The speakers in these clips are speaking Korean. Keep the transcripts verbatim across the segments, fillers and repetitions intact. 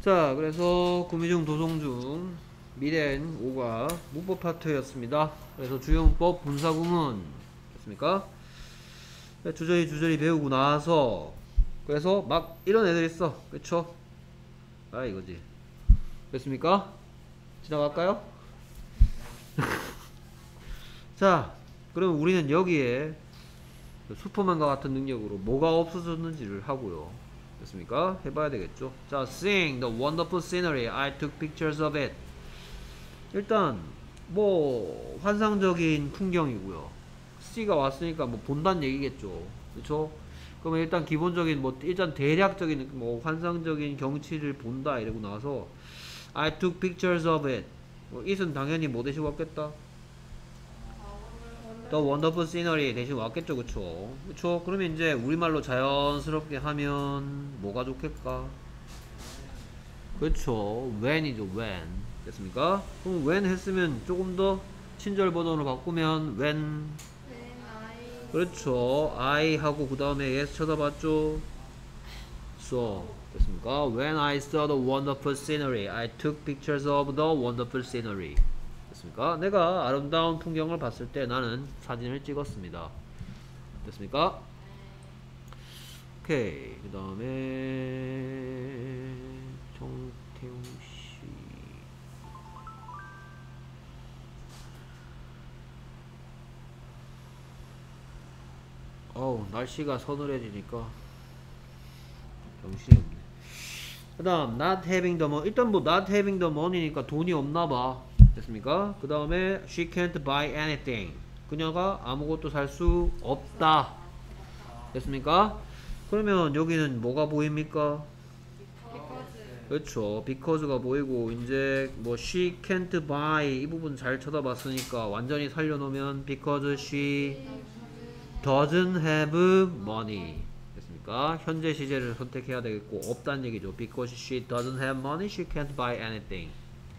자, 그래서 구미중 도성중 미래엔 오가 문법 파트였습니다. 그래서 주요 문법 분사구문 됐습니까? 주저리 주저리 배우고 나서 그래서 막 이런 애들 있어. 그쵸? 아 이거지. 됐습니까? 지나갈까요? 자, 그럼 우리는 여기에 슈퍼맨과 같은 능력으로 뭐가 없어졌는지를 하고요. 됐습니까? 해봐야 되겠죠. 자, seeing the wonderful scenery, I took pictures of it. 일단 뭐 환상적인 풍경이고요. C가 왔으니까 뭐 본다는 얘기겠죠. 그렇죠? 그러면 일단 기본적인 뭐 일단 대략적인 뭐 환상적인 경치를 본다 이러고 나서 I took pictures of it. 뭐 it은 당연히 뭐 대신 왔겠다. The wonderful scenery 대신 왔겠죠. 그쵸? 그쵸? 그러면 이제 우리말로 자연스럽게 하면 뭐가 좋겠까? 그쵸? when이죠. when. 됐습니까? 그럼 when 했으면 조금 더 친절 버전으로 바꾸면 when. 그렇죠. I 하고 그 다음에 yes 쳐다봤죠. So 됐습니까? When I saw the wonderful scenery, I took pictures of the wonderful scenery. 됐습니까? 내가 아름다운 풍경을 봤을 때 나는 사진을 찍었습니다. 됐습니까? 오케이. 그 다음에 정태웅씨 어우 날씨가 서늘해지니까 정신이 없네. 그 다음 not having the money. 일단 뭐 not having the money니까 돈이 없나봐. 됐습니까? 그 다음에 she can't buy anything. 그녀가 아무것도 살 수 없다. 됐습니까? 그러면 여기는 뭐가 보입니까? 그렇죠. because가 보이고 이제 뭐 she can't buy 이 부분 잘 쳐다봤으니까 완전히 살려놓으면 because she doesn't have money. 됐습니까? 현재 시제를 선택해야 되겠고 없다는 얘기죠. Because she doesn't have money, she can't buy anything.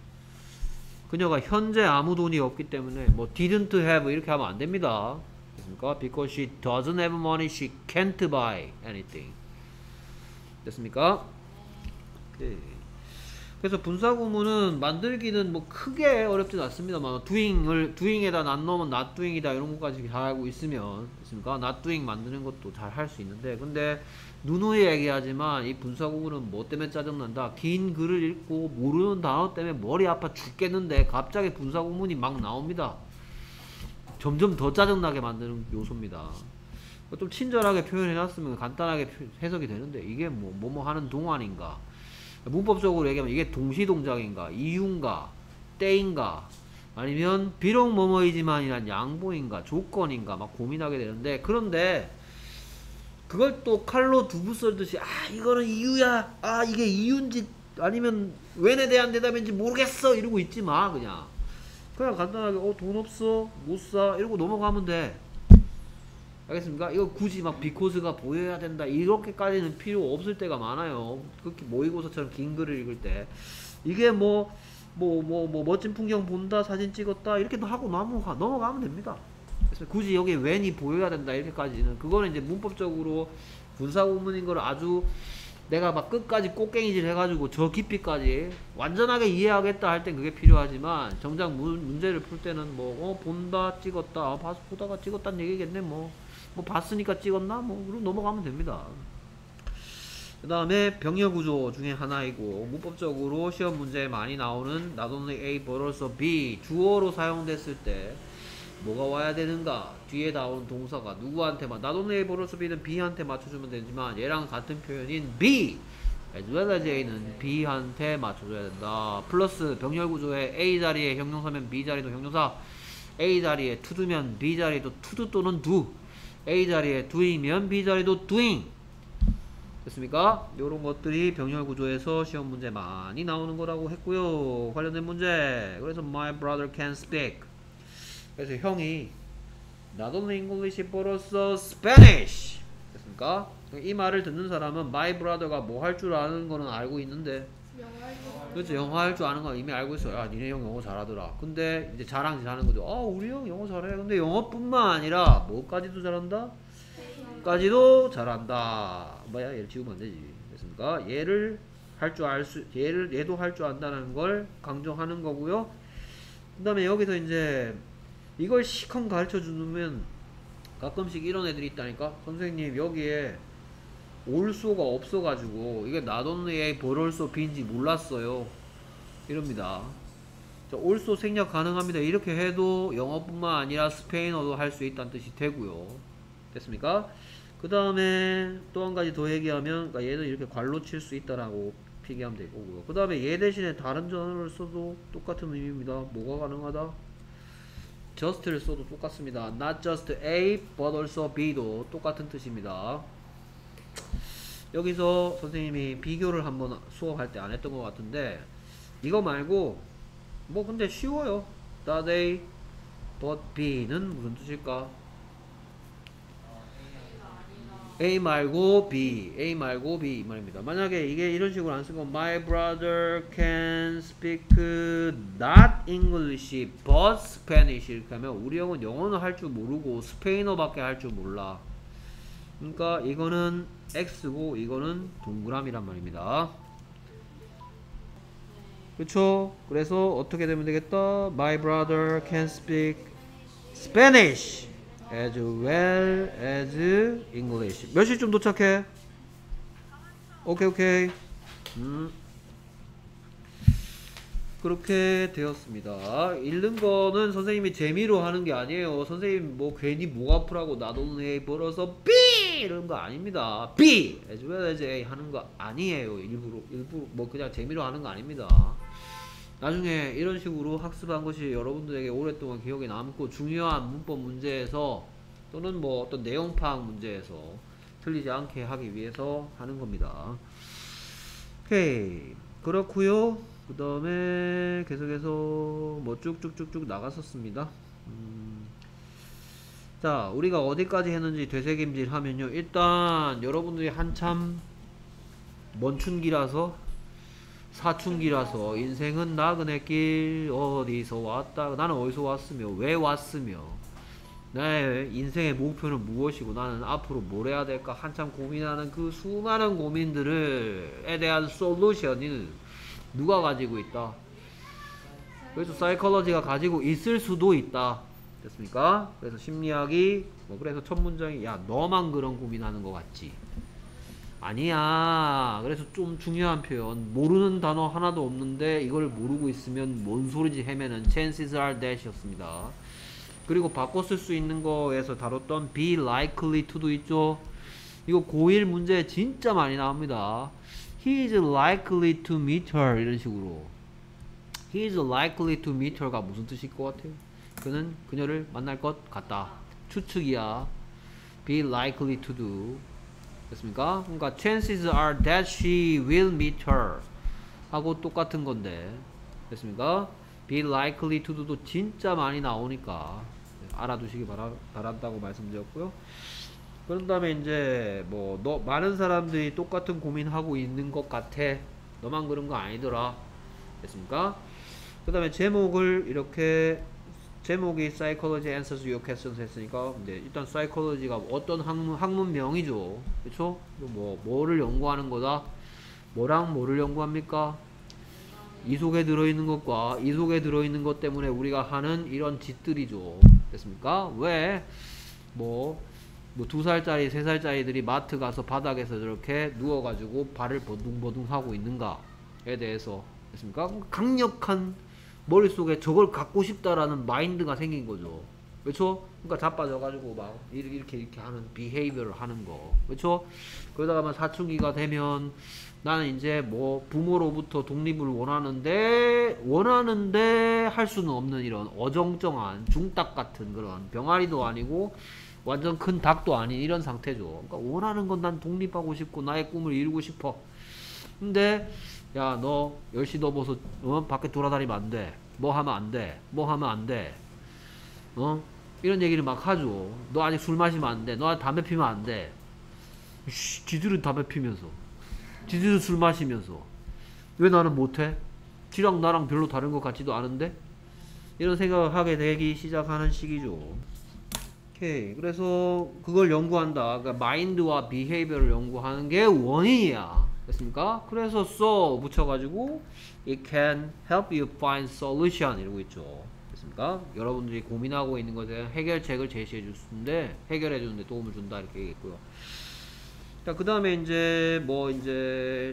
그녀가 현재 아무 돈이 없기 때문에 뭐 didn't have 이렇게 하면 안 됩니다. 됐습니까? Because she doesn't have money, she can't buy anything. 됐습니까? 오케이. 그래서 분사구문은 만들기는 뭐 크게 어렵진 않습니다만 doing을 doing에다 not 넣으면 not doing이다 이런 것까지 잘 알고 있으면 됐습니까? not doing 만드는 것도 잘 할 수 있는데 근데 누누이 얘기하지만 이 분사구문은 뭐 때문에 짜증난다. 긴 글을 읽고 모르는 단어 때문에 머리 아파 죽겠는데 갑자기 분사구문이 막 나옵니다. 점점 더 짜증나게 만드는 요소입니다. 좀 친절하게 표현해놨으면 간단하게 해석이 되는데 이게 뭐 뭐뭐 하는 동안인가 문법적으로 얘기하면 이게 동시동작인가 이유인가 때인가 아니면 비록 뭐뭐이지만이란 양보인가 조건인가 막 고민하게 되는데 그런데 그걸 또 칼로 두부 썰듯이 아 이거는 이유야 아 이게 이유인지 아니면 when에 대한 대답인지 모르겠어 이러고 있지 마. 그냥 그냥 간단하게 어 돈 없어 못 사 이러고 넘어가면 돼. 알겠습니까? 이거 굳이 막 because가 보여야 된다 이렇게까지는 필요 없을 때가 많아요. 그렇게 모의고사처럼 긴 글을 읽을 때 이게 뭐 뭐 뭐 뭐 멋진 풍경 본다 사진 찍었다 이렇게 하고 넘어가, 넘어가면 됩니다. 그래서 굳이 여기 when이 보여야 된다 이렇게까지는 그거는 이제 문법적으로 분사구문인 걸 아주 내가 막 끝까지 꽃갱이질 해가지고 저 깊이까지 완전하게 이해하겠다 할 땐 그게 필요하지만 정작 문, 문제를 풀 때는 뭐 어 본다 찍었다 아, 봐서 보다가 찍었다는 얘기겠네 뭐 뭐 봤으니까 찍었나 뭐 그럼 넘어가면 됩니다. 그 다음에 병렬구조 중에 하나이고 문법적으로 시험 문제에 많이 나오는 not only A but also B 주어로 사용됐을 때 뭐가 와야 되는가 뒤에 나오는 동사가 누구한테만 not only A but also B는 B한테 맞춰주면 되지만 얘랑 같은 표현인 B as well as A는 B한테 맞춰줘야 된다. 플러스 병렬구조에 A 자리에 형용사면 B 자리도 형용사 A 자리에 to do면 B 자리도 to do 또는 do A 자리에 do이면 B 자리도 doing. 됐습니까? 요런 것들이 병렬 구조에서 시험 문제 많이 나오는 거라고 했고요. 관련된 문제. 그래서 my brother can speak. 그래서 형이 not only English but also Spanish. 됐습니까? 이 말을 듣는 사람은 my brother가 뭐 할 줄 아는 거는 알고 있는데 그렇죠. 영어 할 줄 아는 건 이미 알고 있어요. 야, 니네 형 영어 잘하더라. 근데 이제 자랑질 하는 거죠. 아, 우리 형 영어 잘해. 근데 영어뿐만 아니라 뭐까지도 잘한다? 까지도 잘한다. 뭐야, 얘를 지우면 안 되지. 됐습니까? 얘를 할 줄 알 수, 얘를, 얘도 할 줄 안다는 걸 강조하는 거고요. 그 다음에 여기서 이제 이걸 시컨 가르쳐 주면 가끔씩 이런 애들이 있다니까. 선생님 여기에 올소가 없어가지고 이게 나돈의 버럴소 비인지 몰랐어요 이럽니다. 자, 올소 생략 가능합니다. 이렇게 해도 영어뿐만 아니라 스페인어도 할 수 있다는 뜻이 되고요. 됐습니까? 그 다음에 또 한 가지 더 얘기하면, 그러니까 얘는 이렇게 괄로 칠 수 있다라고 필기하면 되고요. 그 다음에 얘 대신에 다른 전어를 써도 똑같은 의미입니다. 뭐가 가능하다? just를 써도 똑같습니다. not just A but also B도 똑같은 뜻입니다. 여기서 선생님이 비교를 한번 수업할 때 안 했던 것 같은데, 이거 말고 뭐 근데 쉬워요. not A but B는 무슨 뜻일까? A 말고 B, A 말고 B 이 말입니다. 만약에 이게 이런 식으로 안 쓰고 My brother can speak not English but Spanish 이렇게 하면 우리 형은 영어는 할 줄 모르고 스페인어밖에 할 줄 몰라. 그러니까 이거는 X고 이거는 동그라미란 말입니다. 그쵸? 그래서 어떻게 되면 되겠다? My brother can speak Spanish as well as English. 몇 시쯤 도착해? 오케이 오케이. 음. 그렇게 되었습니다. 읽는 거는 선생님이 재미로 하는 게 아니에요. 선생님 뭐 괜히 목 아프라고 나도는 A 벌어서 B 이런 거 아닙니다. B as well as A 하는 거 아니에요. 일부러 일부러 뭐 그냥 재미로 하는 거 아닙니다. 나중에 이런 식으로 학습한 것이 여러분들에게 오랫동안 기억에 남고 중요한 문법 문제에서 또는 뭐 어떤 내용 파악 문제에서 틀리지 않게 하기 위해서 하는 겁니다. 오케이. 그렇고요. 그 다음에 계속해서 뭐 쭉쭉쭉쭉 나갔었습니다. 음. 자, 우리가 어디까지 했는지 되새김질 하면요. 일단 여러분들이 한참 먼춘기라서 사춘기라서 인생은 나그네 길 어디서 왔다, 나는 어디서 왔으며 왜 왔으며 나의 인생의 목표는 무엇이고 나는 앞으로 뭘 해야 될까 한참 고민하는 그 수많은 고민들에 대한 솔루션을 누가 가지고 있다? 그래서 사이콜로지가 가지고 있을 수도 있다. 됐습니까? 그래서 심리학이 뭐 그래서 첫 문장이 야 너만 그런 고민하는 것 같지? 아니야. 그래서 좀 중요한 표현, 모르는 단어 하나도 없는데 이걸 모르고 있으면 뭔 소리지 헤매는 chances are that 이었습니다. 그리고 바꿔 쓸 수 있는 거에서 다뤘던 be likely to도 있죠. 이거 고일 문제 진짜 많이 나옵니다. He is likely to meet her 이런 식으로. He is likely to meet her가 무슨 뜻일 것 같아요? 그는 그녀를 만날 것 같다. 추측이야. be likely to do. 됐습니까? 그러니까 chances are that she will meet her 하고 똑같은 건데. 됐습니까? be likely to do도 진짜 많이 나오니까 알아두시기 바라, 바란다고 말씀드렸고요. 그런 다음에 이제 뭐 너 많은 사람들이 똑같은 고민하고 있는 것 같아. 너만 그런 거 아니더라. 됐습니까? 그 다음에 제목을 이렇게 제목이 Psychology Answers Your Questions 했으니까 근데 일단 Psychology가 어떤 학문, 학문명이죠. 그쵸? 뭐 뭐를 연구하는 거다? 뭐랑 뭐를 연구합니까? 이 속에 들어있는 것과 이 속에 들어있는 것 때문에 우리가 하는 이런 짓들이죠. 됐습니까? 왜? 뭐 뭐 두 살짜리, 세 살짜리들이 마트 가서 바닥에서 저렇게 누워가지고 발을 버둥버둥 하고 있는가에 대해서. 됐습니까? 강력한 머릿속에 저걸 갖고 싶다라는 마인드가 생긴 거죠. 그렇죠? 그러니까 자빠져가지고 막 이렇게 이렇게 하는 비헤이비어를 하는 거. 그렇죠? 그러다가 사춘기가 되면 나는 이제 뭐 부모로부터 독립을 원하는데 원하는데 할 수는 없는 이런 어정쩡한 중닭 같은 그런 병아리도 아니고 완전 큰 닭도 아닌 이런 상태죠. 그러니까 원하는 건 난 독립하고 싶고 나의 꿈을 이루고 싶어. 근데 야 너 열 시 넘어서 어? 밖에 돌아다니면 안 돼. 뭐 하면 안 돼. 뭐 하면 안 돼. 어? 이런 얘기를 막 하죠. 너 아직 술 마시면 안 돼. 너 담배 피면 안 돼. 쉬, 지들은 담배 피면서 지들은 술 마시면서 왜 나는 못해? 지랑 나랑 별로 다른 것 같지도 않은데? 이런 생각을 하게 되기 시작하는 시기죠. 오케이. 그래서 그걸 연구한다. 그러니까 마인드와 비헤이비어를 연구하는 게 원인이야. 됐습니까? 그래서 so 붙여가지고 it can help you find solution 이러고 있죠. 됐습니까? 여러분들이 고민하고 있는 것에 해결책을 제시해 주는데 해결해 주는데 도움을 준다 이렇게 얘기했고요. 자, 그 다음에 이제 뭐 이제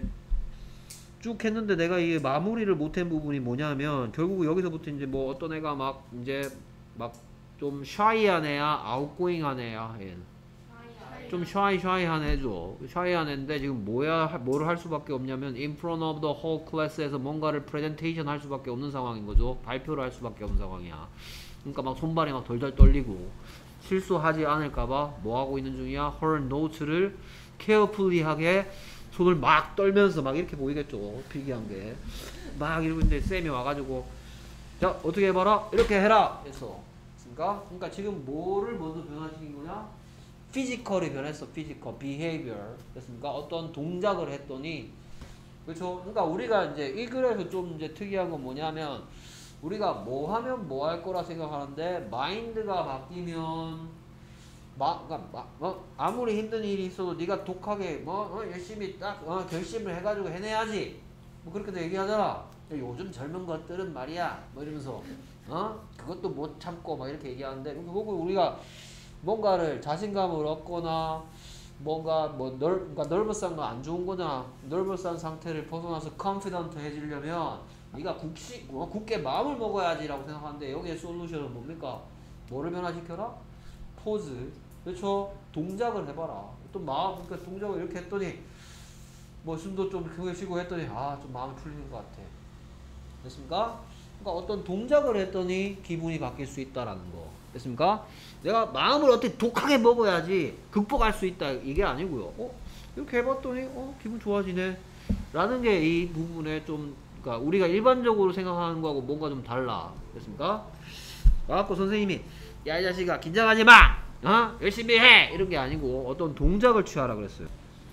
쭉 했는데 내가 이 마무리를 못한 부분이 뭐냐면 결국 여기서부터 이제 뭐 어떤 애가 막 이제 막 좀 shy한 애야, outgoing한 애야. 얘는. 좀 shy shy한 애죠. shy한 애인데 지금 뭐야 뭐를 할 수밖에 없냐면 in front of the whole class에서 뭔가를 presentation 할 수밖에 없는 상황인 거죠. 발표를 할 수밖에 없는 상황이야. 그러니까 막 손발이 막 덜덜 떨리고 실수하지 않을까봐 뭐 하고 있는 중이야. her notes를 carefully 하게 손을 막 떨면서 막 이렇게 보이겠죠. 필기한 게 막 이러고 있는데 쌤이 와가지고 자 어떻게 해봐라 이렇게 해라 해서 그러니까 그러니까 지금 뭐를 먼저 변화시킨 거냐? 피지컬이 변했어. 피지컬, behavior 됐습니까? 어떤 동작을 했더니 그렇죠? 그러니까 우리가 이제 이 글에서 좀 이제 특이한 건 뭐냐면 우리가 뭐 하면 뭐 할 거라 생각하는데 마인드가 바뀌면 마, 그러니까 마, 뭐 아무리 힘든 일이 있어도 네가 독하게 뭐 어, 열심히 딱 어, 결심을 해가지고 해내야지 뭐 그렇게도 얘기하잖아. 요즘 젊은 것들은 말이야 뭐 이러면서 어 그것도 못 참고 막 이렇게 얘기하는데 그거 우리가 뭔가를 자신감을 얻거나 뭔가 뭐 널, 그러니까 nervous한 거 안 좋은 거잖아. nervous한 상태를 벗어나서 confident 해지려면 네가 굳이, 어, 굳게 마음을 먹어야지라고 생각하는데 여기에 솔루션은 뭡니까? 뭐를 변화시켜라? 포즈. 그렇죠? 동작을 해봐라. 또 마음, 그러니까 동작을 이렇게 했더니 뭐 숨도 좀 크게 쉬고 했더니 아, 좀 마음이 풀리는 것 같아. 됐습니까? 그러니까 어떤 동작을 했더니 기분이 바뀔 수 있다라는 거. 됐습니까? 내가 마음을 어떻게 독하게 먹어야지 극복할 수 있다 이게 아니고요. 어? 이렇게 해봤더니 어? 기분 좋아지네 라는 게 이 부분에 좀 그러니까 우리가 일반적으로 생각하는 거하고 뭔가 좀 달라. 됐습니까? 와갖고 선생님이 야 이 자식아 긴장하지 마! 어? 열심히 해! 이런 게 아니고 어떤 동작을 취하라 그랬어요.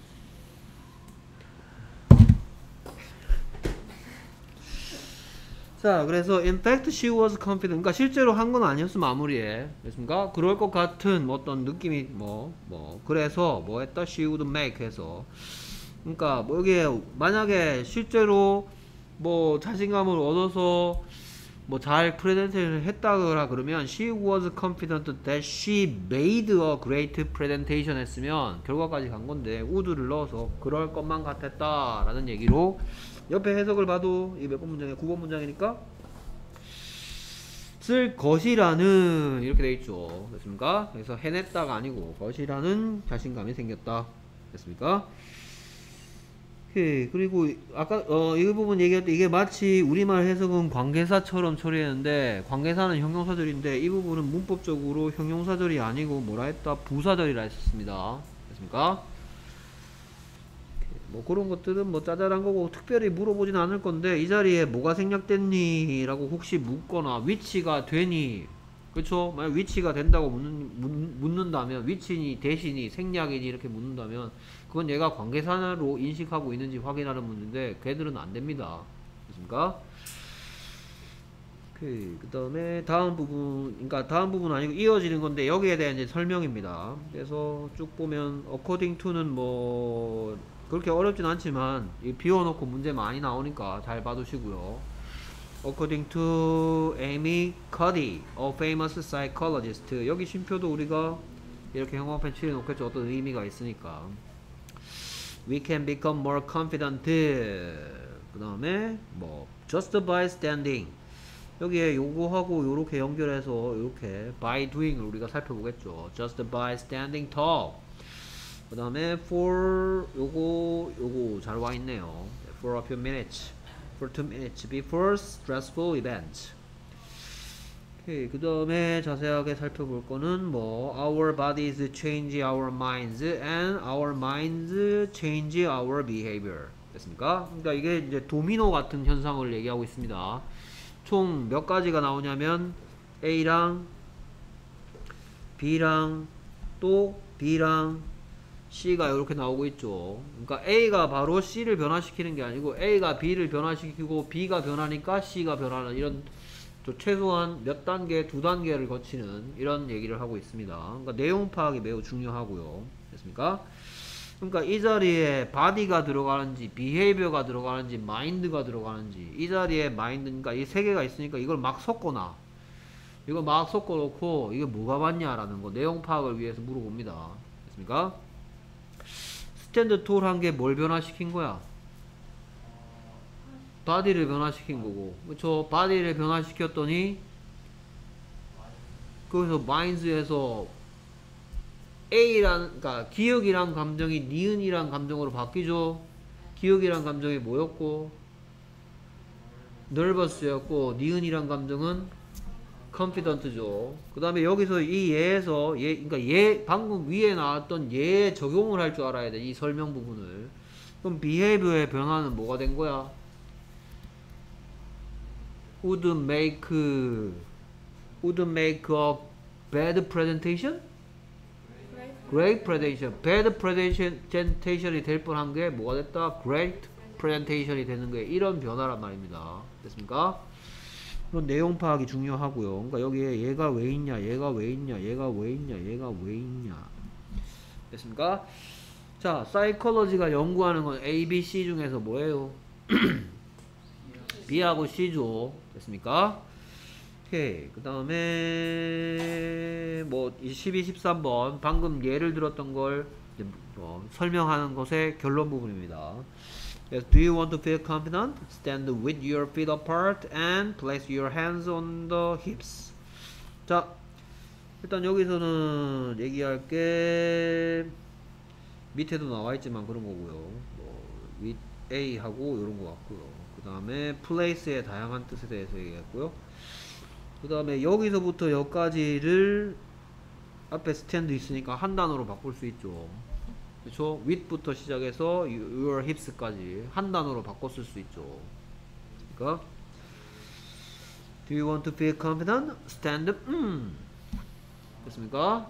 자, 그래서 in fact she was confident. 그러니까 실제로 한 건 아니었어 마무리에. 됐습니까? 그럴 것 같은 뭐 어떤 느낌이 뭐 뭐 그래서 뭐 했다 she would make 해서 그러니까 뭐 여기에 만약에 실제로 뭐 자신감을 얻어서 뭐 잘 프레젠테이션을 했다거나 그러면 she was confident that she made a great presentation 했으면 결과까지 간 건데 would를 넣어서 그럴 것만 같았다 라는 얘기로 옆에 해석을 봐도 이 몇 번 문장이야? 구 번 문장이니까 쓸 것이라는 이렇게 돼 있죠. 됐습니까? 그래서 해냈다가 아니고 것이라는 자신감이 생겼다. 됐습니까? 오케이. 그리고 아까 어, 이 부분 얘기할 때 이게 마치 우리말 해석은 관계사처럼 처리했는데 관계사는 형용사절인데 이 부분은 문법적으로 형용사절이 아니고 뭐라 했다? 부사절이라 했었습니다. 됐습니까? 뭐 그런 것들은 뭐 짜잘한 거고 특별히 물어보진 않을 건데 이 자리에 뭐가 생략됐니? 라고 혹시 묻거나 위치가 되니? 그쵸? 만약 위치가 된다고 묻는, 묻, 묻는다면 위치니 대신이 생략이니 이렇게 묻는다면 그건 얘가 관계사로 인식하고 있는지 확인하는 문제인데 걔들은 안 됩니다. 됐습니까? 오케이. 그 다음에 다음 부분 그러니까 다음 부분 아니고 이어지는 건데 여기에 대한 이제 설명입니다. 그래서 쭉 보면 according to는 뭐 그렇게 어렵진 않지만 비워놓고 문제 많이 나오니까 잘 봐두시고요. According to Amy Cuddy, a famous psychologist. 여기 쉼표도 우리가 이렇게 형광펜 칠해놓겠죠. 어떤 의미가 있으니까. We can become more confident. 그 다음에 뭐 just by standing. 여기에 요거하고 요렇게 연결해서 요렇게 by doing을 우리가 살펴보겠죠. Just by standing tall. 그 다음에 for 요거 요거 잘 와있네요. For a few minutes, for two minutes before stressful events. 오케이. 그 다음에 자세하게 살펴볼 거는 뭐 our bodies change our minds and our minds change our behavior. 됐습니까? 그러니까 이게 이제 도미노 같은 현상을 얘기하고 있습니다. 총 몇 가지가 나오냐면 A랑 B랑 또 B랑 C가 이렇게 나오고 있죠. 그러니까 A가 바로 C를 변화시키는 게 아니고 A가 B를 변화시키고 B가 변하니까 C가 변하는 이런 최소한 몇 단계, 두 단계를 거치는 이런 얘기를 하고 있습니다. 그러니까 내용 파악이 매우 중요하고요. 됐습니까? 그러니까 이 자리에 body가 들어가는지 behavior가 들어가는지 mind가 들어가는지 이 자리에 mind 그러니까 이 세 개가 있으니까 이걸 막 섞어놔. 이거 막 섞어놓고 이게 뭐가 맞냐라는 거 내용 파악을 위해서 물어봅니다. 됐습니까? 스탠드 툴 한 게 뭘 변화시킨 거야? 바디를 변화시킨 거고 그쵸? 바디를 변화시켰더니 거기서 마인드에서 A란 그러니까 기억이란 감정이 니은이란 감정으로 바뀌죠. 기억이란 감정이 뭐였고 nervous였고 니은이란 감정은 confident죠. 그 다음에 여기서 이 얘에서 얘 그러니까 얘 방금 위에 나왔던 얘에 적용을 할 줄 알아야 돼. 이 설명 부분을. 그럼 behavior의 변화는 뭐가 된 거야? would make would make a bad presentation? great presentation. bad presentation이 될 뻔한 게 뭐가 됐다? great presentation이 되는 게 이런 변화란 말입니다. 됐습니까? 그런 내용 파악이 중요하고요. 그러니까 여기에 얘가 왜 있냐, 얘가 왜 있냐, 얘가 왜 있냐, 얘가 왜 있냐. 됐습니까? 자, 사이콜로지가 연구하는 건 A, B, C 중에서 뭐예요? B하고 C죠. 됐습니까? 오케이. 그 다음에 뭐 십이, 십삼 번 방금 예를 들었던 걸 이제 뭐 설명하는 것의 결론 부분입니다. Yes, do you want to feel confident? Stand with your feet apart and place your hands on the hips. 자, 일단 여기서는 얘기할 게 밑에도 나와 있지만 그런 거고요. 뭐 with A 하고 이런 거 같고요. 그 다음에 place의 다양한 뜻에 대해서 얘기했고요. 그 다음에 여기서부터 여기까지를 앞에 stand 있으니까 한 단어로 바꿀 수 있죠. 그쵸? with부터 시작해서 your hips까지 한 단어로 바꿨을 수 있죠. 그러니까 do you want to feel confident? stand up. 음. 됐습니까?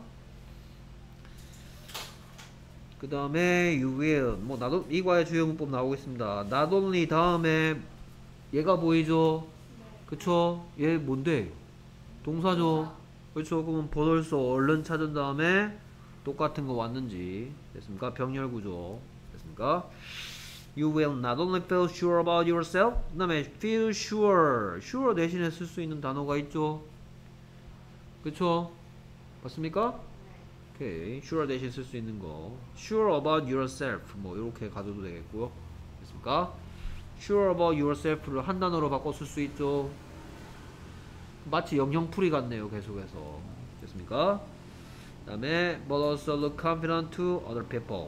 그 다음에 you will 뭐 나도 이과의 주요 문법 나오겠습니다. not only 다음에 얘가 보이죠? 그쵸? 얘 뭔데? 동사죠? 그쵸? 그러면 벌써 얼른 찾은 다음에 똑같은 거 왔는지 됐습니까? 병렬 구조 됐습니까? You will not only feel sure about yourself 그 다음에 feel sure sure 대신에 쓸 수 있는 단어가 있죠? 그쵸? 맞습니까? 오케이 sure 대신 쓸 수 있는 거 sure about yourself 뭐 이렇게 가져도 되겠고요. 됐습니까? sure about yourself를 한 단어로 바꿔 쓸 수 있죠. 마치 영영풀이 같네요. 계속해서 됐습니까? 그 다음에 but also look confident to other people.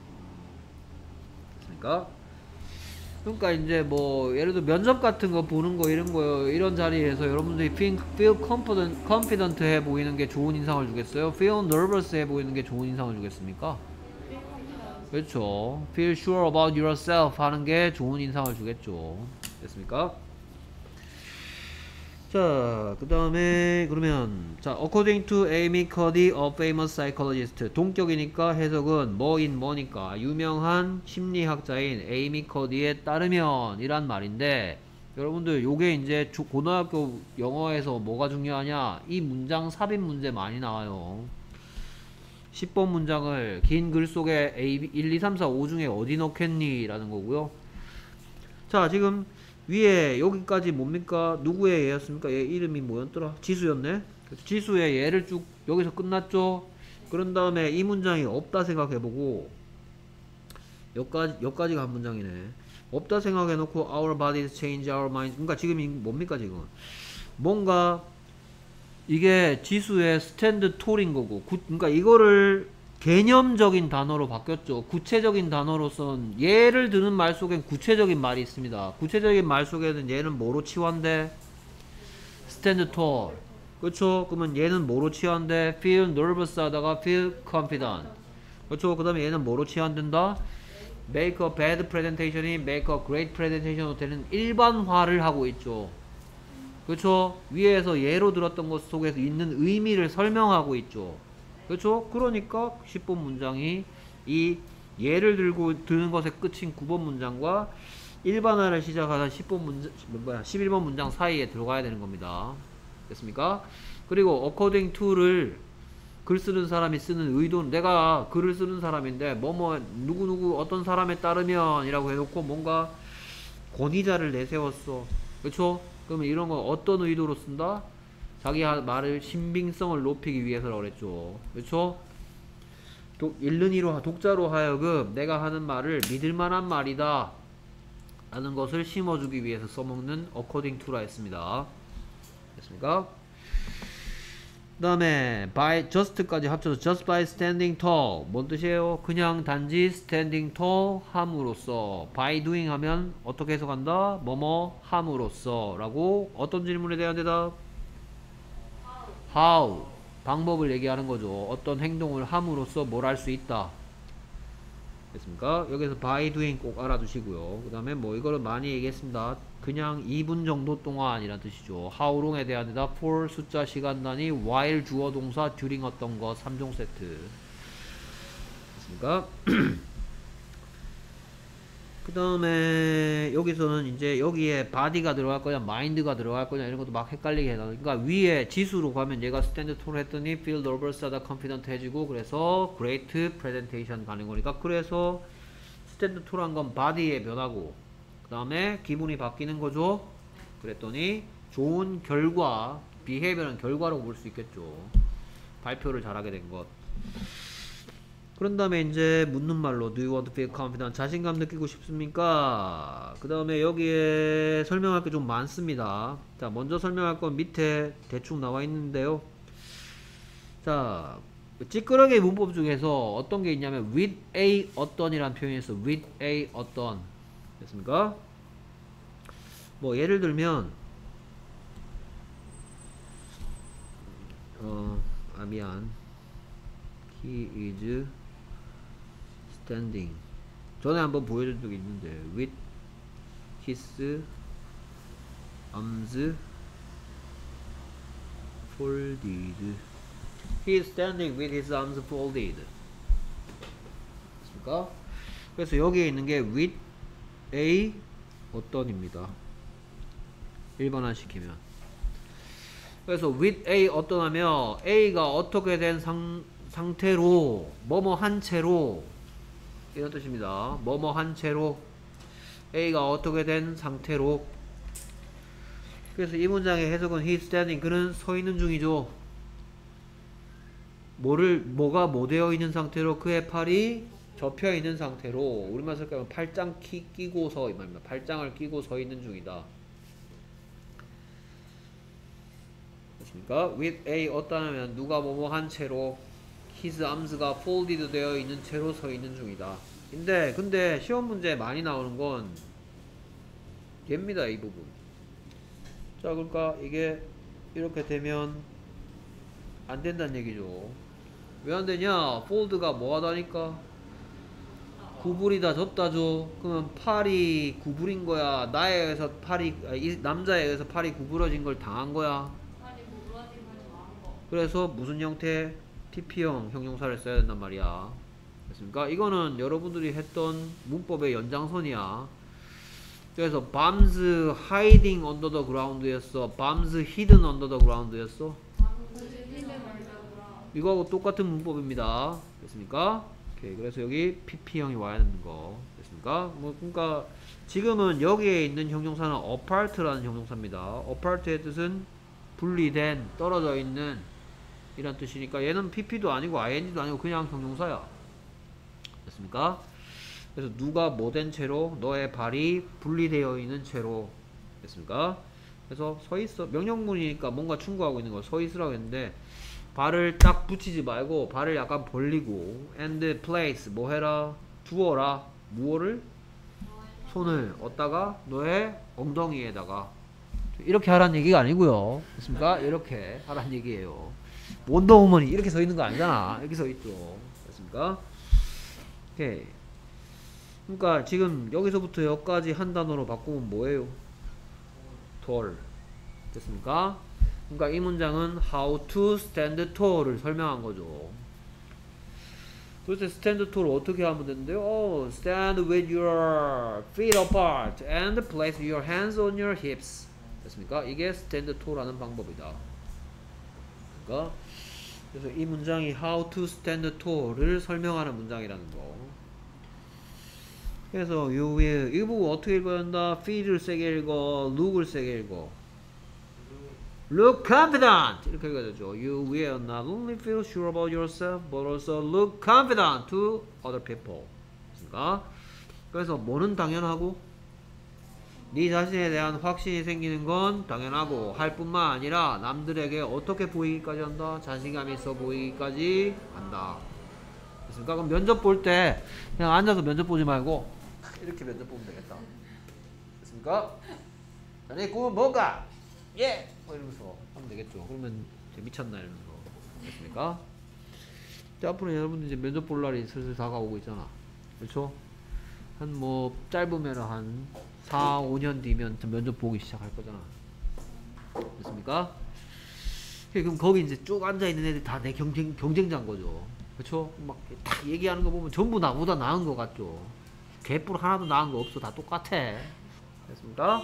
됐습니까? 그러니까 이제 뭐 예를 들어 면접 같은 거 보는 거 이런 거 이런 자리에서 여러분들이 feel, feel confident, confident 해 보이는 게 좋은 인상을 주겠어요? feel nervous 해 보이는 게 좋은 인상을 주겠습니까? 그렇죠. feel sure about yourself 하는 게 좋은 인상을 주겠죠. 됐습니까? 자, 그 다음에 그러면 자, according to Amy Cuddy, a famous psychologist. 동격이니까 해석은 뭐인 뭐니까 유명한 심리학자인 에이미 커디에 따르면 이란 말인데 여러분들 요게 이제 고등학교 영어에서 뭐가 중요하냐 이 문장 삽입 문제 많이 나와요. 십 번 문장을 긴 글 속에 A, 일, 이, 삼, 사, 오 중에 어디 넣겠니? 라는 거고요. 자, 지금 위에 여기까지 뭡니까? 누구의 얘였습니까? 얘 이름이 뭐였더라? 지수였네? 지수의 얘를 쭉 여기서 끝났죠? 그런 다음에 이 문장이 없다 생각해보고 여기까지, 여기까지가 한 문장이네. 없다 생각해놓고 our bodies change our minds. 그러니까 지금 이 뭡니까 지금? 뭔가 이게 지수의 스탠드 톨인 거고 구, 그러니까 이거를 개념적인 단어로 바뀌었죠. 구체적인 단어로선 예를 드는 말 속엔 구체적인 말이 있습니다. 구체적인 말 속에는 얘는 뭐로 치환돼? stand tall. 그렇죠? 그러면 얘는 뭐로 치환돼? feel nervous 하다가 feel confident. 그렇죠? 그 다음에 얘는 뭐로 치환된다? make a bad presentation이 make a great presentation으로 되는 일반화를 하고 있죠. 그렇죠? 위에서 예로 들었던 것 속에서 있는 의미를 설명하고 있죠. 그렇죠? 그러니까 십 번 문장이 이 예를 들고 드는 것의 끝인 구 번 문장과 일반화를 시작하는 십 번 문장, 뭐야, 십일 번 문장 사이에 들어가야 되는 겁니다. 됐습니까? 그리고 according to를 글 쓰는 사람이 쓰는 의도는 내가 글을 쓰는 사람인데 뭐뭐 누구누구 어떤 사람에 따르면 이라고 해놓고 뭔가 권위자를 내세웠어. 그쵸? 그러면 이런 건 어떤 의도로 쓴다? 자기 말을 신빙성을 높이기 위해서라고 그랬죠. 그쵸? 독, 읽는이로 독자로 하여금 내가 하는 말을 믿을만한 말이다 라는 것을 심어주기 위해서 써먹는 according to라 했습니다. 됐습니까? 그 다음에 by just까지 합쳐서 just by standing tall 뭔 뜻이에요? 그냥 단지 standing tall 함으로써 by doing 하면 어떻게 해석한다? 뭐뭐 함으로써 라고 어떤 질문에 대한 대답? how 방법을 얘기하는 거죠. 어떤 행동을 함으로써 뭘 할 수 있다. 됐습니까? 여기서 by doing 꼭 알아두시고요. 그 다음에 뭐 이거를 많이 얘기했습니다. 그냥 이 분 정도 동안이란 뜻이죠. how long에 대한 대답 for 숫자 시간 단위 while 주어 동사 during 어떤 거 삼 종 세트. 됐습니까? 그 다음에 여기서는 이제 여기에 body가 들어갈 거냐 mind가 들어갈 거냐 이런 것도 막 헷갈리게 해놔. 그러니까 위에 지수로 가면 얘가 stand tall 했더니 feel nervous 하다 confident 해지고 그래서 great presentation 가는 거니까 그래서 stand tall 한 건 body의 변화고 그 다음에 기분이 바뀌는 거죠. 그랬더니 좋은 결과 behavior는 결과로 볼 수 있겠죠. 발표를 잘하게 된 것. 그런 다음에 이제 묻는 말로 Do you want to feel confident? 자신감 느끼고 싶습니까? 그 다음에 여기에 설명할 게 좀 많습니다. 자, 먼저 설명할 건 밑에 대충 나와 있는데요. 자, 찌끄러기 문법 중에서 어떤 게 있냐면 with a 어떤이란 표현이 있어. with a 어떤. 됐습니까? 뭐 예를 들면 어, 아 미안. He is standing. 전에 한번 보여준 적이 있는데 with his arms folded. He is standing with his arms folded. 됐습니까? 그래서 여기에 있는 게 with a 어떤입니다. 일반화 시키면. 그래서 with a 어떤 하면 a가 어떻게 된 상, 상태로 뭐뭐 한 채로 이런 뜻입니다. 뭐뭐 한 채로 a가 어떻게 된 상태로. 그래서 이 문장의 해석은 he is standing 그는 서 있는 중이죠. 뭐를 뭐가 뭐 되어 있는 상태로 그의 팔이 접혀 있는 상태로 우리말 쓸까면 팔짱 키, 끼고서 이 말입니다. 팔짱을 끼고 서 있는 중이다. 그렇습니까? with a 어떤 하면 누가 뭐뭐 한 채로 his arms가 folded 되어 있는 채로 서 있는 중이다. 근데 근데 시험 문제에 많이 나오는 건 얘입니다. 이 부분. 자, 그러니까 이게 이렇게 되면 안 된다는 얘기죠. 왜 안 되냐? fold가 뭐 하다니까? 구부리다 졌다죠. 그러면 팔이 구부린 거야. 나에 의해서 팔이 이 남자에 의해서 팔이 구부러진 걸 당한 거야. 그래서 무슨 형태? 피피형 형용사를 써야 된단 말이야. 됐습니까? 이거는 여러분들이 했던 문법의 연장선이야. 그래서 bombs hiding under the ground 였어. bombs hidden under the ground 였어. 이거하고 똑같은 문법입니다. 됐습니까? 오케이. 그래서 여기 피피형이 와야 되는 거. 됐습니까? 뭐, 그러니까 지금은 여기에 있는 형용사는 apart라는 형용사입니다. apart의 뜻은 분리된, 떨어져 있는 이란 뜻이니까 얘는 pp도 아니고 ing도 아니고 그냥 형용사야. 됐습니까? 그래서 누가 뭐 된 채로 너의 발이 분리되어 있는 채로. 됐습니까? 그래서 서 있어. 명령문이니까 뭔가 충고하고 있는 거. 서 있으라고 했는데 발을 딱 붙이지 말고 발을 약간 벌리고 and place 뭐 해라? 두어라. 무엇을? 손을 얻다가 너의 엉덩이에다가 이렇게 하라는 얘기가 아니고요. 됐습니까? 이렇게 하라는 얘기예요. 원더우먼이 이렇게 서 있는 거 아니잖아. 이렇게 서 있죠. 됐습니까? 오케이. 그러니까 지금 여기서부터 여기까지 한 단어로 바꾸면 뭐예요? tall. 됐습니까? 그러니까 이 문장은 how to stand tall을 설명한 거죠. 도대체 stand tall 어떻게 하면 되는데요? Oh, stand with your feet apart and place your hands on your hips. 됐습니까? 이게 stand tall라는 방법이다. 그러니까 그래서 이 문장이 how to stand tall을 설명하는 문장이라는 거. 그래서 you will 이 부분 어떻게 읽어야 한다? feel을 세게 읽어, look을 세게 읽어. look confident 이렇게 읽어야 되죠. You will not only feel sure about yourself but also look confident to other people. 그러니까 그래서 뭐는 당연하고 네 자신에 대한 확신이 생기는 건 당연하고 할 뿐만 아니라 남들에게 어떻게 보이기까지 한다? 자신감 있어 보이기까지 한다. 됐습니까? 그럼 면접 볼 때 그냥 앉아서 면접 보지 말고 이렇게 면접 보면 되겠다. 됐습니까? 자네 꿈은 뭔가? 예! 뭐 이러면서 하면 되겠죠. 그러면 미쳤나 이러면서. 됐습니까? 자, 앞으로 여러분들 이제 면접 볼 날이 슬슬 다가오고 있잖아. 그렇죠? 한 뭐 짧으면 한 사, 오 년 뒤면 면접 보기 시작할 거잖아. 됐습니까? 그럼 거기 이제 쭉 앉아있는 애들 다 내 경쟁, 경쟁자인 거죠. 그쵸? 막 딱 얘기하는 거 보면 전부 나보다 나은 거 같죠? 개뿔 하나도 나은 거 없어. 다 똑같아. 됐습니까?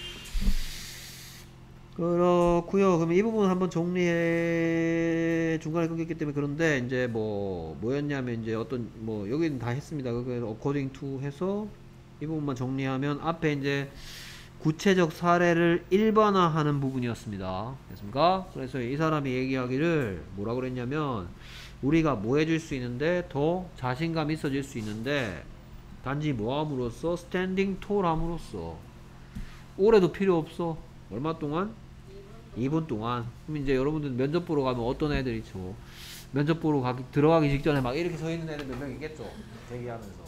그렇구요. 그러면 이 부분 한번 정리해. 중간에 끊겼기 때문에 그런데 이제 뭐 뭐였냐면 이제 어떤 뭐 여기는 다 했습니다. 그래서 according to 해서 이 부분만 정리하면 앞에 이제 구체적 사례를 일반화하는 부분이었습니다. 됐습니까? 그래서 이 사람이 얘기하기를 뭐라 그랬냐면 우리가 뭐 해줄 수 있는데 더 자신감 있어질 수 있는데 단지 뭐 함으로써 standing tall 함으로써 오래도 필요 없어. 얼마 동안? 이 분 동안. 그럼 이제 여러분들 면접 보러 가면 어떤 애들이 있죠? 면접 보러 가기, 들어가기 직전에 막 이렇게 서 있는 애들 몇 명 있겠죠? 대기하면서.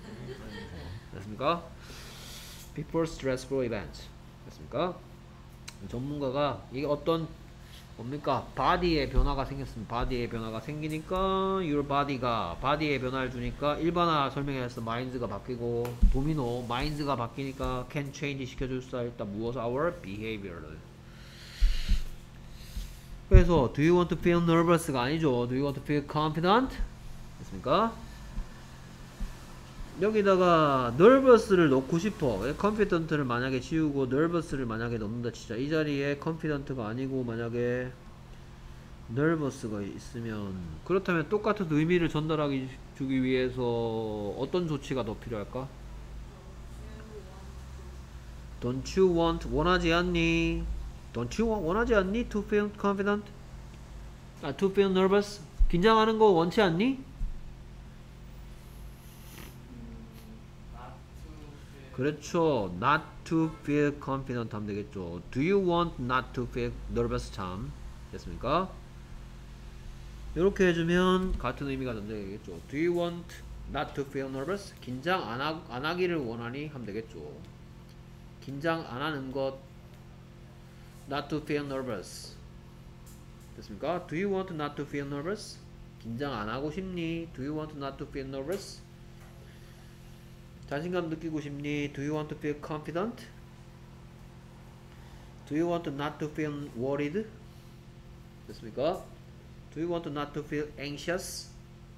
됐습니까? Before stressful events. 됐습니까? 전문가가 이게 어떤 뭡니까? 바디의 변화가 생겼습니다. 바디의 변화가 생기니까 your body가 바디의 변화를 주니까 일반화 설명해서 mind가 바뀌고 도미노 mind가 바뀌니까 can change 시켜줄 수 있다. 무엇? our behavior를. 그래서 do you want to feel nervous가 아니죠. do you want to feel confident? 됐습니까? 여기다가 nervous를 넣고 싶어. confident를 만약에 지우고 nervous를 만약에 넣는다 치자. 이 자리에 confident가 아니고 만약에 nervous가 있으면 그렇다면 똑같은 의미를 전달하기 주기 위해서 어떤 조치가 더 필요할까? Don't you want 원하지 않니? Don't you want 원하지 않니? To feel confident? 아, to feel nervous? 긴장하는 거 원치 않니? 그렇죠. Not to feel confident 하면 되겠죠. Do you want not to feel nervous? 참 됐습니까? 이렇게 해주면 같은 의미가 전달되겠죠. Do you want not to feel nervous? 긴장 안, 하, 안 하기를 원하니? 하면 되겠죠. 긴장 안 하는 것 not to feel nervous 됐습니까? Do you want not to feel nervous? 긴장 안 하고 싶니? Do you want not to feel nervous? 자신감 느끼고 싶니? Do you want to feel confident? Do you want not to feel worried? 됐습니까? Do you want not to feel anxious?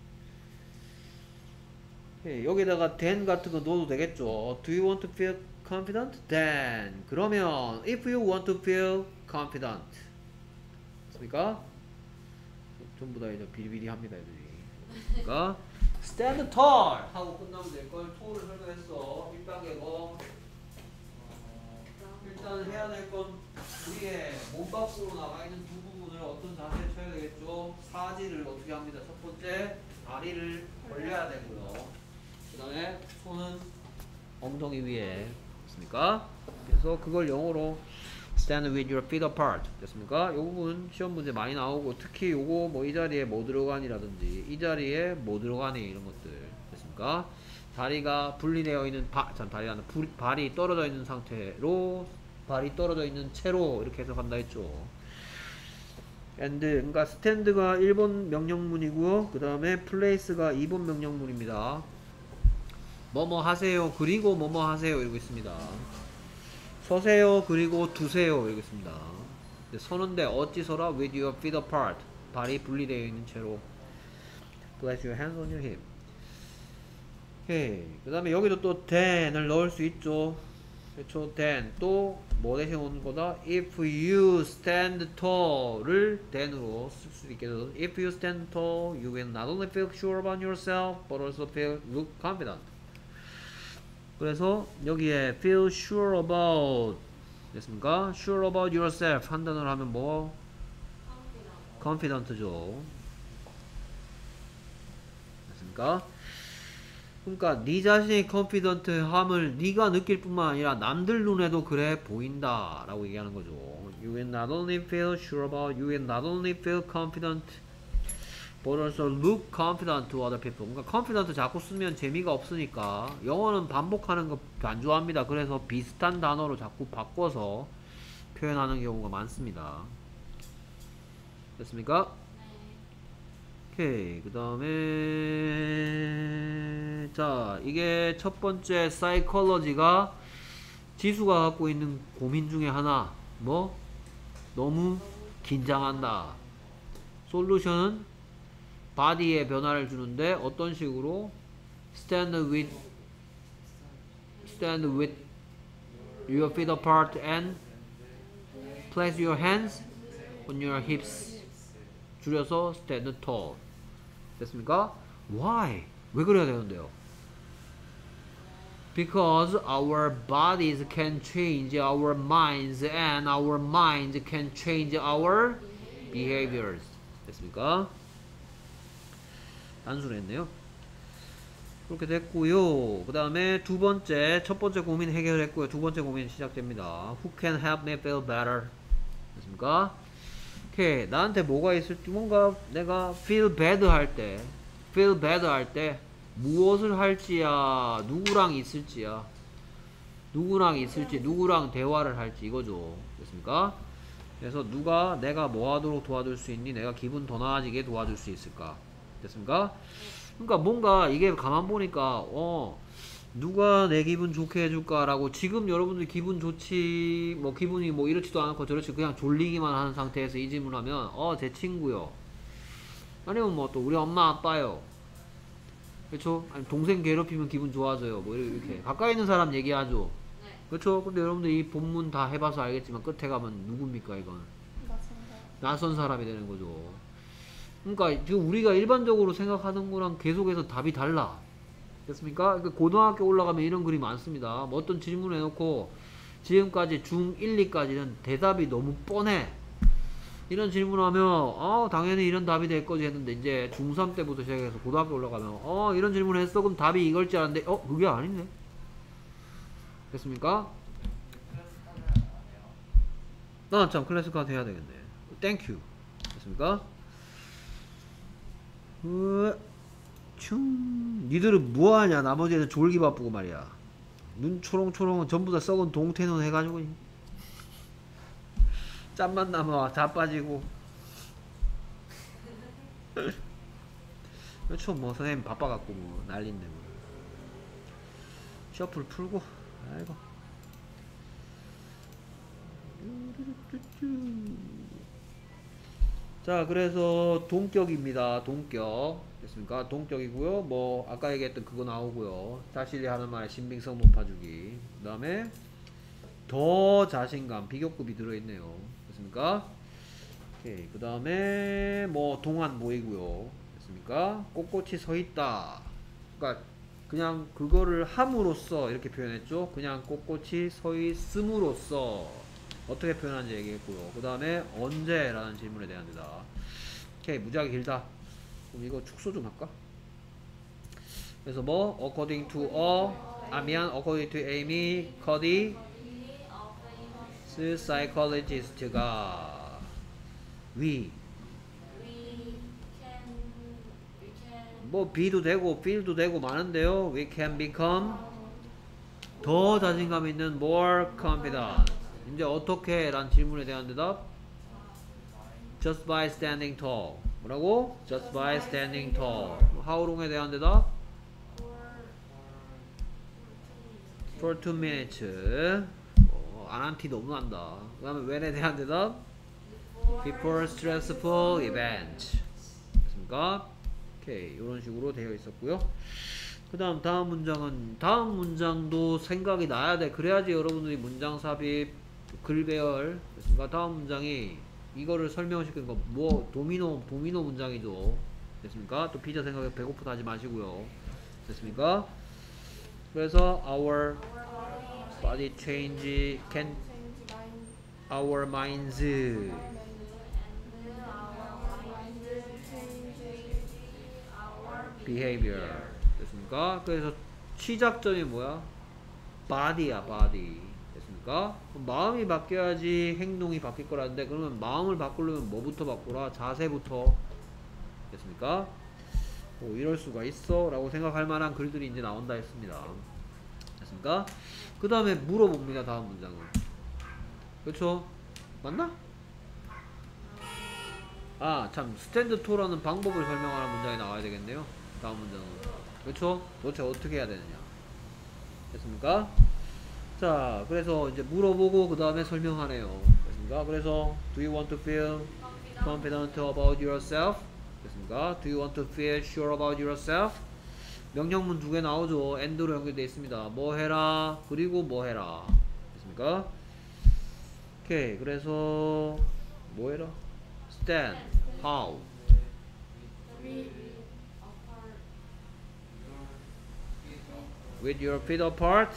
예, 여기다가 then 같은 거 넣어도 되겠죠. Do you want to feel confident? Then 그러면 if you want to feel confident 됐습니까? 전부 다 이제 비리비리합니다 애들이. 그러니까 stand tall 하고 끝나면 될걸. tall을 설명했어. 일 단계고 어, 일단 해야 될 건 우리의 몸 밖으로 나가 있는 두 부분을 어떤 자세를 쳐야 되겠죠. 사지를 어떻게 합니다. 첫 번째 다리를 벌려야 되고요. 그 다음에 손은 엉덩이 위에 됐습니까? 그래서 그걸 영어로 stand with your feet apart 됐습니까? 이 부분 시험 문제 많이 나오고 특히 요거 뭐 이 자리에 뭐 들어가니라든지 이 자리에 뭐 들어가니 이런 것들 됐습니까? 다리가 분리되어 있는 바, 참 다리가 아니라 불, 발이 떨어져 있는 상태로 발이 떨어져 있는 채로 이렇게 해석한다 했죠. and 그러니까 stand가 일 번 명령문이고요. 그 다음에 place가 이 번 명령문입니다. 뭐뭐 하세요 그리고 뭐뭐 하세요 이러고 있습니다. 서세요 그리고 두세요 이러고 있습니다. 서는데 어찌 서라? with your feet apart 발이 분리되어 있는 채로 place your hands on your hip. 오케이. 그 다음에 여기도 또 then을 넣을 수 있죠. 그렇죠. then 또 뭐 대신 오는 거다? if you stand tall를 then으로 쓸 수 있게 돼서 if you stand tall, you will not only feel sure about yourself, but also feel look confident. 그래서 여기에 feel sure about 됐습니까? sure about yourself 한 단어로 하면 뭐? confident죠. 됐습니까? 그러니까 네 자신이 컨피던트함을 네가 느낄 뿐만 아니라 남들 눈에도 그래 보인다 라고 얘기하는 거죠. You will not only feel sure about, you will not only feel confident but also look confident to other people. 그러니까 confident 자꾸 쓰면 재미가 없으니까 영어는 반복하는 거 안 좋아합니다. 그래서 비슷한 단어로 자꾸 바꿔서 표현하는 경우가 많습니다. 됐습니까? 오케이. 그 다음에 자 이게 첫 번째 사이콜로지가 지수가 갖고 있는 고민 중에 하나 뭐? 너무 긴장한다. 솔루션은 바디에 변화를 주는데 어떤 식으로? Stand with Stand with your feet apart and place your hands on your hips. 줄여서 stand tall. 됐습니까? Why? 왜 그래야 되는데요? Because our bodies can change our minds and our minds can change our behaviors. 됐습니까? 단순했네요. 그렇게 됐고요. 그 다음에 두 번째, 첫 번째 고민 해결했고요. 두 번째 고민 시작됩니다. Who can help me feel better? 됐습니까? 오케이. 나한테 뭐가 있을지 뭔가 내가 feel bad 할 때 feel bad 할 때 무엇을 할지야 누구랑 있을지야 누구랑 있을지 누구랑 대화를 할지 이거죠. 됐습니까? 그래서 누가 내가 뭐 하도록 도와줄 수 있니? 내가 기분 더 나아지게 도와줄 수 있을까? 됐습니까? 그러니까 뭔가 이게 가만 보니까 어 누가 내 기분 좋게 해줄까 라고 지금 여러분들 기분 좋지 뭐 기분이 뭐 이렇지도 않고 저렇지 그냥 졸리기만 하는 상태에서 이 질문하면 어 제 친구요 아니면 뭐 또 우리 엄마 아빠요 그렇죠? 아니 동생 괴롭히면 기분 좋아져요 뭐 이렇게 가까이 있는 사람 얘기하죠. 그렇죠? 근데 여러분들 이 본문 다 해봐서 알겠지만 끝에 가면 누굽니까 이건? 낯선 사람이 되는 거죠. 그러니까 지금 우리가 일반적으로 생각하는 거랑 계속해서 답이 달라. 됐습니까? 그러니까 고등학교 올라가면 이런 글이 많습니다. 뭐 어떤 질문을 해놓고 지금까지 중일, 이까지는 대답이 너무 뻔해. 이런 질문하면 어 당연히 이런 답이 될 거지 했는데 이제 중삼 때부터 시작해서 고등학교 올라가면 어 이런 질문을 했어 그럼 답이 이걸 줄 알았는데 어 그게 아니네. 됐습니까? 아 참 클래스 카드 해야 되겠네. 땡큐. 됐습니까? 으, 춤. 니들은 뭐하냐? 나머지 애들 졸기 바쁘고 말이야. 눈 초롱초롱은 전부 다 썩은 동태눈 해가지고 짬만 남아 다 빠지고. 그렇죠. 뭐 선생님 바빠갖고 뭐 난린데 뭐. 셔플 풀고 아이고. 자 그래서 동격입니다. 동격 됐습니까? 동격이고요. 뭐 아까 얘기했던 그거 나오고요. 사실이 하는 말에 신빙성 높아주기. 그 다음에 더 자신감 비교급이 들어있네요. 됐습니까? 오케이. 그 다음에 뭐 동안 보이고요. 됐습니까? 꼿꼿이 서있다. 그러니까 그냥 그거를 함으로써 이렇게 표현했죠. 그냥 꼿꼿이 서있음으로써 어떻게 표현하는지 얘기했고요. 그 다음에 언제? 라는 질문에 대한 대답. 오케이. 무지하게 길다. 그럼 이거 축소 좀 할까? 그래서 뭐 according to a 아 미안 according to Amy Cuddy psychologist가 we 뭐 be도 되고 feel도 되고 많은데요. We can become 더 자신감 있는 more confident. 이제 어떻게? 라는 질문에 대한 대답 just by standing tall. 뭐라고? just by standing tall. how long에 대한 대답 for two minutes. 어, 안한 티 너무 난다. 그 다음에 when에 대한 대답 before stressful event. 됐습니까? 오케이. 이런 식으로 되어 있었고요. 그 다음 다음 문장은 다음 문장도 생각이 나야 돼. 그래야지 여러분들이 문장 삽입 글 배열 됐습니까? 다음 문장이 이거를 설명시키는 거 뭐 도미노 도미노 문장이죠. 됐습니까? 또 피자 생각에 배고프다 하지 마시고요. 됐습니까? 그래서 our body change can our minds behavior 됐습니까? 그래서 시작점이 뭐야? body야 body 됐습니까? 그럼 마음이 바뀌어야지 행동이 바뀔 거라는데 그러면 마음을 바꾸려면 뭐부터 바꾸라? 자세부터 됐습니까? 뭐 이럴 수가 있어 라고 생각할 만한 글들이 이제 나온다 했습니다. 됐습니까? 그 다음에 물어봅니다. 다음 문장은 그렇죠? 맞나? 아 참 스탠드 토라는 방법을 설명하는 문장이 나와야 되겠네요. 다음 문장은 그렇죠? 도대체 어떻게 해야 되느냐 됐습니까? 자 그래서 이제 물어보고 그 다음에 설명하네요. 됐습니까? 그래서 Do you want to feel confident about yourself? 됐습니까? Do you want to feel sure about yourself? 명령문 두 개 나오죠. and로 연결되어 있습니다. 뭐 해라 그리고 뭐 해라 됐습니까? 오케이 그래서 뭐 해라? stand how with your feet apart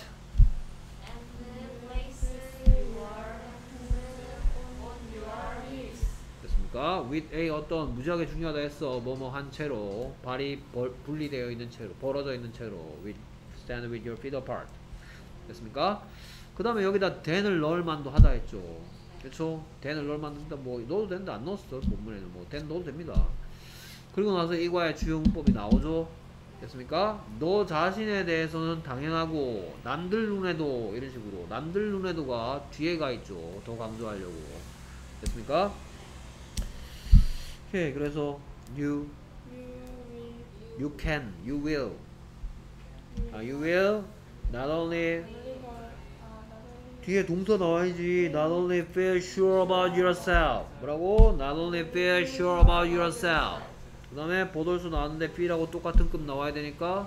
됐습니까? with a 어떤 무지하게 중요하다 했어. 뭐뭐 한 채로 발이 벌, 분리되어 있는 채로 벌어져 있는 채로 with, stand with your feet apart 됐습니까? 그 다음에 여기다 then을 넣을 만도 하다 했죠. 그렇죠? then을 넣을 만도 한다. 뭐 넣어도 된다 안 넣었어 본문에는 뭐 then 넣어도 됩니다. 그리고 나서 이과의 주요 문법이 나오죠. 됐습니까? 너 자신에 대해서는 당연하고 남들 눈에도 이런 식으로 남들 눈에도가 뒤에 가 있죠. 더 강조하려고 됐습니까? 오케이 그래서 you you can you will 아, you will not only 뒤에 동사 나와야지. not only feel sure about yourself 뭐라고? not only feel sure about yourself 그 다음에 보돌수 나왔는데 feel하고 똑같은 급 나와야 되니까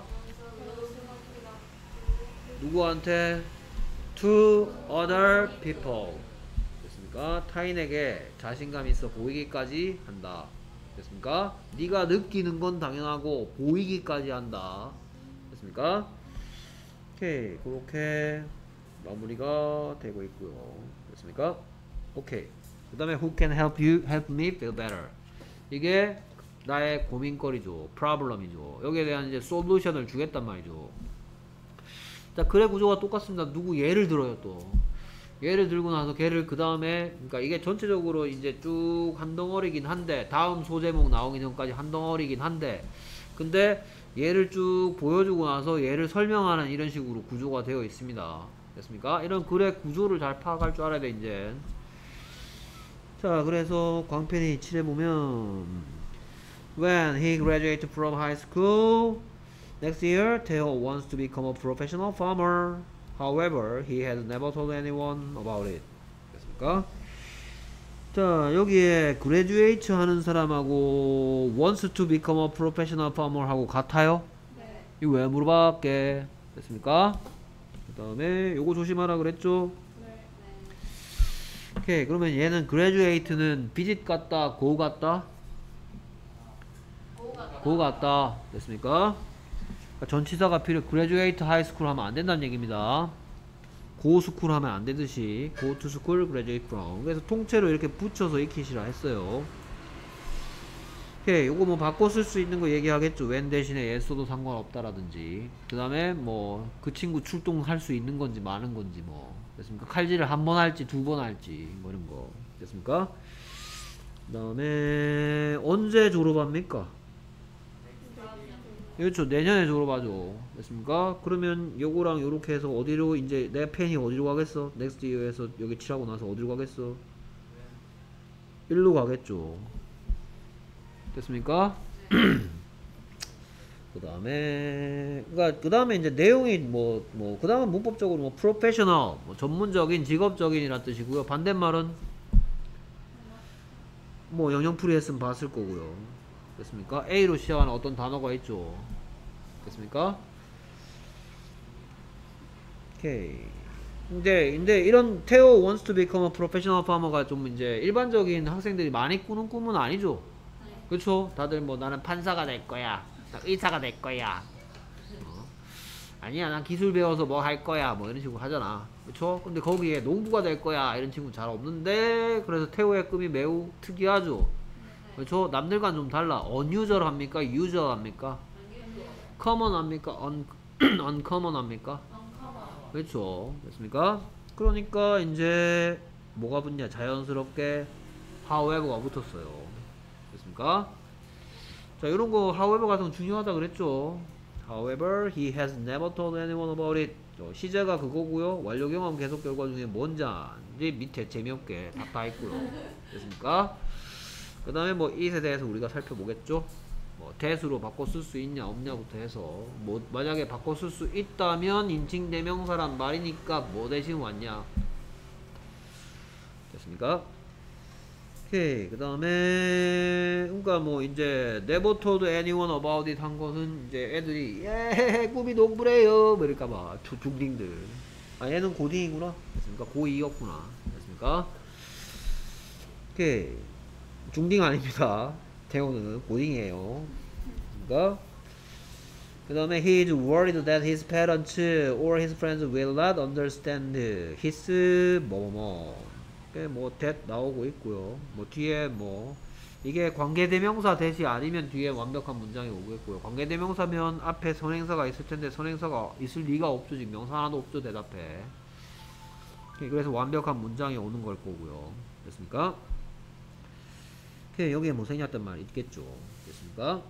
누구한테? to other people 됐습니까? 타인에게 자신감 있어 보이기까지 한다 됐습니까? 네가 느끼는 건 당연하고 보이기까지 한다 됐습니까? 오케이 그렇게 마무리가 되고 있고요. 됐습니까? 오케이. 그 다음에 who can help you help me feel better 이게 나의 고민거리죠. problem이죠. 여기에 대한 이제 솔루션을 주겠단 말이죠. 자 글의 구조가 똑같습니다. 누구 예를 들어요. 또 예를 들고 나서 걔를 그 다음에 그러니까 이게 전체적으로 이제 쭉 한 덩어리긴 한데 다음 소제목 나오기 전까지 한 덩어리긴 한데 근데 얘를 쭉 보여주고 나서 얘를 설명하는 이런 식으로 구조가 되어 있습니다. 됐습니까? 이런 글의 구조를 잘 파악할 줄 알아야 돼 이제. 자 그래서 광편이 칠해보면 When he graduated from high school next year, Theo wants to become a professional farmer. However, he has never told anyone about it. 됐습니까? 자 여기에 graduate 하는 사람하고 wants to become a professional farmer 하고 같아요? 네. 이거 왜 물어봤게? 됐습니까? 그 다음에 요거 조심하라 그랬죠? 네. 오케이 그러면 얘는 graduate는 visit 같다 go 같다? go 같다 됐습니까? 그러니까 전치사가 필요 graduate high school 하면 안 된다는 얘기입니다. go school 하면 안 되듯이 go to school, graduate from. 그래서 통째로 이렇게 붙여서 익히시라 했어요. 오케이 요거 뭐 바꿔 쓸 수 있는 거 얘기하겠죠. when 대신에 yes 써도 상관없다라든지. 그 다음에 뭐 그 친구 출동할 수 있는 건지 많은 건지 뭐 됐습니까? 칼질을 한 번 할지 두 번 할지 뭐 이런 거 됐습니까? 그 다음에 언제 졸업합니까? 그렇죠. 내년에 졸업하죠. 됐습니까? 그러면 요거랑 요렇게 해서 어디로 이제 내 펜이 어디로 가겠어? next year에서 여기 칠하고 나서 어디로 가겠어? 일로 가겠죠. 됐습니까? 그 다음에 그니까 그 다음에 이제 내용이 뭐 뭐 그 다음에 문법적으로 뭐 professional 뭐 전문적인 직업적인 이란 뜻이고요. 반대말은 뭐 영영풀이 했으면 봤을 거고요. 됐습니까? A로 시작하는 어떤 단어가 있죠. 됐습니까? 오케이. 근데 근데 이런 테오 wants to become a professional farmer가 좀 이제 일반적인 학생들이 많이 꾸는 꿈은 아니죠. 그렇죠? 다들 뭐 나는 판사가 될 거야, 나 의사가 될 거야. 어? 아니야, 난 기술 배워서 뭐 할 거야, 뭐 이런 식으로 하잖아. 그렇죠? 근데 거기에 농부가 될 거야 이런 친구 잘 없는데, 그래서 테오의 꿈이 매우 특이하죠. 그렇죠? 남들과는 좀 달라. unusual 합니까? usual 합니까? common 합니까? un, uncommon 합니까? 그렇죠. 됐습니까? 그러니까 이제 뭐가 붙냐? 자연스럽게 however가 붙었어요. 됐습니까? 자, 이런 거 however 같은 거 중요하다 그랬죠. However, he has never told anyone about it. 저, 시제가 그거고요. 완료 경험 계속 결과 중에 뭔지 밑에 재미없게 다 다 있고요. 됐습니까? 그 다음에 뭐 it에 대해서 우리가 살펴보겠죠. 뭐 대수로 바꿔 쓸 수 있냐 없냐부터 해서, 뭐 만약에 바꿔 쓸 수 있다면 인칭 대명사란 말이니까 뭐 대신 왔냐. 됐습니까? 오케이. 그 다음에 그러니까 뭐 이제 never told anyone about it 한 것은 이제 애들이 예 꿈이 농부래요 뭐 이럴까봐 중딩들. 아 얘는 고딩이구나. 됐습니까? 고이였구나. 됐습니까? 오케이. 중딩 아닙니다. 태호는 고딩이에요. 그러니까 그 다음에 he is worried that his parents or his friends will not understand his 뭐뭐 뭐 that 나오고 있고요. 뭐 뒤에 뭐 이게 관계대명사 대시 아니면 뒤에 완벽한 문장이 오고 있고요. 관계대명사면 앞에 선행사가 있을 텐데 선행사가 있을 리가 없죠. 지금 명사 하나도 없죠. 대답해. 그래서 완벽한 문장이 오는 걸 거고요. 됐습니까? 여기에 뭐 생략된 말 있겠죠. 됐습니까?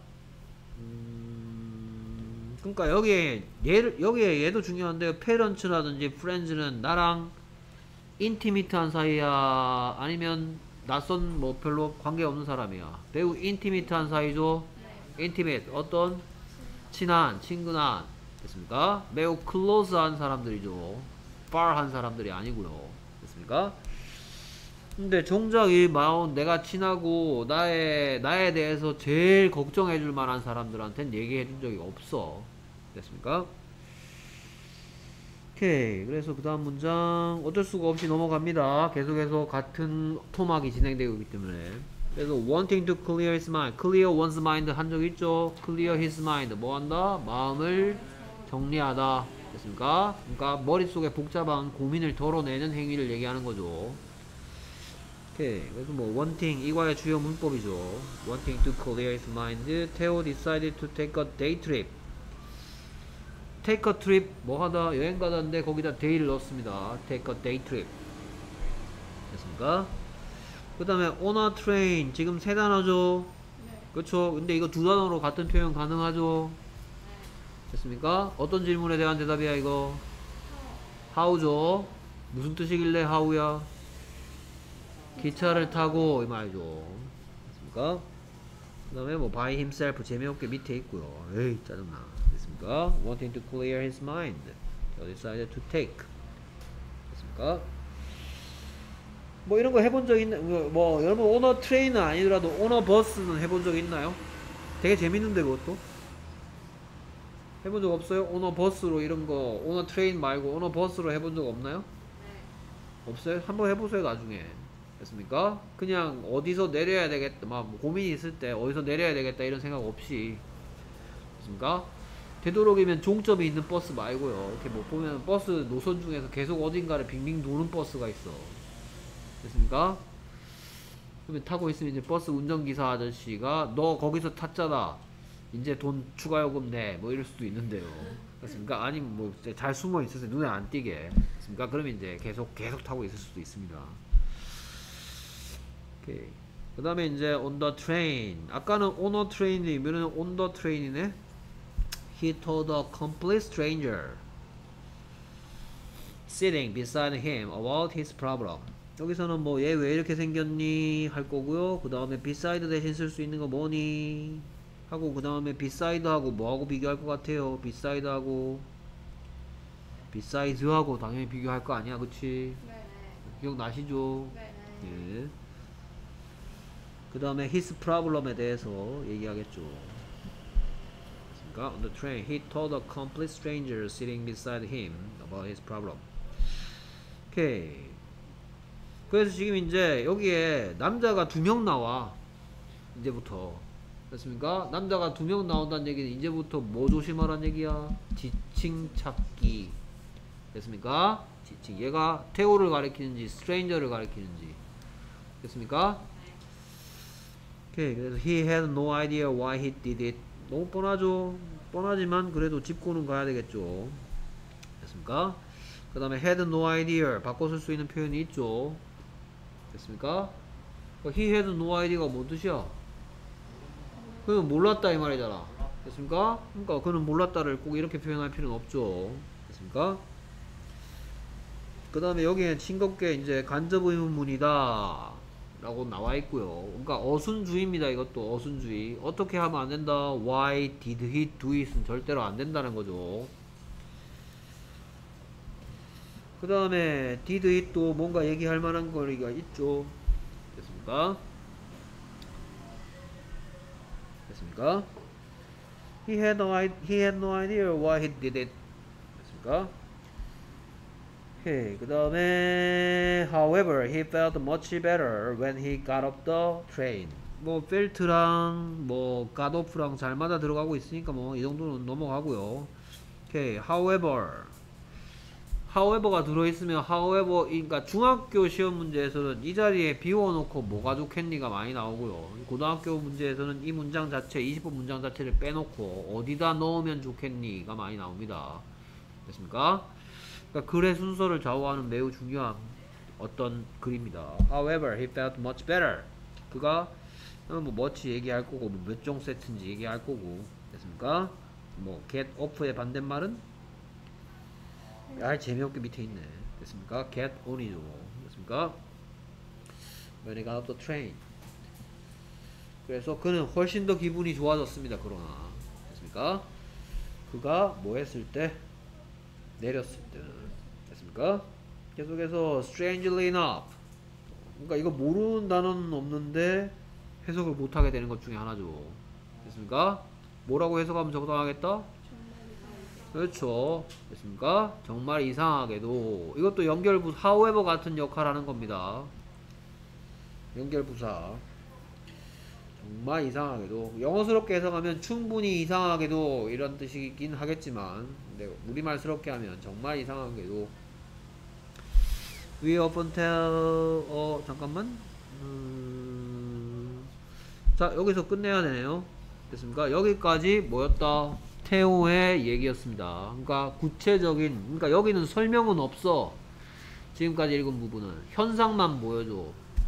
음, 그러니까 여기에 얘를 여기에 얘도 중요한데요. parents라든지 friends는 나랑 인티미트한 사이야, 아니면 낯선 뭐 별로 관계 없는 사람이야. 매우 인티미트한 사이죠. 인티밋 어떤 친한, 친근한. 됐습니까? 매우 클로즈한 사람들이죠. far한 사람들이 아니고요. 됐습니까? 근데 정작 이 마운 내가 친하고 나의 나에 대해서 제일 걱정해줄 만한 사람들한테는 얘기해준 적이 없어. 됐습니까? 오케이. 그래서 그 다음 문장 어쩔 수가 없이 넘어갑니다. 계속해서 같은 토막이 진행되고 있기 때문에. 그래서 wanting to clear his mind, clear one's mind 한 적 있죠. clear his mind 뭐 한다? 마음을 정리하다. 됐습니까? 그러니까 머릿속에 복잡한 고민을 덜어내는 행위를 얘기하는 거죠. 오케이. 그래서 뭐 wanting 이과의 주요 문법이죠. wanting to clear his mind, Theo decided to take a day trip. take a trip 뭐 하다? 여행 가다인데 거기다 day를 넣었습니다. take a day trip. 됐습니까? 그 다음에 on a train 지금 세 단어죠. 네. 그렇죠. 근데 이거 두 단어로 같은 표현 가능하죠. 네. 됐습니까? 어떤 질문에 대한 대답이야 이거? how죠. 무슨 뜻이길래 how야? 기차를 타고 이 말이죠. 됐습니까? 그 다음에 뭐 by himself 재미없게 밑에 있고요. 에이 짜증나. 됐습니까? wanting to clear his mind, decided to take. 됐습니까? 뭐 이런 거 해본 적 있나? 뭐 여러분 오너 트레인은 아니더라도 오너 버스는 해본 적 있나요? 되게 재밌는데 그것도 해본 적 없어요? 오너 버스로 이런 거 오너 트레인 말고 오너 버스로 해본 적 없나요? 네. 없어요? 한번 해보세요 나중에. 됐습니까? 그냥 어디서 내려야 되겠다 막 고민이 있을 때 어디서 내려야 되겠다 이런 생각 없이. 됐습니까? 되도록이면 종점이 있는 버스 말고요. 이렇게 뭐 보면 버스 노선 중에서 계속 어딘가를 빙빙 도는 버스가 있어. 됐습니까? 그러면 타고 있으면 이제 버스 운전기사 아저씨가 너 거기서 탔잖아. 이제 돈 추가 요금 내. 뭐 이럴 수도 있는데요. 됐습니까? 아니면 뭐 잘 숨어 있어서 눈에 안 띄게. 됐습니까? 그러면 이제 계속 계속 타고 있을 수도 있습니다. 오케이. 그 다음에 이제 on the train. 아까는 on a train이면은 on the train이네. He told a complete stranger sitting beside him about his problem. 여기서는 뭐 얘 왜 이렇게 생겼니 할 거고요. 그 다음에 beside 대신 쓸 수 있는 거 뭐니 하고, 그 다음에 beside하고 뭐하고 비교할 것 같아요? beside하고 beside하고 당연히 비교할 거 아니야, 그치? 네. 기억나시죠? 네. 예. 그 다음에 his problem에 대해서 얘기하겠죠. 됐습니까? On the train, he told a complete stranger sitting beside him about his problem. 오케이. 그래서 지금 이제 여기에 남자가 두 명 나와. 이제부터. 됐습니까? 남자가 두 명 나온다는 얘기는 이제부터 뭐 조심하라는 얘기야? 지칭 찾기. 됐습니까? 지칭. 얘가 태호를 가리키는지 스트레인저를 가리키는지. 됐습니까? 오케이. 그래서 he had no idea why he did it. 너무 뻔하죠? 뻔하지만 그래도 짚고는 가야 되겠죠. 됐습니까? 그 다음에 had no idea 바꿔 쓸 수 있는 표현이 있죠. 됐습니까? he had no idea가 뭔 뜻이야? 그는 몰랐다 이 말이잖아. 됐습니까? 그러니까 그는 몰랐다를 꼭 이렇게 표현할 필요는 없죠. 됐습니까? 그 다음에 여기엔 싱겁게 이제 간접 의문문이다 라고 나와 있고요. 그러니까 어순주의입니다. 이것도 어순주의. 어떻게 하면 안 된다? Why did he do it은 절대로 안 된다는 거죠. 그 다음에 did it도 뭔가 얘기할 만한 거리가 있죠. 됐습니까? 됐습니까? He had no idea, he had no idea why he did it. 됐습니까? 오케이. 그 다음에 however he felt much better when he got off the train. 뭐 felt랑 뭐 got off랑 잘 맞아 들어가고 있으니까 뭐 이 정도는 넘어가고요. 오케이. however however가 들어있으면 however 그러니까 중학교 시험 문제에서는 이 자리에 비워놓고 뭐가 좋겠니가 많이 나오고요. 고등학교 문제에서는 이 문장 자체 이십 번 문장 자체를 빼놓고 어디다 넣으면 좋겠니가 많이 나옵니다. 됐습니까? 그러니까 글의 순서를 좌우하는 매우 중요한 어떤 글입니다. However, he felt much better. 그가 뭐 much 얘기할 거고 뭐 몇 종 세트인지 얘기할 거고. 됐습니까? 뭐 get off의 반대말은 아 재미없게 밑에 있네. 됐습니까? get on이죠. 됐습니까? When he got off the train. 그래서 그는 훨씬 더 기분이 좋아졌습니다. 그러나 됐습니까? 그가 뭐 했을 때? 내렸을 때는. 됐습니까? 계속해서 strangely enough. 그러니까 이거 모르는 단어는 없는데 해석을 못하게 되는 것 중에 하나죠. 됐습니까? 뭐라고 해석하면 적당하겠다? 그렇죠. 됐습니까? 정말 이상하게도 이것도 연결부사 however 같은 역할을 하는 겁니다. 연결부사. 정말 이상하게도 영어스럽게 해석하면 충분히 이상하게도 이런 뜻이긴 하겠지만 근데 우리말스럽게 하면 정말 이상하게도 We often tell 어 잠깐만 음... 자 여기서 끝내야 되네요. 됐습니까? 여기까지 뭐였다? 테오의 얘기였습니다. 그러니까 구체적인 그러니까 여기는 설명은 없어. 지금까지 읽은 부분은 현상만 보여줘.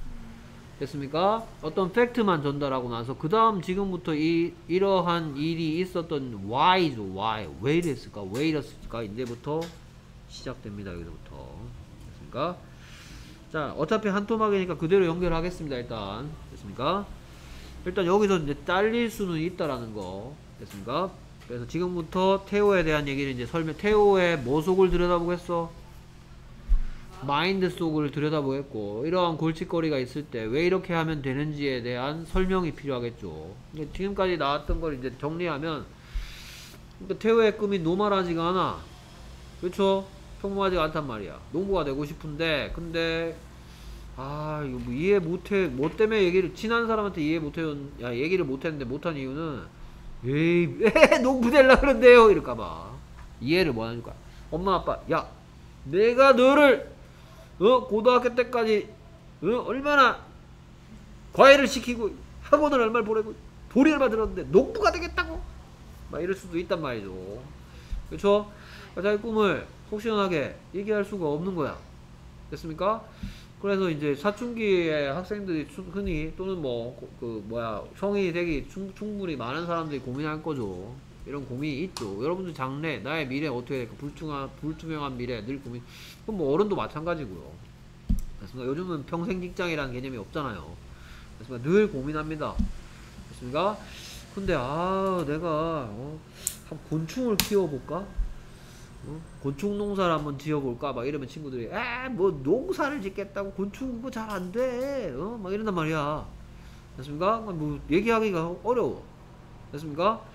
됐습니까? 어떤 팩트만 전달하고 나서 그 다음 지금부터 이 이러한 일이 있었던 why죠. why 왜 이랬을까? 왜 이랬을까? 이제부터 시작됩니다. 여기서부터. 됐습니까? 자 어차피 한 토막이니까 그대로 연결하겠습니다. 일단 됐습니까? 일단 여기서 이제 잘릴 수는 있다라는 거 됐습니까? 그래서 지금부터 테오에 대한 얘기를 이제 설명 테오의 뭐 속을 들여다보겠어? 마인드 속을 들여다보겠고 이러한 골칫거리가 있을 때 왜 이렇게 하면 되는지에 대한 설명이 필요하겠죠. 지금까지 나왔던 걸 이제 정리하면 그러니까 태호의 꿈이 노멀하지가 않아. 그렇죠? 평범하지가 않단 말이야. 농부가 되고 싶은데 근데 아 이거 뭐 이해 못해 뭐 때문에 얘기를 친한 사람한테 이해 못해 야 얘기를 못했는데 못한 이유는 에이 에 농부 되려고 그런데요 이럴까봐 이해를 못 하니까 엄마 아빠 야 내가 너를 어 고등학교 때까지 어 얼마나 과외를 시키고 학원을 얼마나 보내고 돈이 얼마 들었는데 농부가 되겠다고 막 이럴 수도 있단 말이죠. 그렇죠? 자기 꿈을 속 시원하게 얘기할 수가 없는 거야. 됐습니까? 그래서 이제 사춘기에 학생들이 흔히 또는 뭐 그 뭐야 성인이 되기 충, 충분히 많은 사람들이 고민할 거죠. 이런 고민이 있죠. 여러분들 장래 나의 미래 어떻게 될까 불투명한 불투명한 미래 늘 고민. 그럼 뭐 어른도 마찬가지고요. 됐습니까? 요즘은 평생 직장이라는 개념이 없잖아요. 됐습니까? 늘 고민합니다. 됐습니까? 근데 아 내가 어, 한 곤충을 키워볼까? 어? 곤충 농사를 한번 지어볼까? 막 이러면 친구들이 에 뭐 농사를 짓겠다고 곤충 그거 잘 안 돼. 어? 막 이런단 말이야. 됐습니까? 뭐 얘기하기가 어려워. 됐습니까?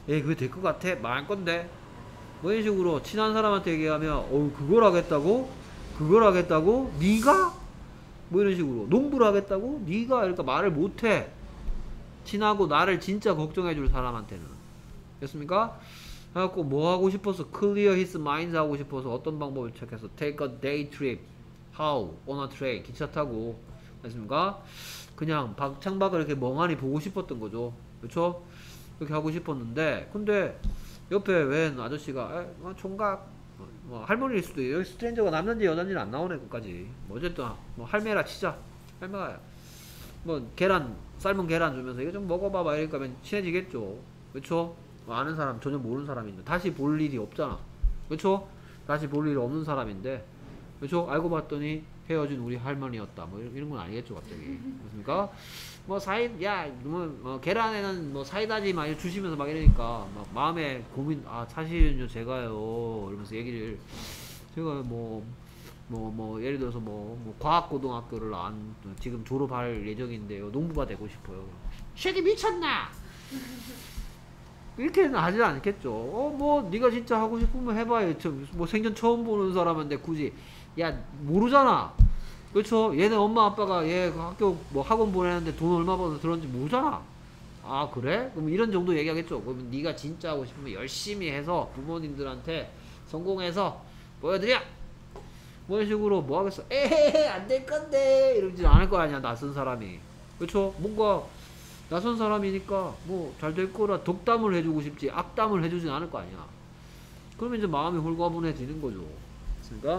에 그게 될 것 같아? 망할 건데? 뭐 이런 식으로 친한 사람한테 얘기하면 어 그걸 하겠다고? 그걸 하겠다고? 네가? 뭐 이런 식으로 농부를 하겠다고? 네가? 그러니까 말을 못해. 친하고 나를 진짜 걱정해줄 사람한테는. 됐습니까? 그래갖고 뭐 하고 싶어서 clear his mind 하고 싶어서 어떤 방법을 찾겠어? take a day trip. how? on a train. 기차 타고. 됐습니까? 그냥 박, 창밖을 이렇게 멍하니 보고 싶었던 거죠. 그렇죠? 그렇게 하고 싶었는데 근데 옆에 웬 아저씨가 에, 뭐 총각 뭐, 뭐 할머니일 수도 있고 여기 스트레인저가 남자인지 여자인지는 안 나오네 끝까지. 뭐 어쨌든 뭐 할매라 치자. 할매가 뭐 계란 삶은 계란 주면서 이거 좀 먹어봐봐 이러니까 친해지겠죠. 그렇죠? 뭐 아는 사람 전혀 모르는 사람인데 다시 볼 일이 없잖아. 그렇죠? 다시 볼 일이 없는 사람인데 그렇죠? 알고 봤더니 헤어진 우리 할머니였다. 뭐 이런 건 아니겠죠 갑자기. 그렇습니까? 뭐 사이 야뭐 뭐, 계란에는 뭐 사이다지 막 주시면서 막 이러니까 막 마음에 고민 아 사실은요 제가요 이러면서 얘기를 제가 뭐 뭐, 뭐, 예를 들어서 뭐, 뭐 과학고등학교를 안, 지금 졸업할 예정인데요. 농부가 되고 싶어요. 쉐기 미쳤나? 이렇게는 하지 않겠죠. 어, 뭐, 네가 진짜 하고 싶으면 해봐요. 저, 뭐, 생전 처음 보는 사람인데 굳이. 야, 모르잖아. 그렇죠? 얘네 엄마 아빠가 얘 학교 뭐 학원 보내는데 돈 얼마 벌어서 들었는지 모르잖아. 아, 그래? 그럼 이런 정도 얘기하겠죠. 그러면 네가 진짜 하고 싶으면 열심히 해서 부모님들한테 성공해서 보여드려! 뭐 이런 식으로 뭐 하겠어? 에헤헤 안 될 건데 이러지 않을 거 아니야 낯선 사람이. 그렇죠? 뭔가 낯선 사람이니까 뭐 잘 될 거라 덕담을 해주고 싶지 악담을 해주진 않을 거 아니야. 그러면 이제 마음이 홀가분해지는 거죠. 그러니까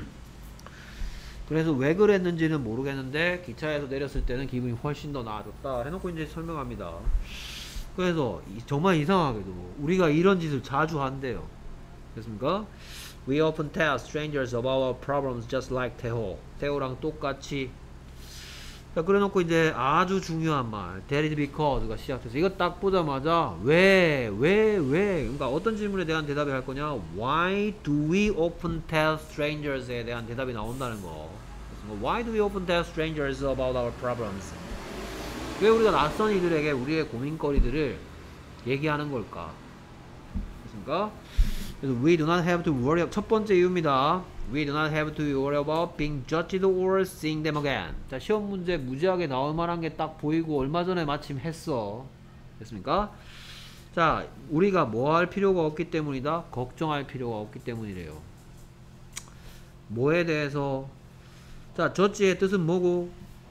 그래서 왜 그랬는지는 모르겠는데 기차에서 내렸을 때는 기분이 훨씬 더 나아졌다 해놓고 이제 설명합니다. 그래서 정말 이상하게도 우리가 이런 짓을 자주 한대요. 됐습니까? We often tell strangers about our problems just like 태호. 태호랑 똑같이. 자, 그래 놓고 이제 아주 중요한 말. That is because가 시작돼서 이거 딱 보자마자 왜, 왜, 왜. 그러니까 어떤 질문에 대한 대답이 할 거냐. Why do we often tell strangers에 대한 대답이 나온다는 거. Why do we often tell strangers about our problems? 왜 우리가 낯선 이들에게 우리의 고민거리들을 얘기하는 걸까? 그렇습니까? 그래서 we do not have to worry. 첫 번째 이유입니다. We do not have to worry about being judged or seeing them again. 자, 시험 문제 무지하게 나올 만한 게 딱 보이고 얼마 전에 마침 했어. 됐습니까? 자, 우리가 뭐 할 필요가 없기 때문이다? 걱정할 필요가 없기 때문이래요. 뭐에 대해서? 자, judge의 뜻은 뭐고?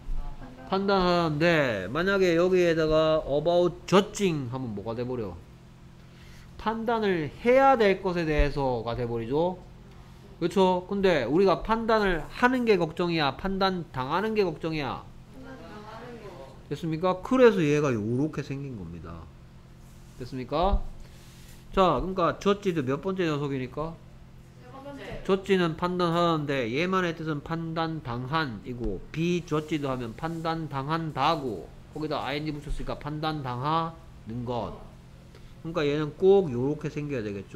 판단하는데 만약에 여기에다가 about judging 하면 뭐가 돼버려? 판단을 해야 될 것에 대해서가 돼버리죠. 그렇죠? 근데 우리가 판단을 하는 게 걱정이야? 판단 당하는 게 걱정이야? 됐습니까? 그래서 얘가 요렇게 생긴 겁니다. 됐습니까? 자, 그러니까 저지도 몇 번째 녀석이니까? 저지는 판단하는데 얘만의 뜻은 판단 당한이고 비저지도 하면 판단 당한다고 거기다 아이엔지 붙였으니까 판단 당하는 것. 그러니까 얘는 꼭 요렇게 생겨야 되겠죠.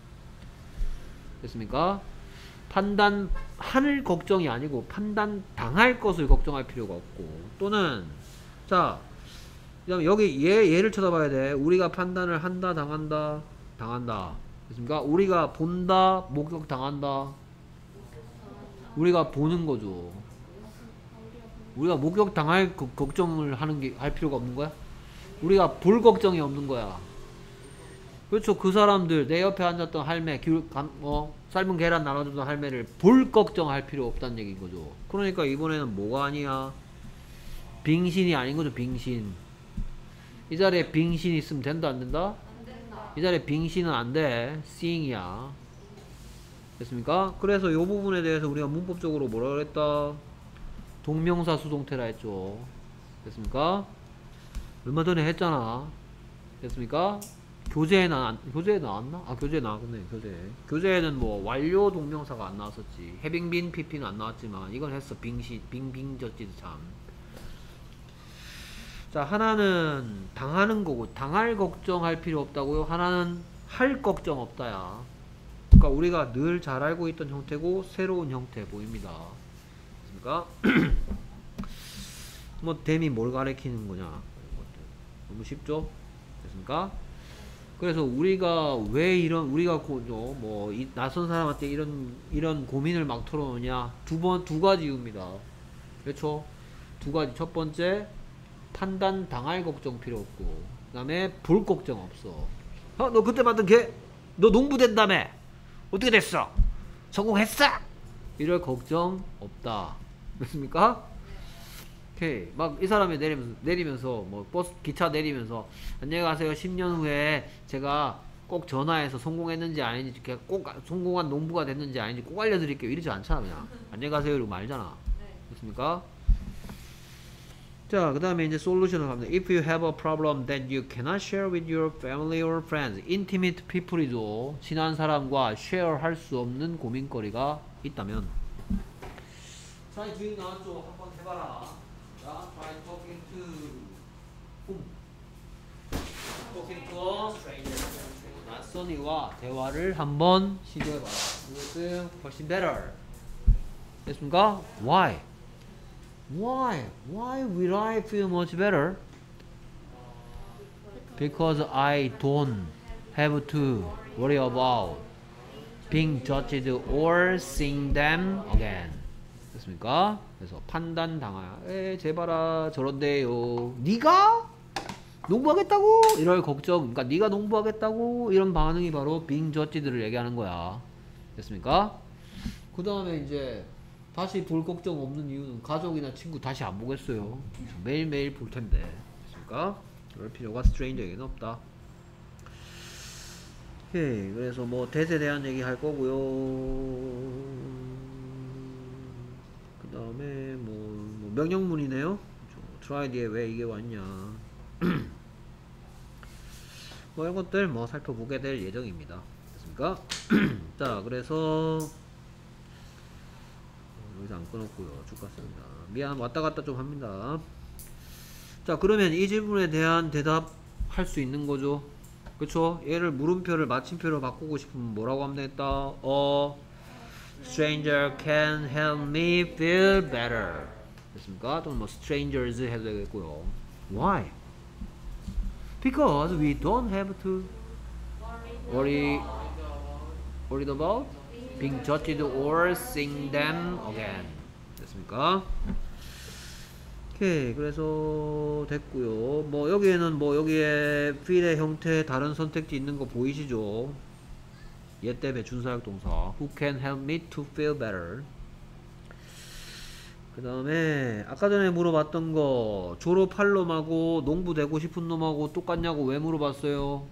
됐습니까? 판단할 걱정이 아니고 판단 당할 것을 걱정할 필요가 없고 또는 자 그다음에 여기 얘 얘를 쳐다봐야 돼. 우리가 판단을 한다 당한다 당한다. 됐습니까? 우리가 본다 목격 당한다. 우리가 보는 거죠. 우리가 목격 당할 그, 걱정을 하는 게 할 필요가 없는 거야? 우리가 볼 걱정이 없는 거야. 그렇죠. 그 사람들 내 옆에 앉았던 할매 귤, 감, 어, 삶은 계란 나눠주던 할매를 볼 걱정할 필요 없다는 얘기인 거죠. 그러니까 이번에는 뭐가 아니야? 빙신이 아닌 거죠. 빙신. 이 자리에 빙신이 있으면 된다 안 된다? 안 된다. 이 자리에 빙신은 안 돼. seeing이야. 됐습니까? 그래서 이 부분에 대해서 우리가 문법적으로 뭐라 그랬다? 동명사 수동태라 했죠. 됐습니까? 얼마 전에 했잖아. 됐습니까? 교재에 나, 교재에 나왔나? 아, 교재에 나왔네, 교재. 교재에는 뭐, 완료 동명사가 안 나왔었지. having been, pp는 안 나왔지만, 이건 했어. 빙시, 빙빙졌지도 참. 자, 하나는 당하는 거고, 당할 걱정할 필요 없다고요? 하나는 할 걱정 없다야. 그러니까 우리가 늘 잘 알고 있던 형태고, 새로운 형태 보입니다. 그러니까, 뭐, 댐이 뭘 가리키는 거냐. 너무 쉽죠? 됐습니까? 그래서 우리가 왜 이런 우리가 고, 어, 뭐 이, 낯선 사람한테 이런 이런 고민을 막 털어놓냐 두 번 두 가지 이유입니다. 그렇죠? 두 가지. 첫 번째 판단 당할 걱정 필요 없고 그다음에 볼 걱정 없어. 어, 너 그때 받은 걔 너 농부 된다며 어떻게 됐어? 성공했어? 이럴 걱정 없다. 맞습니까? 오케이. 막 이 사람이 내리면서, 내리면서, 뭐, 버스, 기차 내리면서, 안녕히 가세요. 십 년 후에 제가 꼭 전화해서 성공했는지 아닌지, 꼭 성공한 농부가 됐는지 아닌지 꼭 알려드릴게요. 이러지 않잖아, 그냥. 안녕히 가세요. 이러고 말잖아. 그렇습니까? 자, 그 다음에 이제 솔루션을 갑니다. If you have a problem that you cannot share with your family or friends, intimate people이죠. 친한 사람과 share 할 수 없는 고민거리가 있다면. try doing 나왔죠. 한번 해봐라. 자, try talking to whom? talking to stranger. 낯선이와 대화를 한번 시도해봐라. 이것은 훨씬 better. 됐습니까? Why? Why? Why will I feel much better? Because I don't have to worry about being judged or seeing them again. 됐습니까? 그래서 판단 당하. 에, 제발아 저런데요. 네가 농부하겠다고? 이럴 걱정. 그러니까 네가 농부하겠다고? 이런 반응이 바로 being judged를 얘기하는 거야. 됐습니까? 그 다음에 이제 다시 볼 걱정 없는 이유는 가족이나 친구 다시 안 보겠어요. 매일매일 볼 텐데. 됐습니까? 그럴 필요가 스트레인저에게는 없다. 오케이. 그래서 뭐 대세에 대한 얘기 할 거고요. 그 다음에 뭐, 뭐 명령문이네요. try 뒤에 왜 이게 왔냐. 뭐 이런 것들 뭐 살펴보게 될 예정입니다. 됐습니까? 자, 그래서 여기서 안 끊었고요. 쭉 갔습니다. 미안, 왔다 갔다 좀 합니다. 자, 그러면 이 질문에 대한 대답 할 수 있는 거죠. 그쵸? 얘를 물음표를 마침표로 바꾸고 싶으면 뭐라고 하면 되겠다. 어, stranger can help me feel better. 됐습니까? 또는 뭐 strangers 해도 되겠고요. Why? Because we don't have to worry worried about being judged or seeing them again. 됐습니까? 오케이. 그래서 됐고요. 뭐 여기에는 뭐 여기에 feel의 형태 다른 선택지 있는 거 보이시죠? 얘 때문에 준사역 동사 Who can help me to feel better? 그 다음에 아까 전에 물어봤던 거 졸업할 놈하고 농부 되고 싶은 놈하고 똑같냐고 왜 물어봤어요?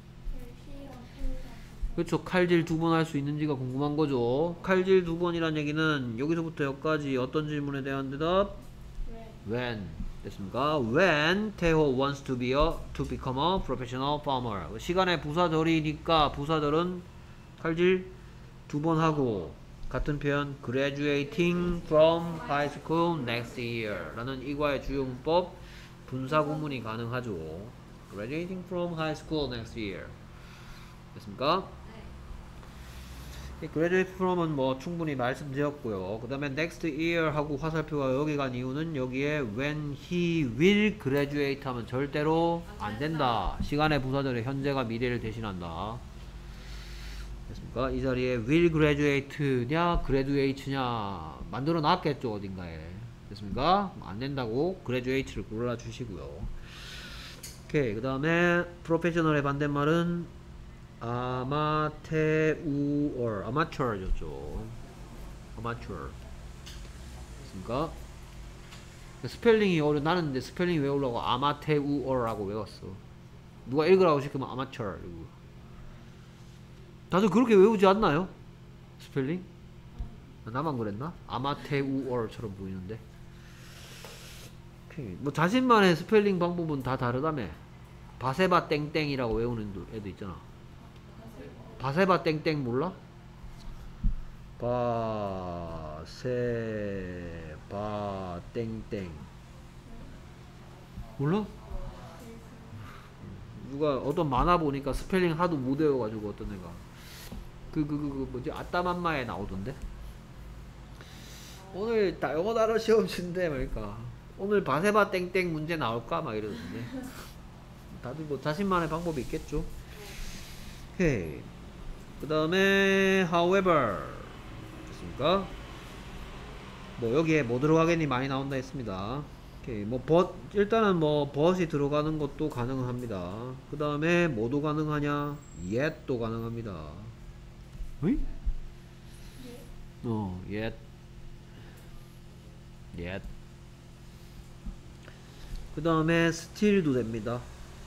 그렇죠. 칼질 두 번 할 수 있는지가 궁금한 거죠. 칼질 두 번이란 얘기는 여기서부터 여기까지 어떤 질문에 대한 대답? When. 됐습니까? When 태호 wants to be a, to become a professional farmer. 시간의 부사절이니까 부사절은 칼질 두 번 하고 같은 표현 graduating from high school next year 라는 이과의 주요 문법 분사 구문이 가능하죠. graduating from high school next year. 됐습니까? graduate from은 뭐 충분히 말씀드렸고요. 그 다음에 next year 하고 화살표가 여기 간 이유는 여기에 when he will graduate 하면 절대로 안 된다. 시간의 부사절에 현재가 미래를 대신한다. 됐습니까? 이 자리에 will graduate냐 graduate냐 만들어 놨겠죠 어딘가에. 됐습니까? 안 된다고 graduate를 골라 주시고요. 오케이. 그 다음에 professional의 반대말은 아마테우얼 아마추어였죠. 아마추어. 됐습니까? 스펠링이 어려. 나는 근데 스펠링이 외우려고 아마테우얼라고 외웠어. 누가 읽으라고 시키면 아마추어. 다들 그렇게 외우지 않나요? 스펠링? 나만 그랬나? 아마테우얼처럼 보이는데. 오케이. 뭐 자신만의 스펠링 방법은 다 다르다며. 바세바 땡땡이라고 외우는 애도 있잖아. 바세바 땡땡 몰라? 바세바 땡땡 몰라? 누가 어떤 만화 보니까 스펠링 하도 못 외워가지고 어떤 애가 그 그 그 그 뭐지 아따맘마에 나오던데. 오늘 다 영어 단어 시험 친대 말까. 오늘 바세바 땡땡 문제 나올까 막 이러던데. 다들 뭐 자신만의 방법이 있겠죠. 오케이. 그 다음에 however 됐습니까? 뭐 여기에 뭐 들어가겠니 많이 나온다 했습니다. 오케이. 뭐 but 일단은 뭐 but이 들어가는 것도 가능합니다. 그 다음에 뭐도 가능하냐? yet도 가능합니다. 어이? 어 yet yet 그 다음에 still도 됩니다.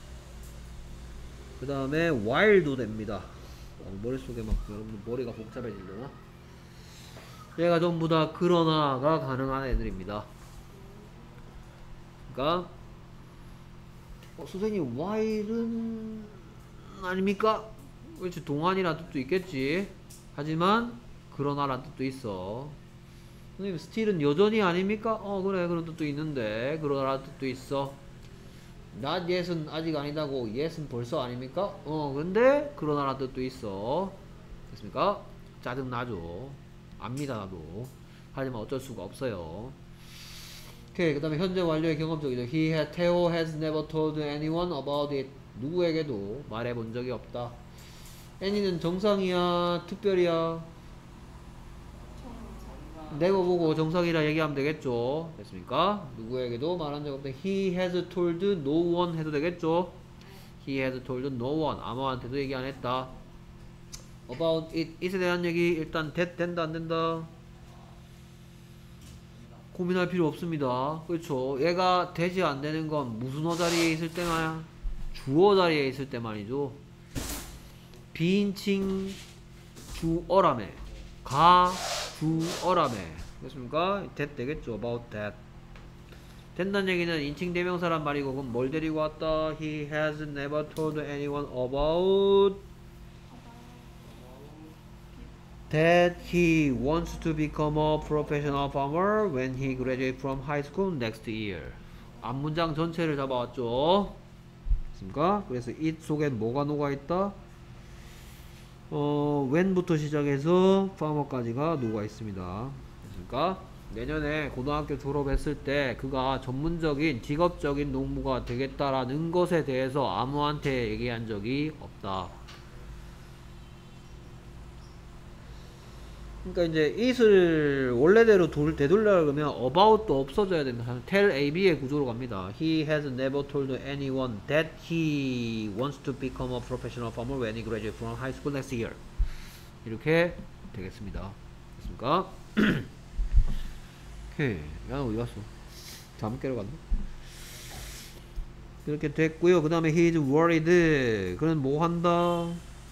그 다음에 while도 됩니다. 어, 머릿속에 막 여러분 머리가 복잡해지려나? 얘가 전부 다 그러나가 가능한 애들입니다. 그러니까 어, 선생님 while은 아닙니까? 그렇지 동안이란 뜻도 있겠지. 하지만 그러나란 뜻도 있어. 선생님 still은 여전히 아닙니까? 어 그래 그런 뜻도 있는데 그러나란 뜻도 있어. not yet은 아직 아니다고 yet은 벌써 아닙니까? 어 근데 그러나란 뜻도 있어. 됐습니까? 짜증나죠. 압니다 나도. 하지만 어쩔 수가 없어요. 오케이. 그 다음에 현재 완료의 경험적이죠. He had, Theo has never told anyone about it. 누구에게도 말해본 적이 없다. Any는 정상이야 특별이야? 네버 보고 정상이라 얘기하면 되겠죠. 됐습니까? 누구에게도 말한 적 없다. He has told no one 해도 되겠죠. He has told no one. 아무한테도 얘기 안 했다. About it. it에 대한 얘기 일단 that 된다 안 된다? 고민할 필요 없습니다. 그렇죠. 얘가 되지 안 되는 건 무슨 어 자리에 있을 때만 주어 자리에 있을 때만이죠. 비인칭 주어라며 가 주어라며 됐습니까? that 되겠죠. about that 된다는 얘기는 인칭 대명사란 말이고 그럼 뭘 데리고 왔다? He has never told anyone about that he wants to become a professional farmer when he graduates from high school next year. 앞문장 전체를 잡아왔죠. 됐습니까? 그래서 it 속엔 뭐가 녹아있다? 어, when부터 시작해서 farmer까지가 녹아있습니다. 됐습니까? 내년에 고등학교 졸업했을 때 그가 전문적인 직업적인 농부가 되겠다라는 것에 대해서 아무한테 얘기한 적이 없다. 그러니까 이제 it을 원래대로 돌, 되돌려 그러면 about도 없어져야 됩니다. tell 에이비의 구조로 갑니다. He has never told anyone that he wants to become a professional farmer when he graduates from high school next year. 이렇게 되겠습니다. 됐습니까? 오케이. 야, 어디 갔어? 잠 깨러 갔나? 이렇게 됐고요. 그 다음에 he is worried. 그는 뭐 한다?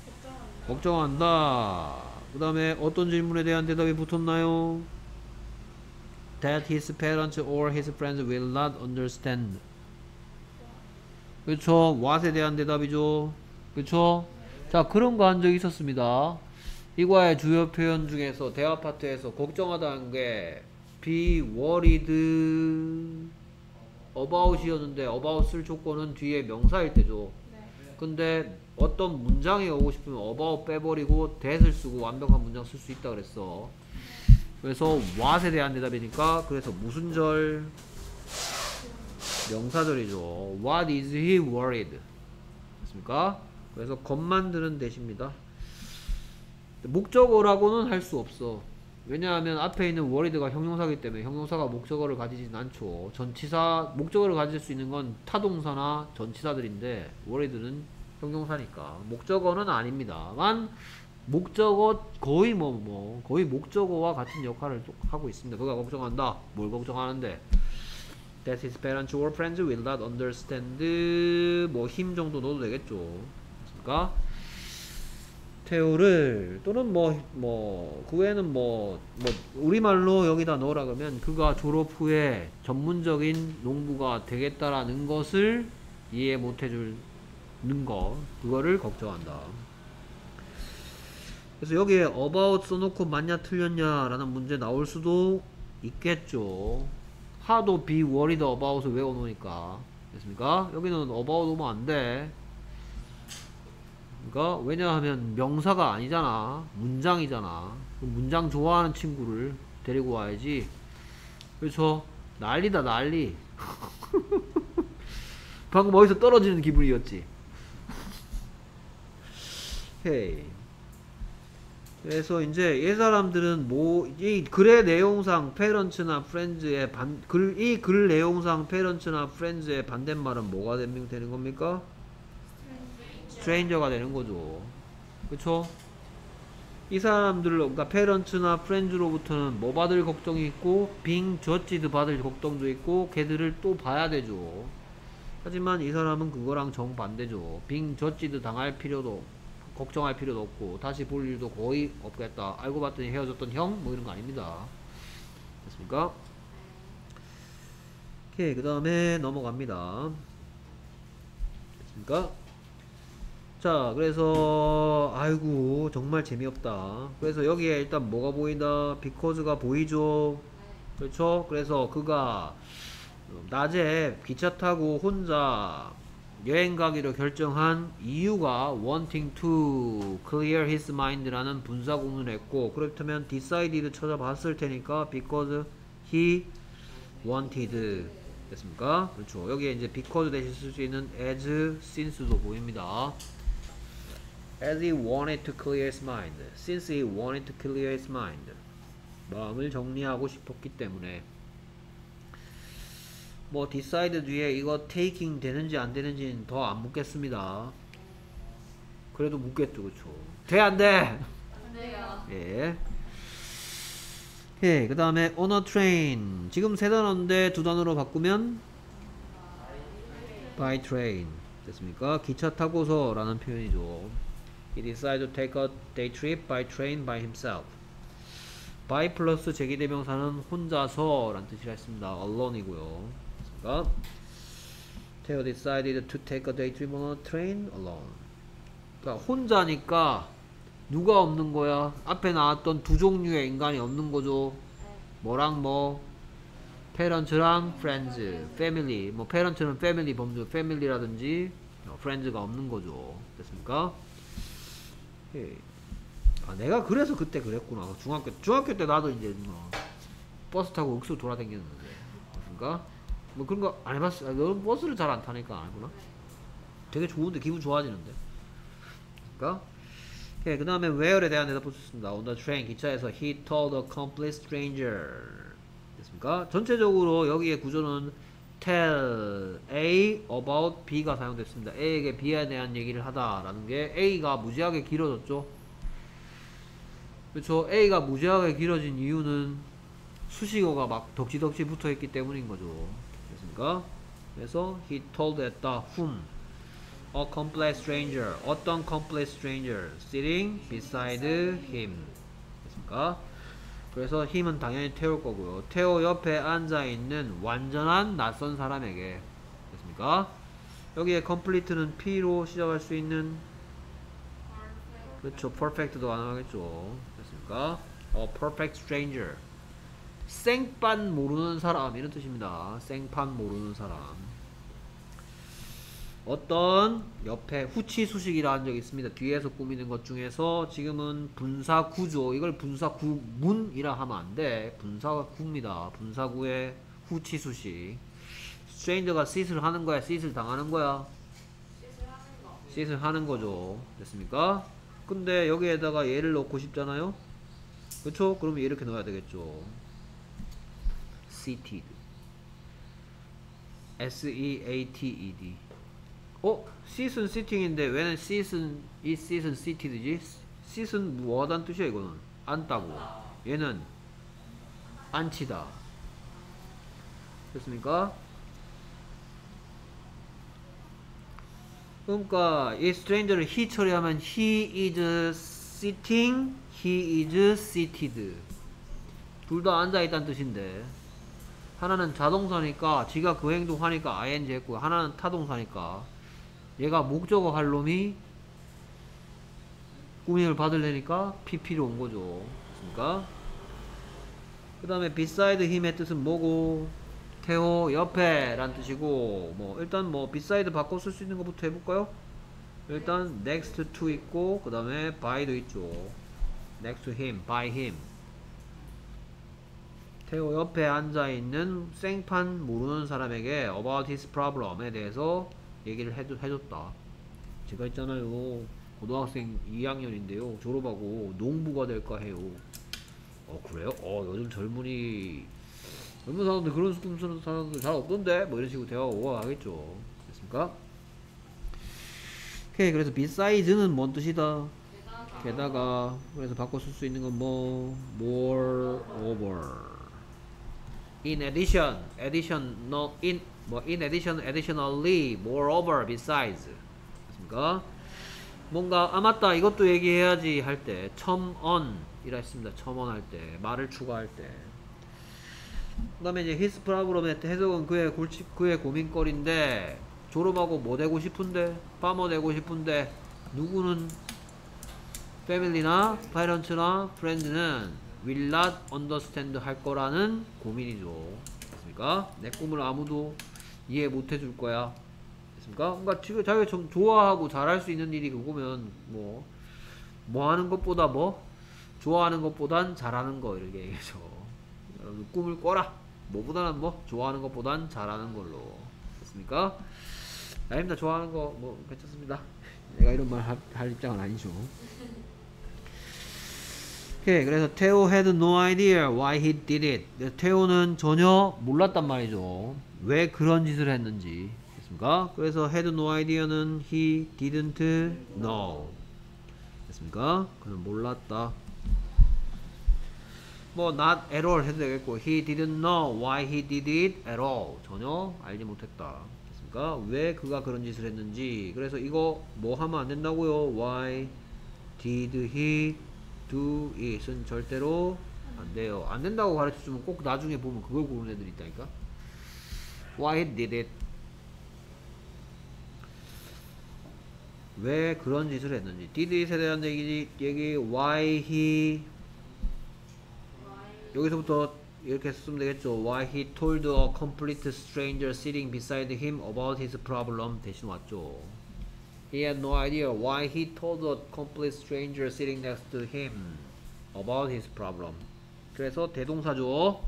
걱정한다. 그 다음에 어떤 질문에 대한 대답이 붙었나요? That his parents or his friends will not understand. 그렇죠. what에 대한 대답이죠. 그렇죠. 자, 그런 거 한 적 있었습니다. 이과의 주요 표현 중에서 대화 파트에서 걱정하다는 게 be worried about이었는데 about 쓸 조건은 뒤에 명사일 때죠. 근데 어떤 문장이 오고 싶으면 about 빼버리고 that을 쓰고 완벽한 문장 쓸 수 있다 그랬어. 그래서 what에 대한 대답이니까 그래서 무슨 절? 명사절이죠. What is he worried? 됐습니까? 그래서 것만 들은 대시입니다. 목적어라고는 할 수 없어. 왜냐하면 앞에 있는 worried가 형용사이기 때문에 형용사가 목적어를 가지진 않죠. 전치사, 목적어를 가질 수 있는 건 타동사나 전치사들인데 worried는 형용사니까 목적어는 아닙니다만 목적어 거의 뭐 뭐 거의 목적어와 같은 역할을 하고 있습니다. 그가 걱정한다. 뭘 걱정하는데? That his parents or friends will not understand. 뭐 힘 정도 넣어도 되겠죠. 그러니까 테오를 또는 뭐 뭐 그 외에는 뭐 뭐 우리말로 여기다 넣으라 그러면 그가 졸업 후에 전문적인 농부가 되겠다라는 것을 이해 못 해주는 거 그거를 걱정한다. 그래서 여기에 about 써놓고 맞냐 틀렸냐 라는 문제 나올 수도 있겠죠. 하도 be worried about을 외워놓으니까 됐습니까? 여기는 about 오면 안돼. 그러니까 왜냐하면 명사가 아니잖아. 문장이잖아. 문장 좋아하는 친구를 데리고 와야지. 그렇죠? 난리다 난리. 방금 어디서 떨어지는 기분이었지. 오케이. 그래서 이제 이 사람들은 뭐 이 글의 내용상 페런츠나 프렌즈의 반 글 이 글 내용상 페런츠나 프렌즈의 반대말은 뭐가 되는 겁니까? 스트레인저가 되는 거죠. 그쵸? 이 사람들, 그러니까 페런츠나 프렌즈로부터는 뭐 받을 걱정이 있고 빙 저지드 받을 걱정도 있고 걔들을 또 봐야 되죠. 하지만 이 사람은 그거랑 정반대죠. 빙 저지드 당할 필요도 걱정할 필요도 없고 다시 볼 일도 거의 없겠다. 알고 봤더니 헤어졌던 형? 뭐 이런 거 아닙니다. 됐습니까? 오케이, 그 다음에 넘어갑니다. 됐습니까? 자, 그래서 아이고 정말 재미없다. 그래서 여기에 일단 뭐가 보인다? because가 보이죠. 그렇죠? 그래서 그가 낮에 기차 타고 혼자 여행 가기로 결정한 이유가 wanting to clear his mind라는 분사 공문을 했고, 그렇다면 decided 찾아봤을 테니까 because he wanted 됐습니까? 그렇죠. 여기에 이제 because 대신 쓸 수 있는 as, since도 보입니다. as he wanted to clear his mind, since he wanted to clear his mind, 마음을 정리하고 싶었기 때문에. 뭐 decide 뒤에 이거 taking 되는지 안 되는지는 더 안 묻겠습니다. 그래도 묻겠죠. 그쵸? 돼 안 돼? 안 돼요. 예. 예, 그 다음에 on a train. 지금 세 단어인데 두 단어로 바꾸면 by train 됐습니까? 기차 타고서 라는 표현이죠. He decided to take a day trip by train by himself. by 플러스 제기대명사는 혼자서 라는 뜻이라 했습니다. alone이고요. Theo decided to take a day trip on a train alone. 그러니까 혼자니까 누가 없는 거야? 앞에 나왔던 두 종류의 인간이 없는 거죠. 뭐랑 뭐? parents랑 friends, family. 뭐 parents는 family 범주, family라든지 friends가 없는 거죠. 됐습니까? 예. 아, 내가 그래서 그때 그랬구나. 중학교 중학교 때 나도 이제 뭐 버스 타고 억수 돌아다녔는데. 됐습니까? 뭐 그런 거 안 해봤어. 아, 너는 버스를 잘 안 타니까 안 해보나? 되게 좋은데 기분 좋아지는데. 그러니까 그 다음에 where에 대한 대답 보셨습니다. on the train 기차에서 he told a complete stranger 됐습니까? 전체적으로 여기에 구조는 tell A about B가 사용됐습니다. A에게 B에 대한 얘기를 하다라는 게 A가 무지하게 길어졌죠. 그렇죠? A가 무지하게 길어진 이유는 수식어가 막 덕지덕지 붙어있기 때문인 거죠. 됐습니까? 그래서 he told at the whom a complete stranger 어떤 complete stranger sitting beside him 됐습니까? 그래서 him은 당연히 태울 거고요. 태호 옆에 앉아있는 완전한 낯선 사람에게 됐습니까? 여기에 complete는 P로 시작할 수 있는 그렇죠. perfect도 가능하겠죠. 됐습니까? a perfect stranger 생판 모르는 사람 이런 뜻입니다. 생판 모르는 사람. 어떤 옆에 후치 수식이라 한 적이 있습니다. 뒤에서 꾸미는 것 중에서 지금은 분사구죠. 이걸 분사구문이라 하면 안 돼. 분사구입니다. 분사구의 후치 수식. 스트레인저가 sit을 하는 거야? sit을 당하는 거야? sit을 하는 거죠. 됐습니까? 근데 여기에다가 얘를 넣고 싶잖아요? 그쵸? 그러면 이렇게 넣어야 되겠죠. seated S E A T E D 어? sit은 sitting인데 왜는 sit은 이 sit은 seated지? sit은 뭐하다는 뜻이야 이거는? 앉다고. 얘는 앉히다. 됐습니까? 그러니까 이 stranger를 he 처리하면 he is sitting, he is seated. 둘 다 앉아있다는 뜻인데 하나는 자동사니까 지가 그 행동하니까 아이엔지 했고 하나는 타동사니까 얘가 목적어 할 놈이 꾸밈을 받으려니까 피피로 온 거죠. 그러니까 그 다음에 beside him의 뜻은 뭐고? 태호 옆에 란 뜻이고 뭐 일단 뭐 beside 바꿔 쓸 수 있는 것부터 해볼까요? 일단 next to 있고 그 다음에 by도 있죠. next to him, by him. 태호 옆에 앉아있는 생판 모르는 사람에게 about his problem에 대해서 얘기를 해줬, 해줬다. 제가 있잖아요. 고등학생 이 학년인데요. 졸업하고 농부가 될까 해요. 어 그래요? 어 요즘 젊은이 젊은 사람들 그런 꿈 쓰는 사람들 잘 없던데? 뭐 이런 식으로 대화가 오가겠죠. 됐습니까? 오케이. 그래서 besides,는 뭔 뜻이다? 게다가. 그래서 바꿔 쓸 수 있는 건 뭐? moreover. in addition, addition, no, in, 뭐, in addition, additionally, moreover, besides. 됐습니까? 뭔가, 아, 맞다, 이것도 얘기해야지 할 때, 첨 on, 이라 했습니다. 첨 on 할 때, 말을 추가할 때. 그 다음에 이제 his problem의 해석은 그의 골치, 그의 고민거리인데, 졸업하고 뭐 되고 싶은데, 파머 되고 싶은데, 누구는, 패밀리나, 파이런츠나, 프렌드는 will not understand 할 거라는 고민이죠. 됐습니까? 내 꿈을 아무도 이해 못 해줄 거야. 됐습니까? 그러니까 지금 자기가 좀 좋아하고 잘할 수 있는 일이 그거면 뭐, 뭐 하는 것보다 뭐, 좋아하는 것보단 잘하는 거, 이렇게 얘기해서. 여러분, 꿈을 꿔라. 뭐보다는 뭐, 좋아하는 것보단 잘하는 걸로. 됐습니까? 아닙니다. 좋아하는 거, 뭐, 괜찮습니다. 내가 이런 말 할 입장은 아니죠. 오케이. 그래서 테오 had no idea why he did it. 테오는 전혀 몰랐단 말이죠. 왜 그런 짓을 했는지. 됐습니까? 그래서 had no idea는 he didn't know. 됐습니까? 그는 몰랐다. 뭐 not at all 해도 되겠고 he didn't know why he did it at all. 전혀 알지 못했다. 됐습니까? 왜 그가 그런 짓을 했는지. 그래서 이거 뭐 하면 안 된다고요? Why did he do it은 절대로 안 돼요. 안 된다고 가르쳐주면 꼭 나중에 보면 그걸 고르는 애들이 있다니까. Why he did it. 왜 그런 짓을 했는지. did it에 대한 얘기, 얘기 why he 여기서부터 이렇게 쓰면 되겠죠. Why he told a complete stranger sitting beside him about his problem. 대신 왔죠. He had no idea why he told a complete stranger sitting next to him about his problem. 그래서 대동사죠.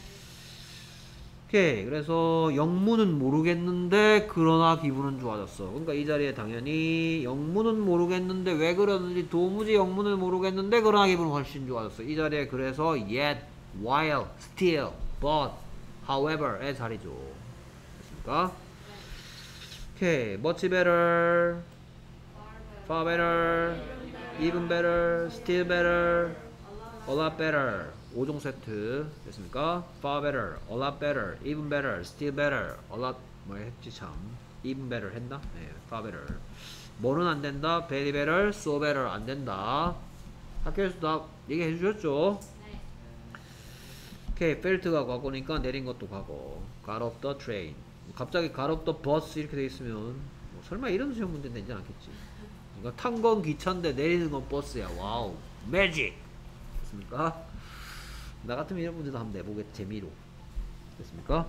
오케이. 그래서 영문은 모르겠는데 그러나 기분은 좋아졌어. 그러니까 이 자리에 당연히 영문은 모르겠는데 왜 그러는지 도무지 영문을 모르겠는데 그러나 기분은 훨씬 좋아졌어. 이 자리에 그래서 yet, while, still, but, however의 자리죠. 됐습니까? 오케이. much better, far better, even better, still better, a lot better. 오 종 세트 됐습니까? far better, a lot better, even better, still better, a lot 뭐 했지 참. even better 했나? 네, far better. 뭐는 안 된다? very better, so better 안 된다. 학교에서 다 얘기해 주셨죠? 네. 오케이. felt가 과거니까 내린 것도 과거. got off the train. 갑자기 got off the bus 이렇게 돼 있으면 뭐 설마 이런 시험 문제 내지 않겠지. 그러니까 탄 건 기차인데 내리는 건 버스야. 와우, 매직. 됐습니까? 나 같으면 이런 문제도 한번 내보겠지. 재미로. 됐습니까?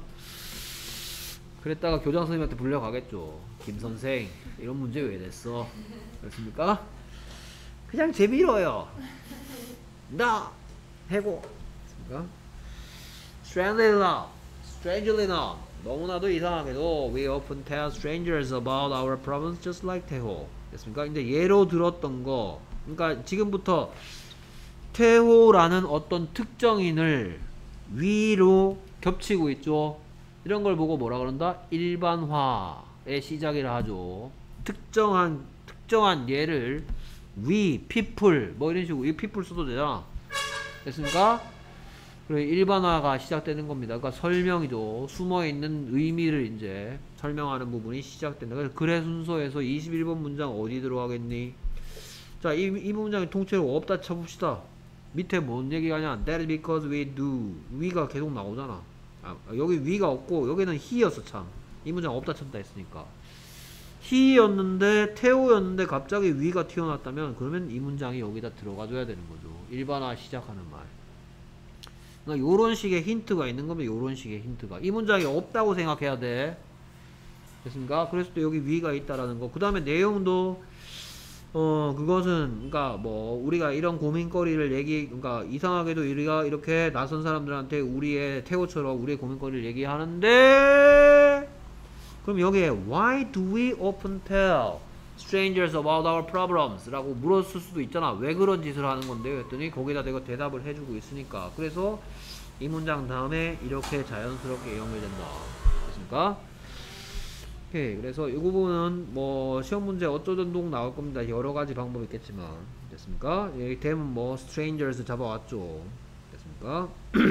그랬다가 교장 선생님한테 불려가겠죠. 김선생 이런 문제 왜 냈어? 그렇습니까? 그냥 재미로요. 나 해고. 됐습니까? Strangely enough, strangely enough, 너무나도 이상하게도 we often tell strangers about our problems just like 태호. 됐습니까? 이제 예로 들었던 거. 그러니까 지금부터 태호라는 어떤 특정인을 위로 겹치고 있죠. 이런 걸 보고 뭐라 그런다? 일반화의 시작이라 하죠. 특정한 특정한 예를 위, people 뭐 이런 식으로 이 people 써도 되잖아. 됐습니까? 그리고 일반화가 시작되는 겁니다. 그러니까 설명이죠. 숨어 있는 의미를 이제 설명하는 부분이 시작된다. 그래서 글의 순서에서 이십일 번 문장 어디 들어가겠니? 자, 이, 이 문장의 통째로 없다 쳐봅시다. 밑에 뭔 얘기가 하냐? That is because we do. we가 계속 나오잖아. 아, 여기 we가 없고 여기는 he였어 참. 이 문장 없다 쳤다 했으니까. he였는데 태호였는데 갑자기 we가 튀어나왔다면 그러면 이 문장이 여기다 들어가줘야 되는 거죠. 일반화 시작하는 말. 그러니까 요런 식의 힌트가 있는 거면 요런 식의 힌트가. 이 문장이 없다고 생각해야 돼. 됐습니까? 그래서 또 여기 we가 있다라는 거. 그 다음에 내용도 어 그것은 그러니까 뭐 우리가 이런 고민거리를 얘기 그러니까 이상하게도 우리가 이렇게 낯선 사람들한테 우리의 태호처럼 우리의 고민거리를 얘기하는데 그럼 여기에 why do we often tell strangers about our problems 라고 물었을 수도 있잖아. 왜 그런 짓을 하는 건데? 그랬더니 거기다 내가 대답을 해주고 있으니까. 그래서 이 문장 다음에 이렇게 자연스럽게 연결된다. 됐습니까? 오케이. 그래서 이 부분은 뭐 시험 문제 어쩌든 동 나올 겁니다. 여러 가지 방법이 있겠지만. 됐습니까? 여기 대문 뭐 strangers 잡아왔죠. 됐습니까?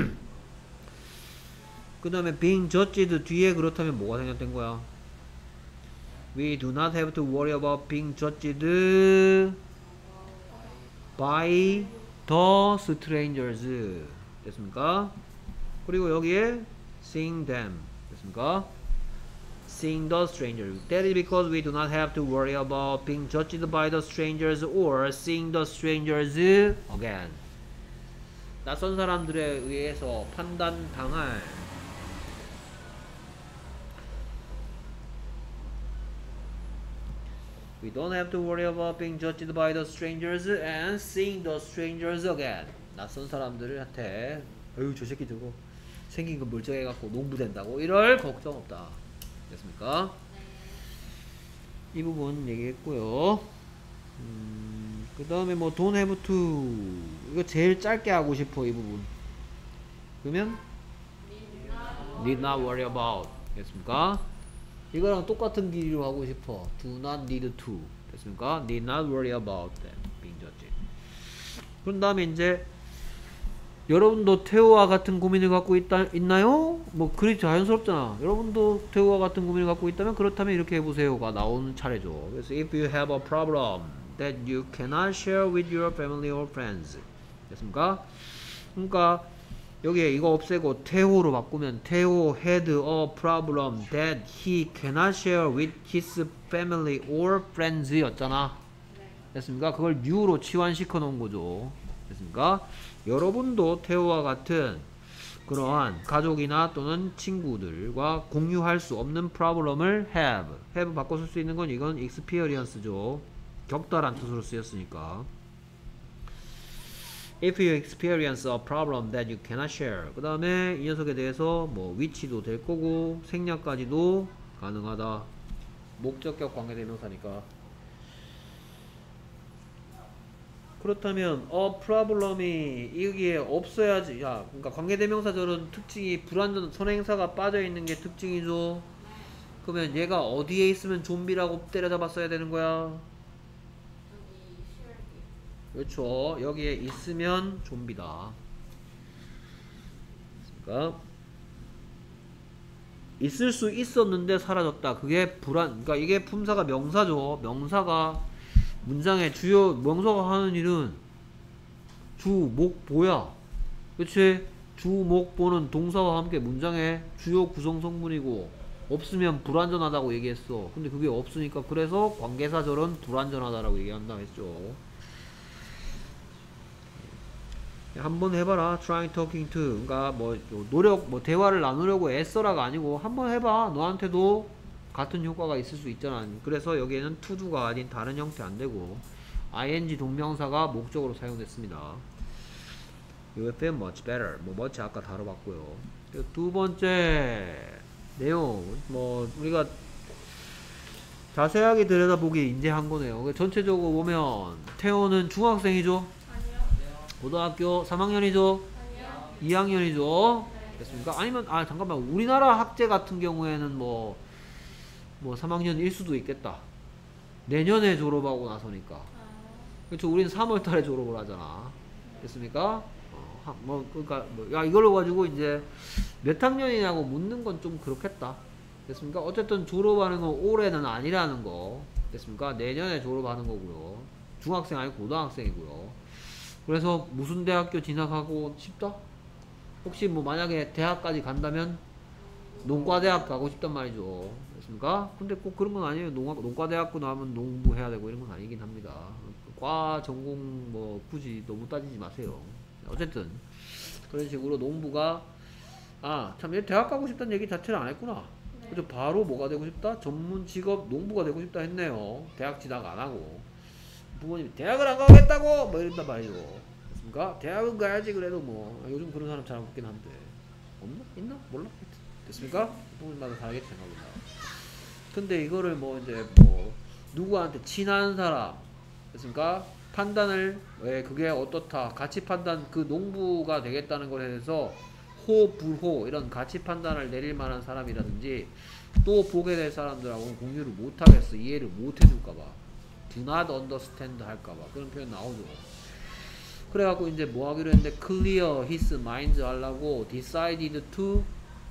그 다음에 being judged 뒤에 그렇다면 뭐가 생략된 거야? We do not have to worry about being judged by the strangers. 됐습니까? 그리고 여기에 seeing them. 됐습니까? Seeing the strangers. That is because we do not have to worry about being judged by the strangers or seeing the strangers again. 낯선 사람들에 의해서 판단당할 We don't have to worry about being judged by the strangers and seeing the strangers again. 낯선 사람들한테 어휴 저 새끼 저거 생긴 거 멀쩡해갖고 농부 된다고 이럴 걱정 없다. 됐습니까? 이 부분 얘기했고요. 음, 그 다음에 뭐 don't have to 이거 제일 짧게 하고 싶어 이 부분. 그러면 need not worry about. 됐습니까? 이거랑 똑같은 길이로 하고 싶어. Do not need to. 됐습니까? Need not worry about that. being judged. 그런 다음에 이제 여러분도 태호와 같은 고민을 갖고 있다, 있나요? 뭐 그리 자연스럽잖아. 여러분도 태호와 같은 고민을 갖고 있다면 그렇다면 이렇게 해보세요가 나오는 차례죠. 그래서 if you have a problem that you cannot share with your family or friends. 됐습니까? 그러니까 여기에 이거 없애고 태호로 바꾸면 태호 had a problem that he cannot share with his family or friends 였잖아. 됐습니까? 그걸 new로 치환시켜 놓은 거죠. 됐습니까? 여러분도 태호와 같은 그러한 가족이나 또는 친구들과 공유할 수 없는 problem을 have. have 바꿔 쓸 수 있는 건 이건 experience죠. 겪다란 뜻으로 쓰였으니까. If you experience a problem that you cannot share. 그 다음에 이 녀석에 대해서 뭐 which도 될 거고 생략까지도 가능하다. 목적격 관계대명사니까. 그렇다면 a problem이 여기에 없어야지. 야, 그러니까 관계대명사절은 특징이 불완전 선행사가 빠져있는 게 특징이죠. 그러면 얘가 어디에 있으면 좀비라고 때려잡았어야 되는 거야? 그렇죠. 여기에 있으면 좀비다. 그러니까 있을 수 있었는데 사라졌다. 그게 불안. 그러니까 이게 품사가 명사죠. 명사가 문장의 주요 명사가 하는 일은 주, 목, 보야. 그치? 주, 목, 보는 동사와 함께 문장의 주요 구성 성분이고 없으면 불완전하다고 얘기했어. 근데 그게 없으니까 그래서 관계사절은 불완전하다라고 얘기한다 했죠. 한번 해봐라. trying talking to. 그러니까 뭐 노력, 뭐 대화를 나누려고 애써라가 아니고 한번 해봐. 너한테도 같은 효과가 있을 수 있잖아. 그래서 여기에는 to do가 아닌 다른 형태 안 되고 ing 동명사가 목적으로 사용됐습니다. You will feel much better. 뭐 much 아까 다뤄봤고요. 두 번째 내용 뭐 우리가 자세하게 들여다보기 이제 한 거네요. 전체적으로 보면 태호는 중학생이죠. 고등학교 삼 학년이죠? 아니요. 이 학년이죠? 네. 됐습니까? 아니면, 아, 잠깐만. 우리나라 학제 같은 경우에는 뭐, 뭐 삼 학년일 수도 있겠다. 내년에 졸업하고 나서니까. 아. 그렇죠. 우리는 삼월 달에 졸업을 하잖아. 됐습니까? 어, 뭐, 그러니까, 뭐, 야, 이걸로 가지고 이제 몇 학년이냐고 묻는 건 좀 그렇겠다. 됐습니까? 어쨌든 졸업하는 건 올해는 아니라는 거. 됐습니까? 내년에 졸업하는 거고요. 중학생 아니고 고등학생이고요. 그래서 무슨 대학교 진학하고 싶다? 혹시 뭐 만약에 대학까지 간다면 농과대학 가고 싶단 말이죠. 그렇습니까? 근데 꼭 그런 건 아니에요. 농, 농과대학교 나오면 농부해야 되고 이런 건 아니긴 합니다. 과, 전공 뭐 굳이 너무 따지지 마세요. 어쨌든 그런 식으로 농부가 아, 참 얘 대학 가고 싶다는 얘기 자체를 안 했구나. 그래서 바로 뭐가 되고 싶다? 전문 직업 농부가 되고 싶다 했네요. 대학 진학 안 하고. 부모님이 대학을 안 가겠다고 뭐 이런단 말이죠. 됐습니까? 대학은 가야지. 그래도 뭐 요즘 그런 사람 잘 없긴 한데 없나? 있나? 몰라? 됐습니까? 부모님마다 다르겠지 생각합니다. 근데 이거를 뭐 이제 뭐 누구한테 친한 사람 됐습니까? 판단을 왜 그게 어떻다 가치 판단 그 농부가 되겠다는 것에 대해서 호 불호 이런 가치 판단을 내릴 만한 사람이라든지 또 보게 될 사람들하고는 공유를 못하겠어 이해를 못 해줄까봐 do not understand 할까봐 그런 표현 나오죠. 그래갖고 이제 뭐 하기로 했는데 clear his mind 하려고 decided to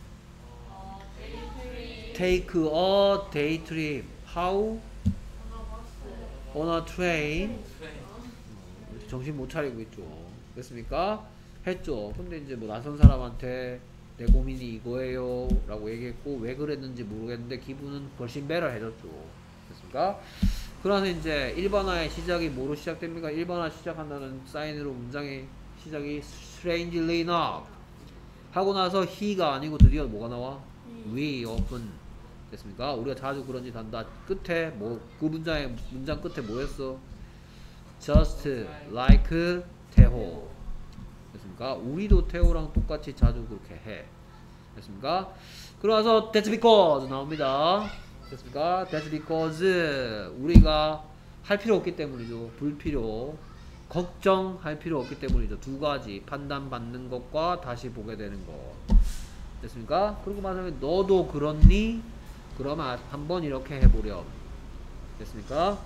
take a day trip. How? On a train. 정신 못 차리고 있죠. 됐습니까? 했죠. 근데 이제 뭐 낯선 사람한테 내 고민이 이거예요 라고 얘기했고 왜 그랬는지 모르겠는데 기분은 훨씬 better 해졌죠. 됐습니까? 그래서 이제 일반화의 시작이 뭐로 시작됩니까? 일반화 시작한다는 사인으로 문장의 시작이 strangely enough 하고 나서 he가 아니고 드디어 뭐가 나와? we often 됐습니까? 우리가 자주 그런 짓 한다. 끝에 뭐 그 문장의 문장 끝에 뭐였어? just like 태호 됐습니까? 우리도 태호랑 똑같이 자주 그렇게 해 됐습니까? 그래서 that's because 나옵니다. 됐습니까? That's because 우리가 할 필요 없기 때문이죠. 불필요 걱정할 필요 없기 때문이죠. 두 가지 판단받는 것과 다시 보게 되는 것 됐습니까? 그리고 말하면 너도 그렇니? 그러면 한번 이렇게 해보렴 됐습니까?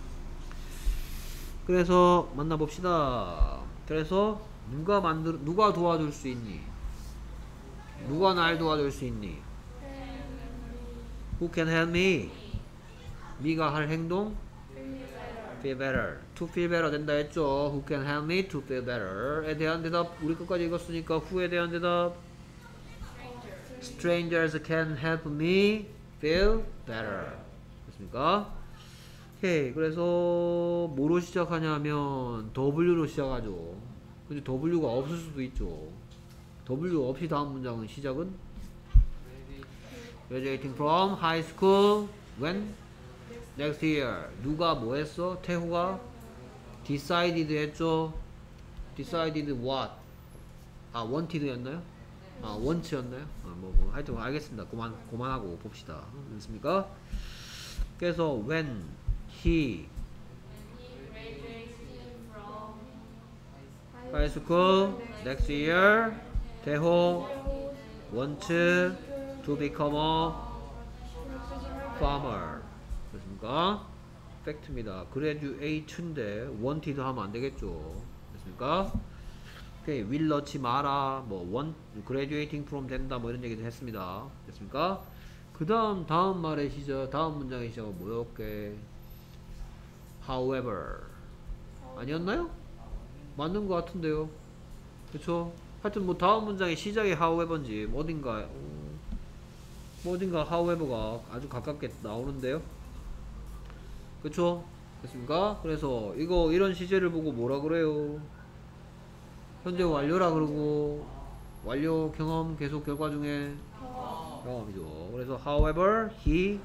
그래서 만나봅시다. 그래서 누가 만들 누가 도와줄 수 있니? 누가 날 도와줄 수 있니? Who can help me? 미가 할 행동? Feel better. To feel better 된다 했죠. Who can help me to feel better? 에 대한 대답 우리 끝까지 읽었으니까 who에 대한 대답 Strangers can help me feel better. 됐습니까? 오케이. 그래서 뭐로 시작하냐면 W로 시작하죠. 근데 W가 없을 수도 있죠. W 없이 다음 문장은 시작은 Graduating from high school when? Next year. 누가 뭐 했어? 태호가 decided 했죠. decided what? 아 wanted 였나요? 아 want 였나요? 아, 뭐, 뭐 하여튼 알겠습니다. 그만, 그만하고 봅시다. 됐습니까? 그래서 when he high school next year 태호 want to become a farmer 됐습니까? 팩트입니다. graduate인데 wanted 하면 안 되겠죠. 됐습니까? 오케이. will 넣지 마라. 뭐 want graduating from 된다. 뭐 이런 얘기도 했습니다. 됐습니까? 그 다음 다음 말의 시작 다음 문장의 시작은 뭐였게? however 아니었나요? 맞는 것 같은데요. 그쵸? 하여튼 뭐 다음 문장의 시작이 however인지 어딘가 어, 뭐 어딘가 however가 아주 가깝게 나오는데요. 그쵸? 됐습니까? 그래서 이거 이런 시제를 보고 뭐라 그래요? 현재 완료라 그러고 완료 경험 계속 결과 중에 경험이죠. 그래서 however he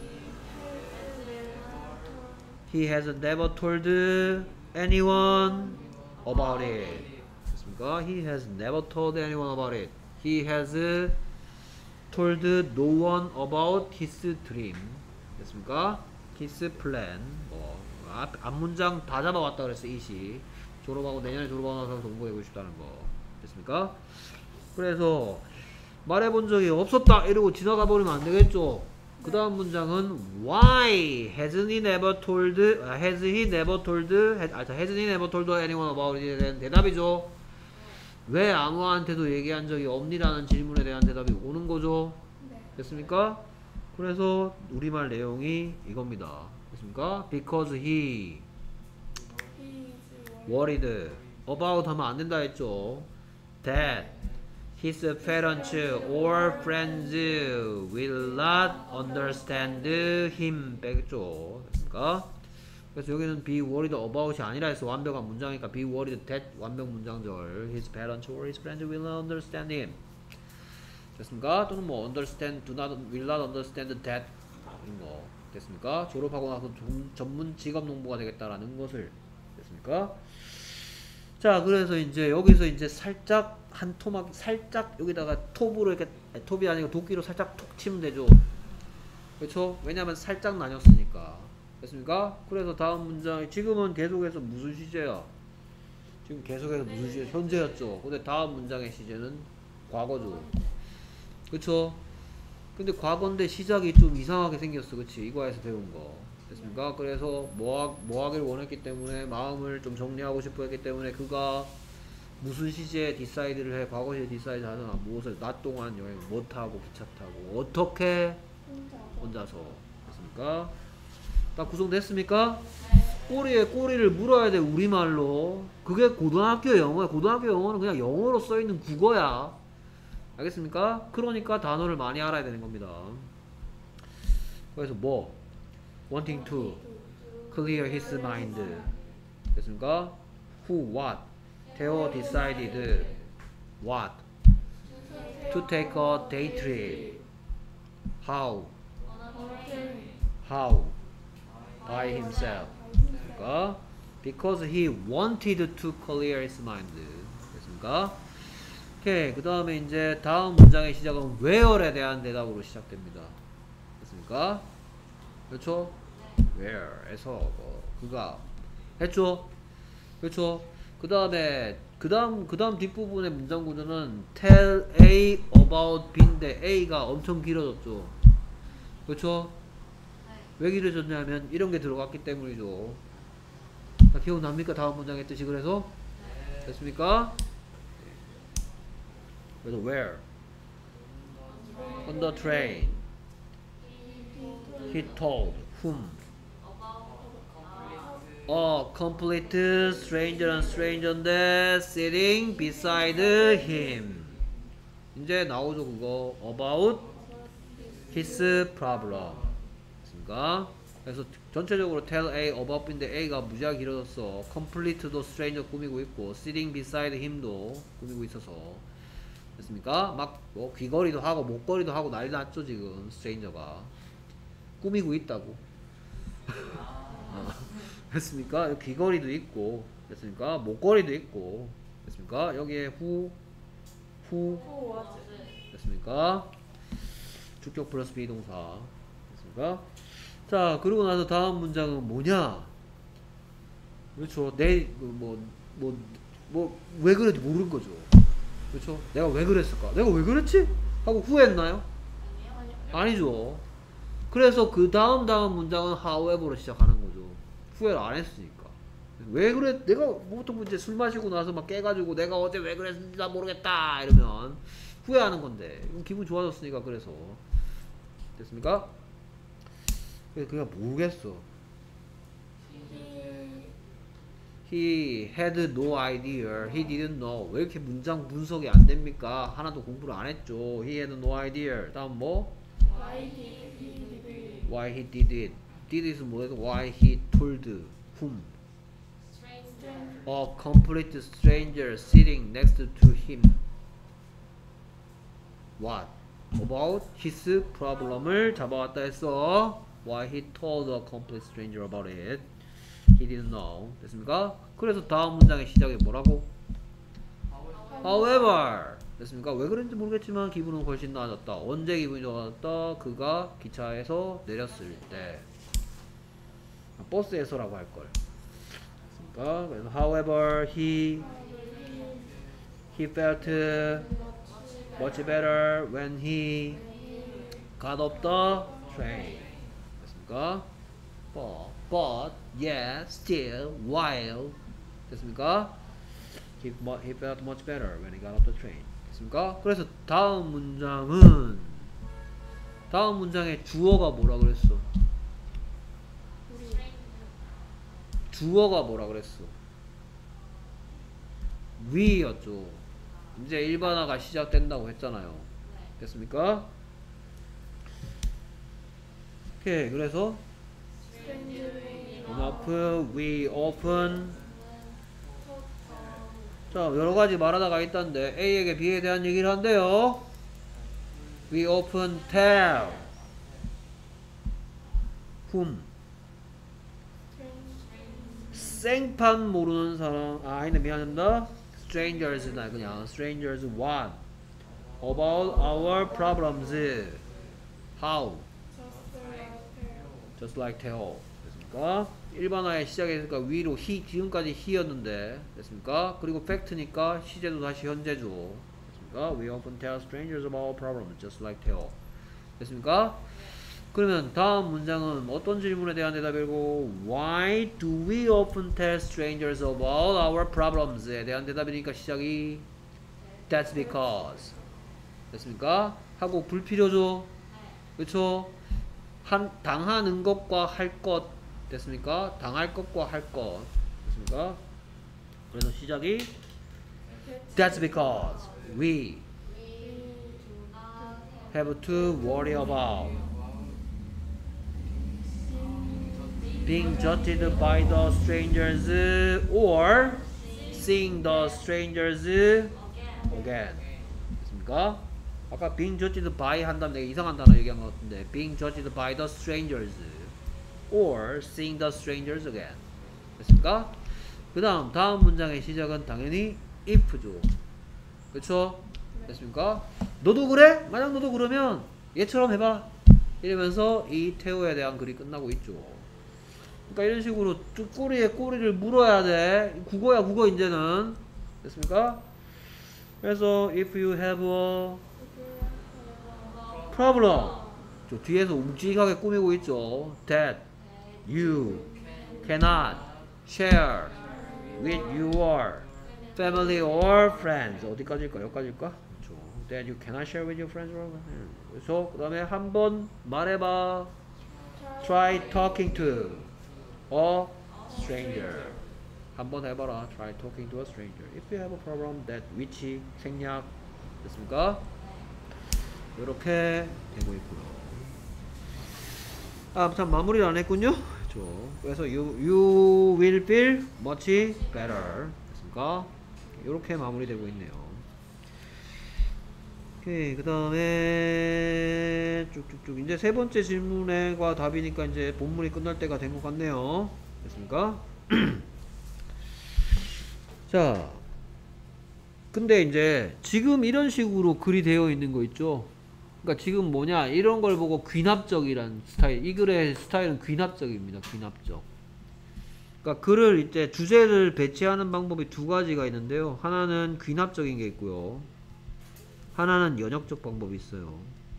he has never told anyone about it. 됐습니까? He has never told anyone about it. He has told no one about his dream. 됐습니까? His plan. 뭐 앞, 앞문장 다 잡아왔다 그랬어. 이시 졸업하고 내년에 졸업하고 나서 공부하고 싶다는 거. 됐습니까? 그래서 말해본 적이 없었다 이러고 지나가 버리면 안 되겠죠. 그 다음 문장은 Why hasn't he never told has he never told has, 아, hasn't he never told anyone about it에 대한 대답이죠. 왜 아무한테도 얘기한 적이 없니라는 질문에 대한 대답이 오는 거죠. 됐습니까? 그래서 우리말 내용이 이겁니다. 됐습니까? Because he worried about 하면 안 된다 했죠. That his parents or friends will not understand him 뺐죠. 됐습니까? 그래서 여기는 be worried about이 아니라 해서 완벽한 문장이니까 be worried that 완벽 문장절 his parents or his friends will not understand him. 됐습니까? 또는 뭐 understand, do not, will not understand that 이런 거 됐습니까? 졸업하고 나서 좀, 전문 직업 농부가 되겠다라는 것을 됐습니까? 자, 그래서 이제 여기서 이제 살짝 한 토막 살짝 여기다가 톱으로 이렇게 아니, 톱이 아니고 도끼로 살짝 톡 치면 되죠. 그렇죠? 왜냐면 살짝 나뉘었으니까. 됐습니까? 그래서 다음 문장 지금은 계속해서 무슨 시제야? 지금 계속해서 무슨 시제? 현재였죠. 근데 다음 문장의 시제는 과거죠. 그쵸? 근데 과거인데 시작이 좀 이상하게 생겼어. 그치? 이과에서 배운 거. 됐습니까? 그래서 뭐, 하, 뭐 하길 원했기 때문에 마음을 좀 정리하고 싶어 했기 때문에 그가 무슨 시제에 디사이드를 해? 과거 시제 디사이드 하잖아. 무엇을 낮 동안 여행 못 타고 기차 타고 어떻게? 혼자서. 됐습니까? 딱 구성됐습니까? 꼬리에 꼬리를 물어야 돼. 우리말로. 그게 고등학교 영어야. 고등학교 영어는 그냥 영어로 써있는 국어야. 알겠습니까? 그러니까 단어를 많이 알아야 되는 겁니다. 그래서 뭐? wanting to clear his mind. 됐습니까? who, what? Theo decided what? to take a day trip. how? how? by himself. 됐습니까? because he wanted to clear his mind. 됐습니까? 오케이. 그 다음에 이제 다음 문장의 시작은 where에 대한 대답으로 시작됩니다. 됐습니까? 그렇죠? where에서 뭐 그가 했죠? 그렇죠? 그 다음에 그 다음 그 다음 뒷부분의 문장 구조는 tell A about B인데 A가 엄청 길어졌죠? 그렇죠? 왜 길어졌냐면 이런 게 들어갔기 때문이죠. 자, 기억납니까? 다음 문장의 뜻이 그래서? 됐습니까? 그래서 where? on the train. He told whom? A complete stranger and stranger인데 sitting beside him. 이제 나오죠 그거. about his problem. 됐습니까? 그래서 전체적으로 tell A about B인데 A가 무지하게 길어졌어. complete도 stranger 꾸미고 있고 sitting beside him도 꾸미고 있어서 됐습니까? 막 뭐 귀걸이도 하고 목걸이도 하고 난리 났죠 지금 stranger가 꾸미고 있다고. 어, 됐습니까? 귀걸이도 있고 됐습니까? 목걸이도 있고 됐습니까? 여기에 who who 됐습니까? 주격 플러스 비동사 됐습니까? 자 그리고 나서 다음 문장은 뭐냐? 그렇죠. 내 뭐 뭐 뭐 왜 그랬지 모르는 거죠. 그렇죠? 내가 왜 그랬을까? 내가 왜 그랬지? 하고 후회했나요? 아니죠. 그래서 그 다음 다음 문장은 however로 시작하는 거죠. 후회를 안 했으니까. 왜 그래? 내가 보통 이제 술 마시고 나서 막 깨가지고 내가 어제 왜 그랬는지 나 모르겠다 이러면 후회하는 건데 기분 좋아졌으니까 그래서 됐습니까? 그래서 그냥 모르겠어. He had no idea. He didn't know. 왜 이렇게 문장 분석이 안 됩니까? 하나도 공부를 안 했죠. He had no idea. 다음 뭐? Why did he do it? Why he did it. Did it은 뭐예요? Why he told whom? Stranger. A complete stranger sitting next to him. What? About his problem을 잡아왔다 했어. Why he told a complete stranger about it. He didn't know. 됐습니까? 그래서 다음 문장의 시작이 뭐라고? However. 됐습니까? 왜 그런지 모르겠지만 기분은 훨씬 나아졌다. 언제 기분이 좋아졌다? 그가 기차에서 내렸을 때. 버스에서라고 할걸. 됐습니까? 그래서 however he he felt much better when he got off the train. 됐습니까? But, but, yeah, still, while. 됐습니까? He, he felt much better when he got off the train. 됐습니까? 그래서 다음 문장은 다음 문장의 주어가 뭐라 그랬어? 주어가 뭐라 그랬어? we였죠. 이제 일반화가 시작된다고 했잖아요. 됐습니까? 오케이. 그래서 enough, we open. 자, 여러가지 말하다가 있다는데 A에게 B에 대한 얘기를 한대요. We often tell whom? 생판 모르는 사람. 아, 아니네, 미안합니다. strangers나 그냥 strangers what? About our problems. How? Just like Theo. 됐습니까? 일반화의 시작이니까 위로 he, 지금까지 he였는데 됐습니까? 그리고 fact니까 시제도 다시 현재죠. 됐습니까? We often tell strangers about our problems just like Theo. 됐습니까? 그러면 다음 문장은 어떤 질문에 대한 대답이고 Why do we often tell strangers about our problems에 대한 대답이니까 시작이 That's because. 됐습니까? 하고 불필요죠? 그쵸? 한, 당하는 것과 할 것. 됐습니까? 당할 것과 할 것. 됐습니까? 그래서 시작이 That's because we have to worry about being judged by the strangers or seeing the strangers again. 됐습니까? 아까 being judged by 한다면 내가 이상한 단어 얘기한 것 같은데 being judged by the strangers or seeing the strangers again. 됐습니까? 그 다음 다음 문장의 시작은 당연히 if죠. 그쵸? 됐습니까? 너도 그래? 만약 너도 그러면 얘처럼 해봐 이러면서 이 태호에 대한 글이 끝나고 있죠. 그러니까 이런 식으로 쭉 꼬리에 꼬리를 물어야 돼. 국어야 국어 이제는. 됐습니까? 그래서 if you have a problem 저 뒤에서 움직하게 꾸미고 있죠. That you cannot share with your family or friends. 어디까지일까? 여기까지일까? 그렇죠. That you cannot share with your friends or friends. 그래서 그 다음에 한번 말해봐. Try talking to a stranger. 한번 해봐라. Try talking to a stranger. If you have a problem that which 생략 됐습니까? 이렇게 되고 있고요. 아, 참 마무리를 안 했군요. 그렇죠. 그래서 you, you will feel much better. 됐습니까? 이렇게 마무리되고 있네요. 오케이, 그 다음에 쭉쭉쭉 이제 세 번째 질문과 답이니까 이제 본문이 끝날 때가 된 것 같네요. 됐습니까? 자, 근데 이제 지금 이런 식으로 글이 되어 있는 거 있죠? 그러니까 지금 뭐냐, 이런 걸 보고 귀납적이란 스타일, 이 글의 스타일은 귀납적입니다. 귀납적. 그러니까 글을 이제 주제를 배치하는 방법이 두 가지가 있는데요. 하나는 귀납적인 게 있고요. 하나는 연역적 방법이 있어요.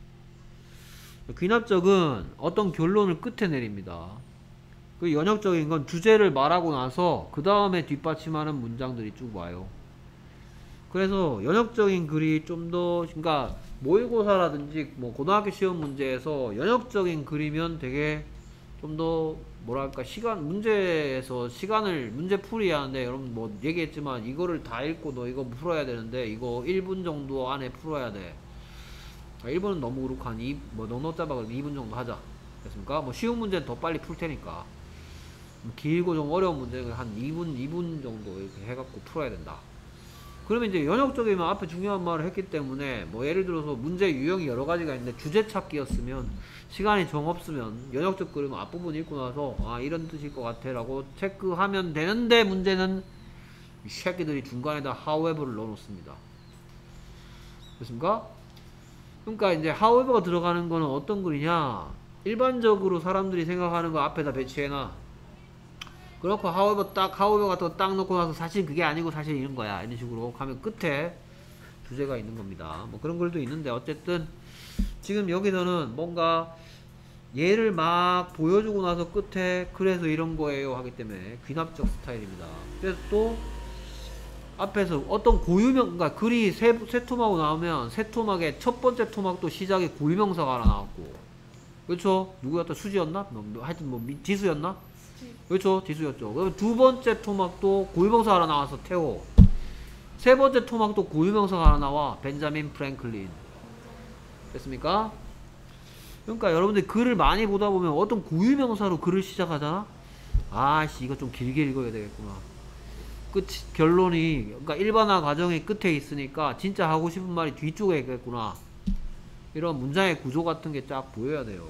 귀납적은 어떤 결론을 끝에 내립니다. 그 연역적인 건 주제를 말하고 나서 그 다음에 뒷받침하는 문장들이 쭉 와요. 그래서 연역적인 글이 좀 더, 그러니까 모의고사라든지 뭐 고등학교 시험 문제에서 연역적인 글이면 되게 좀 더 뭐랄까 시간 문제에서 시간을 문제 풀이 하는데 여러분 뭐 얘기했지만 이거를 다 읽고 너 이거 풀어야 되는데 이거 일 분 정도 안에 풀어야 돼. 일 분은 너무 그렇고 한 이, 뭐 넉넉 잡아 그러면 이 분 정도 하자. 됐습니까? 뭐 쉬운 문제는 더 빨리 풀 테니까. 길고 좀 어려운 문제는 한 이 분, 이 분 정도 이렇게 해갖고 풀어야 된다. 그러면 이제 연역적이면 앞에 중요한 말을 했기 때문에 뭐 예를 들어서 문제 유형이 여러 가지가 있는데 주제 찾기였으면 시간이 정 없으면 연역적 그리면 앞부분 읽고 나서 아 이런 뜻일 것 같아 라고 체크하면 되는데 문제는 이 새끼들이 중간에다 however를 넣어 놓습니다. 됐습니까? 그러니까 이제 however가 들어가는 거는 어떤 글이냐, 일반적으로 사람들이 생각하는 거 앞에다 배치해놔. 그렇고 however 딱 however 같은 거 딱 놓고 나서 사실 그게 아니고 사실 이런 거야 이런 식으로 가면 끝에 주제가 있는 겁니다. 뭐 그런 글도 있는데 어쨌든 지금 여기서는 뭔가 예를 막 보여주고 나서 끝에 그래서 이런 거예요 하기 때문에 귀납적 스타일입니다. 그래서 또 앞에서 어떤 고유명, 그러니까 글이 세, 세 토막으로 나오면 세 토막의 첫 번째 토막도 시작에 고유명사가 하나 나왔고, 그렇죠? 누구였다? 수지였나? 뭐, 하여튼 뭐 지수였나? 그렇죠? 지수였죠. 그럼 두 번째 토막도 고유명사 하나 나와서 태호. 세 번째 토막도 고유명사가 하나 나와. 벤자민 프랭클린. 됐습니까? 그러니까 여러분들 글을 많이 보다 보면 어떤 고유명사로 글을 시작하잖아? 아씨 이거 좀 길게 읽어야 되겠구나. 끝 결론이, 그러니까 일반화 과정이 끝에 있으니까 진짜 하고 싶은 말이 뒤쪽에 있겠구나. 이런 문장의 구조 같은 게 쫙 보여야 돼요.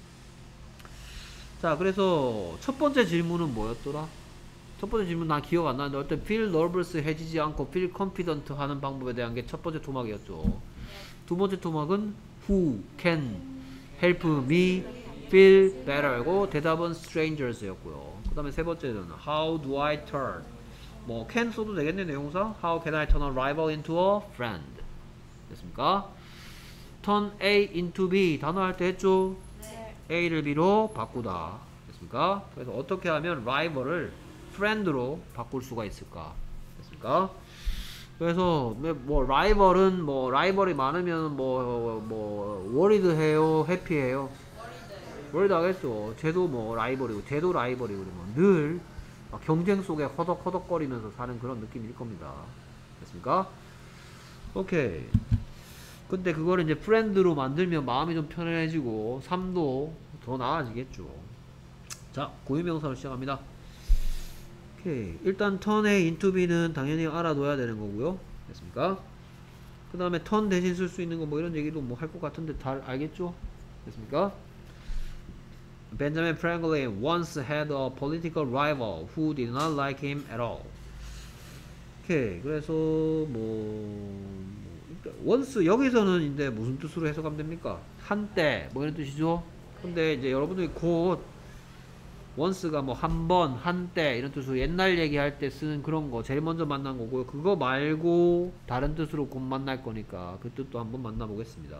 자, 그래서 첫 번째 질문은 뭐였더라? 첫 번째 질문 난 기억 안 나는데 어떤 feel nervous 해지지 않고 feel confident 하는 방법에 대한 게 첫 번째 토막이었죠. 두 번째 토막은 who can help me feel better고 대답은 strangers였고요. 그 다음에 세 번째는 how do I turn 뭐 can 써도 되겠네 내용사. How can I turn a rival into a friend 됐습니까? turn A into B 단어 할 때 했죠? 네. A를 B로 바꾸다 됐습니까? 그래서 어떻게 하면 rival을 friend로 바꿀 수가 있을까 됐습니까? 그래서 뭐 라이벌은 뭐 라이벌이 많으면 뭐뭐 뭐 worried해요, 해피해요? worried 하겠죠. 쟤도 뭐 라이벌이고 쟤도 라이벌이고 늘 경쟁 속에 허덕허덕거리면서 사는 그런 느낌일 겁니다. 됐습니까? 오케이. 근데 그걸 이제 프렌드로 만들면 마음이 좀 편해지고 삶도 더 나아지겠죠. 자, 고유명사로 시작합니다. 오케이. 일단 턴의 into be는 당연히 알아둬야 되는 거고요. 됐습니까? 그 다음에 턴 대신 쓸 수 있는 거 뭐 이런 얘기도 뭐 할 것 같은데 다 알겠죠? 됐습니까? Benjamin Franklin once had a political rival who did not like him at all. 오케이. 그래서 뭐 once 여기서는 이제 무슨 뜻으로 해석하면 됩니까? 한때 뭐 이런 뜻이죠? 근데 이제 여러분들이 곧 once가 뭐 한 번, 한때 이런 뜻으로 옛날 얘기할 때 쓰는 그런 거 제일 먼저 만난 거고요. 그거 말고 다른 뜻으로 곧 만날 거니까 그 뜻도 한번 만나보겠습니다.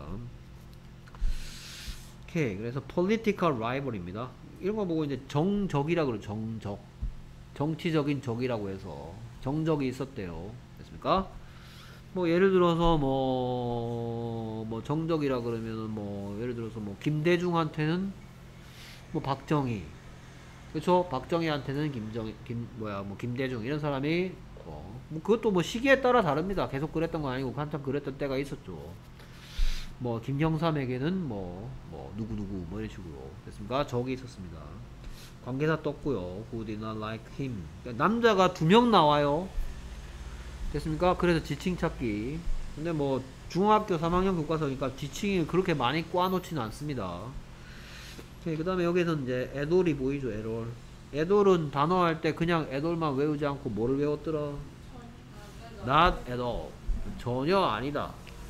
오케이. 그래서 political rival입니다. 이런 거 보고 이제 정적이라 그러죠. 정적. 정치적인 적이라고 해서 정적이 있었대요. 됐습니까? 뭐 예를 들어서 뭐, 뭐 정적이라 그러면은 뭐 예를 들어서 뭐 김대중한테는 뭐 박정희, 그쵸? 박정희한테는 김정, 김 뭐야 뭐 김대중 이런 사람이 어, 뭐 그것도 뭐 시기에 따라 다릅니다. 계속 그랬던 건 아니고 한참 그랬던 때가 있었죠. 뭐 김경삼에게는 뭐, 뭐 누구 누구 뭐 이런 식으로 됐습니까? 적이 있었습니다. 관계사 떴고요. Who did not like him. 그러니까 남자가 두 명 나와요. 됐습니까? 그래서 지칭 찾기. 근데 뭐 중학교 삼 학년 교과서니까 지칭이 그렇게 많이 꽈놓지는 않습니다. 그 다음에 여기서 이제 애돌이 보이죠. 애돌. 애돌은 단어 할 때 그냥 애돌만 외우지 않고 뭐를 외웠더라? Not at all. 전혀 아니다.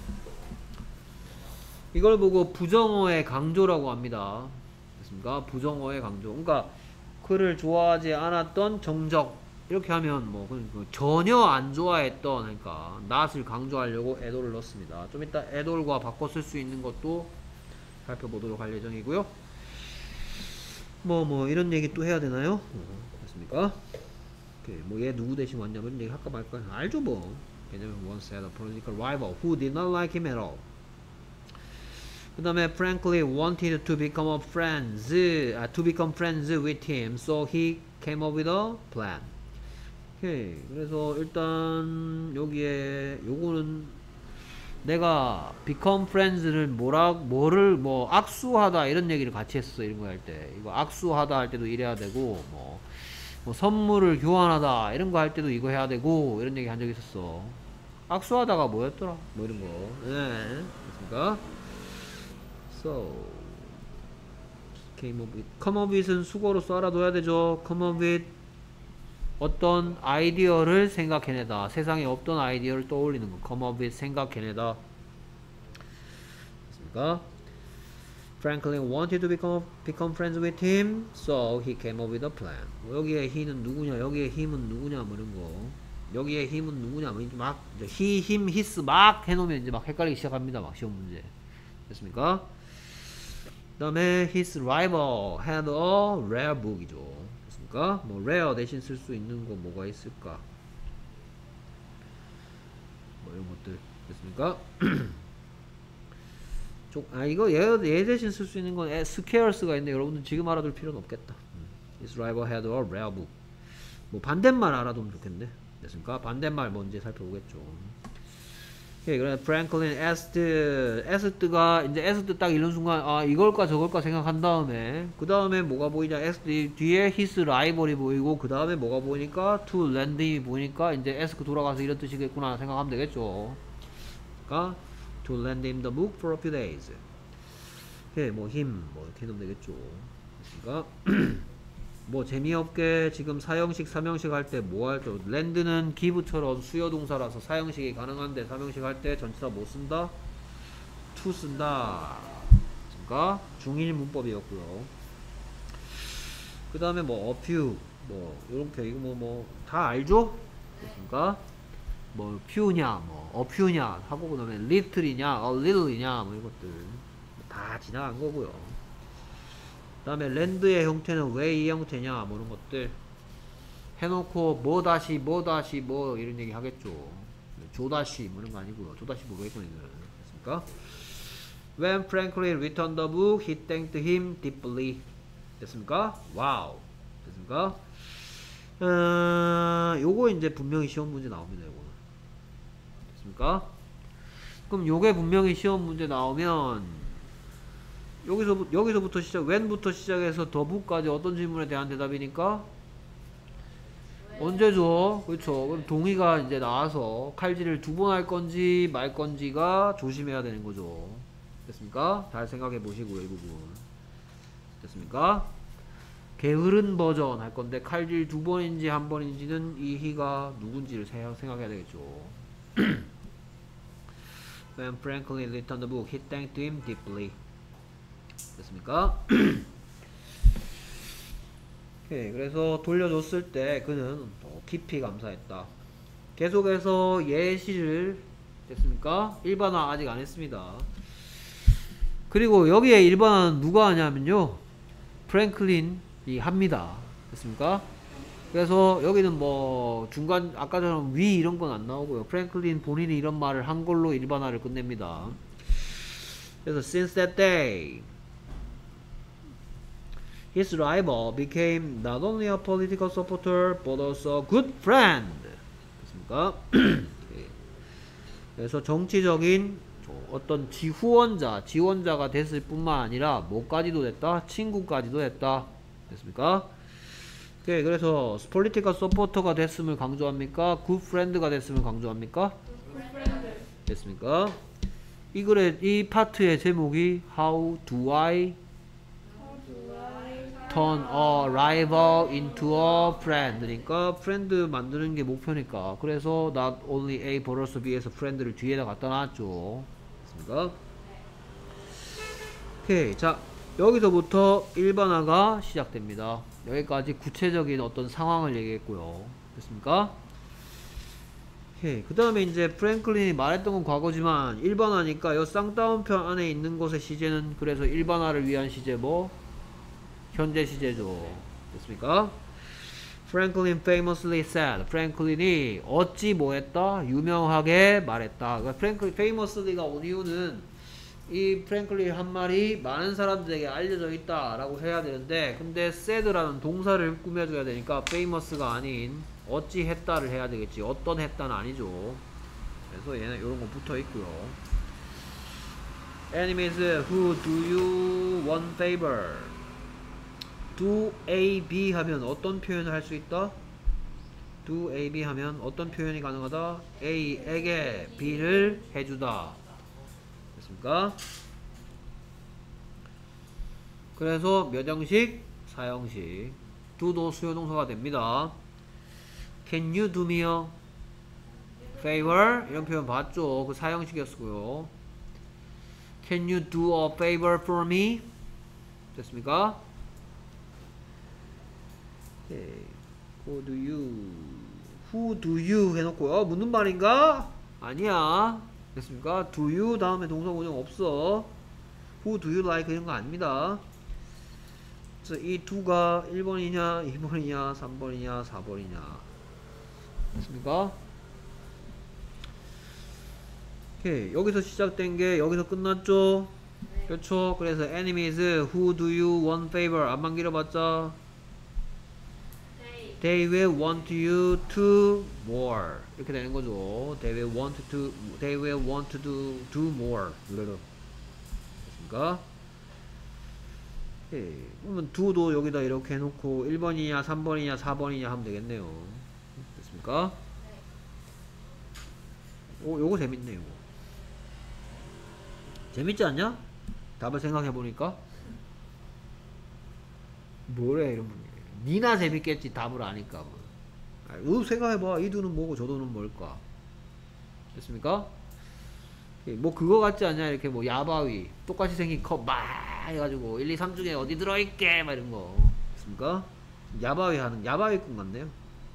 이걸 보고 부정어의 강조라고 합니다. 됐습니까? 부정어의 강조. 그러니까 그를 좋아하지 않았던 정적 이렇게 하면 뭐 전혀 안 좋아했던 그러니까 not을 강조하려고 애돌을 넣습니다. 좀 이따 애돌과 바꿔 쓸 수 있는 것도 살펴보도록 할 예정이고요. 뭐 뭐 이런 얘기 또 해야 되나요? 어, 됐습니까? 뭐 얘 누구 대신 왔냐면 얘기 할까 말까 알죠 뭐. 왜냐면 once had a political rival who did not like him at all. 그 다음에 Franklin wanted to become a friends, uh, to become friends with him, so he came up with a plan. 오케이. 그래서 일단 여기에 요거는 내가 become friends를 뭐라 뭐를 뭐 악수하다 이런 얘기를 같이 했어 이런 거 할 때 이거 악수하다 할 때도 이래야 되고 뭐, 뭐 선물을 교환하다 이런 거 할 때도 이거 해야 되고 이런 얘기 한 적 있었어. 악수하다가 뭐였더라? 뭐 이런 거. 네. 됐습니까? So came up with come up with은 수거로서 알아둬야 되죠. come up with 어떤 아이디어를 생각해내다. 세상에 없던 아이디어를 떠올리는 거. come up with 생각해내다. 됐습니까? Franklin wanted to become, become friends with him, so he came up with a plan. 뭐 여기에 he는 누구냐, 여기에 him은 누구냐, 뭐 이런 거. 여기에 him은 누구냐, 뭐 막 he, him, his 막 해놓으면 이제 막 헷갈리기 시작합니다. 막 시험 문제. 됐습니까? 그 다음에 his rival had a rare book이죠. 됐습니까? 뭐 rare 대신 쓸 수 있는 거 뭐가 있을까? 뭐 이런 것들 됐습니까? 아 이거 얘, 얘 대신 쓸 수 있는 건 scarce가 있는데 여러분들 지금 알아둘 필요는 없겠다. his rival had a rare book. 뭐 반대말 알아두면 좋겠는데 됐습니까? 반대말 뭔지 살펴보겠죠. 예, 그래 Franklin asked, asked가 이제 asked 딱 이런 순간 아 이걸까 저걸까 생각한 다음에 그 다음에 뭐가 보이냐 asked 뒤에 his rival이 보이고 그 다음에 뭐가 보이니까 to lend이 보이니까 이제 ask 돌아가서 이런 뜻이겠구나 생각하면 되겠죠. 그러니까 to lend him the book for a few days. 예, 뭐 him 뭐 이렇게 해놓으면 되겠죠. 그러니까 뭐 재미없게 지금 사형식 삼형식 할 때 뭐 할죠? 랜드는 기브처럼 수요 동사라서 사형식이 가능한데 삼형식 할 때 전치사 뭐 쓴다? to 쓴다. 됐습니까? 중일 문법이었고요. 그 다음에 뭐 a few 뭐 요렇게 이거 뭐 뭐 다 알죠? 됐습니까? 뭐 few냐 뭐 a few냐 하고 그 다음에 little이냐 a little이냐 뭐 이것들 다 지나간 거고요. 그 다음에 land의 형태는 왜 이 형태냐 뭐 이런 것들 해놓고 뭐 다시 뭐 다시 뭐 이런 얘기 하겠죠. 조 다시 뭐 이런 거 아니고요. 조 다시 모르겠거든요. 됐습니까? When Franklin returned the book, he thanked him deeply. 됐습니까? 와우. 됐습니까? 어, 요거 이제 분명히 시험 문제 나옵니다. 요거는. 됐습니까? 그럼 요게 분명히 시험 문제 나오면 여기서 여기서부터 시작, when부터 시작해서 the book까지 어떤 질문에 대한 대답이니까 언제죠? 그렇죠. 그럼 동의가 이제 나와서 칼질을 두 번 할 건지 말 건지가 조심해야 되는 거죠. 됐습니까? 잘 생각해 보시고요, 이 부분. 됐습니까? 게으른 버전 할 건데 칼질 두 번인지 한 번인지는 이 희가 누군지를 생각해야 되겠죠. When Franklin returned the book, he thanked him deeply. 됐습니까? 오케이, 그래서 돌려줬을 때 그는 깊이 감사했다. 계속해서 예시를 됐습니까? 일반화 아직 안 했습니다. 그리고 여기에 일반화는 누가 하냐면요, 프랭클린이 합니다. 됐습니까? 그래서 여기는 뭐 중간 아까처럼 위 이런 건 안 나오고요. 프랭클린 본인이 이런 말을 한 걸로 일반화를 끝냅니다. 그래서 since that day his rival became not only a political supporter but also a good friend. 됐습니까? 그래서 정치적인 어떤 지후원자, 지원자가 됐을 뿐만 아니라 뭐까지도 됐다? 친구까지도 됐다. 됐습니까? 오케이, 그래서 political supporter가 됐음을 강조합니까? good friend가 됐음을 강조합니까? 됐습니까? 이 글의 이 파트의 제목이 How do I turn a rival into a friend? 그러니까 friend 만드는 게 목표니까. 그래서 not only A but also B에서 friend를 뒤에다 갖다 놨죠. 됐습니까? 오케이, 자 여기서부터 일반화가 시작됩니다. 여기까지 구체적인 어떤 상황을 얘기했고요. 됐습니까? 오케이, 그 다음에 이제 프랭클린이 말했던 건 과거지만 일반화니까 이 쌍따옴표 안에 있는 것의 시제는 그래서 일반화를 위한 시제 뭐? 현재 시제죠. 됐습니까? Franklin famously said. 프랭클린이 어찌 뭐했다? 유명하게 말했다. 그러니까 프랭클린 famously가 온 이유는 이 프랭클린 한 말이 많은 사람들에게 알려져 있다 라고 해야 되는데, 근데 said라는 동사를 꾸며줘야 되니까 famous가 아닌 어찌 했다를 해야 되겠지. 어떤 했다는 아니죠. 그래서 얘는 이런 거 붙어 있고요. Enemies who do you one favor. do A, B 하면 어떤 표현을 할 수 있다? do A, B 하면 어떤 표현이 가능하다? A에게 B를 해주다. 됐습니까? 그래서 몇 형식? 사 형식. do도 수요동사가 됩니다. Can you do me a favor? 이런 표현 봤죠? 그 사 형식이었고요. Can you do a favor for me? 됐습니까? 오케이. Who do you? Who do you 해놓고요. 묻는 말인가? 아니야. 됐습니까? Do you 다음에 동사 원형 없어. Who do you like 이런 거 아닙니다. 그래서 이 do가 일 번이냐, 이 번이냐, 삼 번이냐, 사 번이냐. 됐습니까? 오케이. 여기서 시작된 게 여기서 끝났죠? 그렇죠? 그래서 enemies who do you one favor 안만 길어봤자 They will want you to more 이렇게 되는 거죠. They will want to They will want to do, do more. 됐습니까? 오케이. 그러면 do도 여기다 이렇게 해놓고 일 번이냐, 삼 번이냐, 사 번이냐 하면 되겠네요. 됐습니까? 오, 요거 재밌네. 요거 재밌지 않냐? 답을 생각해보니까 뭐래 이런 분이. 니나 재밌겠지 답을 아니까. 뭐. 어, 생각해봐. 이 두는 뭐고 저 두는 뭘까? 됐습니까? 뭐 그거 같지 않냐? 이렇게 뭐 야바위 똑같이 생긴 컵 막 해가지고 일, 이, 삼 중에 어디 들어있게 막 이런 거 됐습니까? 야바위 하는 야바위꾼 같네요.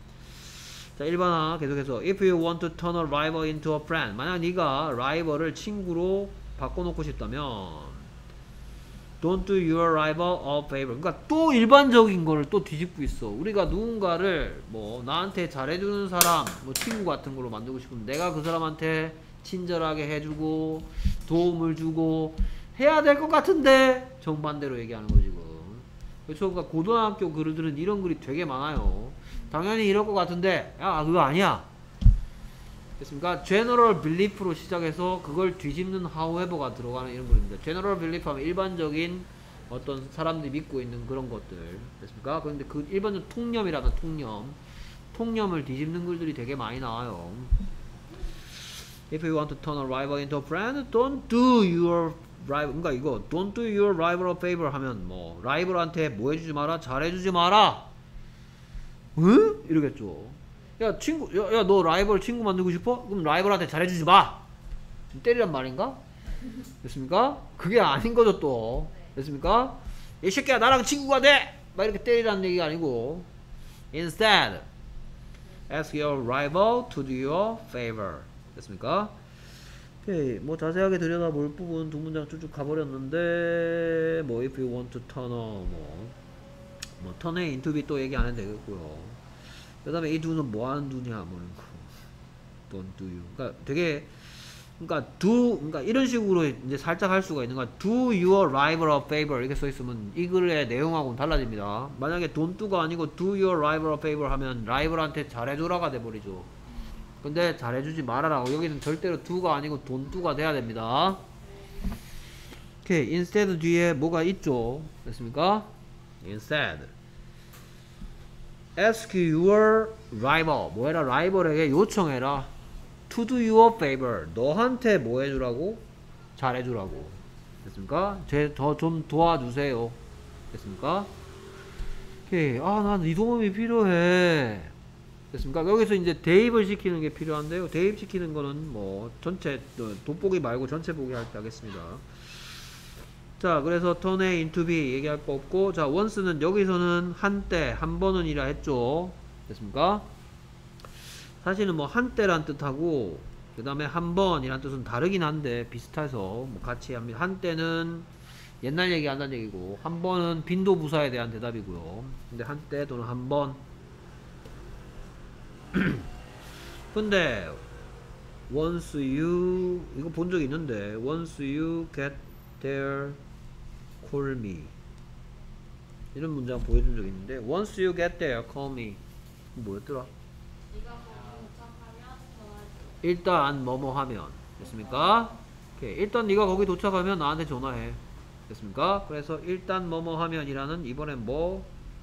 자, 일 번아 계속해서 if you want to turn a rival into a friend, 만약 네가 라이벌을 친구로 바꿔놓고 싶다면 don't do your rival a favor. 그러니까 또 일반적인 거를 또 뒤집고 있어. 우리가 누군가를 뭐 나한테 잘해주는 사람, 뭐 친구 같은 걸로 만들고 싶으면 내가 그 사람한테 친절하게 해주고 도움을 주고 해야 될 것 같은데 정반대로 얘기하는 거 지금. 그렇죠? 그러니까 고등학교 글들은 이런 글이 되게 많아요. 당연히 이럴 것 같은데 야 그거 아니야. 됐습니까? general belief로 시작해서 그걸 뒤집는 however가 들어가는 이런 글입니다. general belief 하면 일반적인 어떤 사람들이 믿고 있는 그런 것들 됐습니까? 그런데 그 일반적 통념이라면 통념 통념을 뒤집는 글들이 되게 많이 나와요. If you want to turn a rival into a friend, don't do your rival. 그러니까 이거 don't do your rival a favor 하면 뭐 라이벌한테 뭐 해주지 마라, 잘해주지 마라. 응? 이러겠죠. 야 친구, 야 너 라이벌 친구 만들고 싶어? 그럼 라이벌한테 잘해주지 마. 때리란 말인가? 됐습니까? 그게 아닌 거죠 또. 됐습니까? 이 새끼야 나랑 친구가 돼! 막 이렇게 때리라는 얘기가 아니고 instead ask your rival to do you a favor. 됐습니까? 오케이. 뭐 자세하게 들여다볼 부분 두 문장 쭉쭉 가버렸는데 뭐 if you want to turn on 뭐, 뭐 turn A into B 또 얘기 안 해도 되겠고요. 그 다음에 이 두는 뭐 하는 두냐 뭐 이런 거 don't do you. 그러니까 되게 그러니까 do 그러니까 이런 식으로 이제 살짝 할 수가 있는 거야. do your rival a favor 이렇게 써 있으면 이 글의 내용하고는 달라집니다. 만약에 don't do가 아니고 do your rival a favor 하면 라이벌한테 잘해줘라가 돼버리죠. 근데 잘해주지 말아라고. 여기는 절대로 do가 아니고 don't do가 돼야 됩니다. 오케이. instead 뒤에 뭐가 있죠? 됐습니까? instead ask your rival 뭐 해라? 라이벌에게 요청해라. to do you a favor 너한테 뭐 해주라고? 잘해주라고. 됐습니까? 제 더 좀 도와주세요. 됐습니까? 오케이. 아, 난 이 도움이 필요해. 됐습니까? 여기서 이제 대입을 시키는 게 필요한데요. 대입 시키는 거는 뭐 전체 돋보기 말고 전체 보기 할 때 하겠습니다. 자, 그래서 turn A into B 얘기할 거 없고, 자, once는 여기서는 한때, 한 번은 이라 했죠. 됐습니까? 사실은 뭐 한때란 뜻하고, 그 다음에 한 번이란 뜻은 다르긴 한데, 비슷해서 뭐 같이 합니다. 한때는 옛날 얘기 한다는 얘기고, 한 번은 빈도부사에 대한 대답이고요. 근데 한때 또는 한 번. 근데, once you, 이거 본 적 있는데, once you get there, call me 이런 문장 보여준 적 있는데 once you get there, call me 뭐였더라? 일단 뭐뭐 하면 됐습니까? 오케이. 일단 네가 거기 도착하면 나한테 전화해. 됐습니까? 그래서 일단 뭐뭐 하면 이라는 이번엔 뭐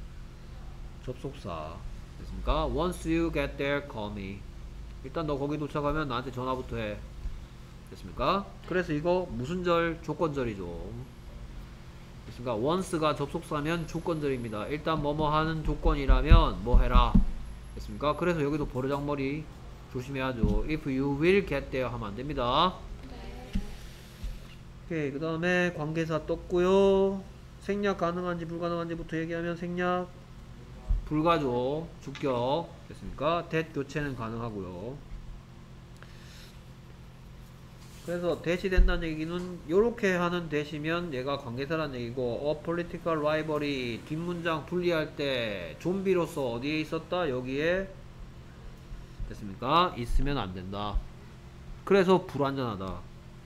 접속사 됐습니까? once you get there, call me 일단 너 거기 도착하면 나한테 전화부터 해. 됐습니까? 그래서 이거 무슨 절? 조건절이죠. 됐습니까? once가 접속사면 조건절입니다. 일단 뭐뭐 하는 조건이라면 뭐 해라. 됐습니까? 그래서 여기도 버르장머리 조심해야죠. if you will get there 하면 안 됩니다. 네. 오케이. 그 다음에 관계사 떴고요. 생략 가능한지 불가능한지부터 얘기하면 생략 불가죠. 주격. 됐습니까? that 교체는 가능하고요. 그래서 대시 된다는 얘기는 요렇게 하는 대시면 얘가 관계사라는 얘기고 a political rivalry 뒷문장 분리할 때 좀비로서 어디에 있었다? 여기에 됐습니까? 있으면 안 된다. 그래서 불완전하다.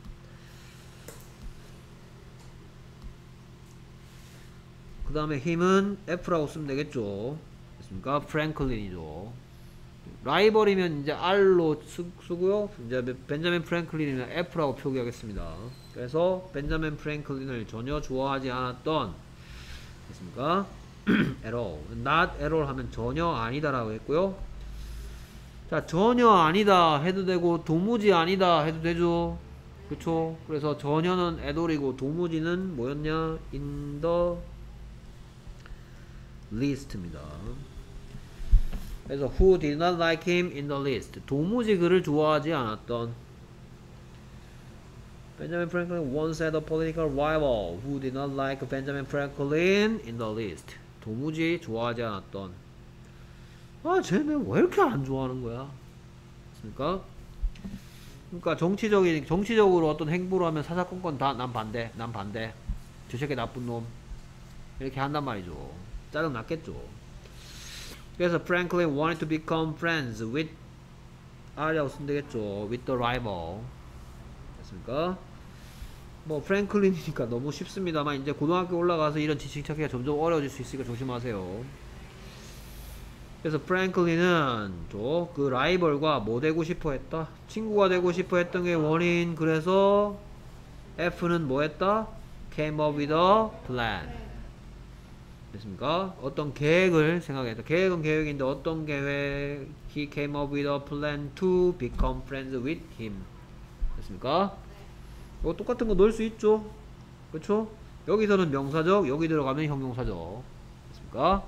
그 다음에 힘은 F라고 쓰면 되겠죠. 됐습니까? 프랭클린이죠. 라이벌이면 이제 R로 쓰, 쓰고요. 이제 벤자민 프랭클린이면 F라고 표기하겠습니다. 그래서 벤자민 프랭클린을 전혀 좋아하지 않았던 됐습니까? at all. not at all 하면 전혀 아니다라고 했고요. 자, 전혀 아니다 해도 되고 도무지 아니다 해도 되죠. 그쵸? 그래서 전혀는 at all이고 도무지는 뭐였냐? in the least입니다. 그래서 who did not like him in the least 도무지 그를 좋아하지 않았던 Benjamin Franklin once had a political rival who did not like Benjamin Franklin in the least. 도무지 좋아하지 않았던. 아, 쟤네 왜 이렇게 안 좋아하는 거야? 그러니까, 그러니까 정치적인 정치적으로 어떤 행보를 하면 사사건건 다 난 반대, 난 반대. 저 새끼 나쁜 놈. 이렇게 한단 말이죠. 짜증 났겠죠. 그래서 Franklin wanted to become friends with R이라고 쓰면 되겠죠. with the rival. 됐습니까? 뭐 프랭클린이니까 너무 쉽습니다만 이제 고등학교 올라가서 이런 지식 찾기가 점점 어려워질 수 있으니까 조심하세요. 그래서 프랭클린은 또 그 라이벌과 뭐 되고 싶어 했다? 친구가 되고 싶어 했던 게 원인. 그래서 F는 뭐 했다? came up with a plan. 됐습니까? 어떤 계획을 생각했다. 계획은 계획인데 어떤 계획? He came up with a plan to become friends with him. 됐습니까? 이거 똑같은 거 넣을 수 있죠? 그쵸? 여기서는 명사적, 여기 들어가면 형용사적. 됐습니까?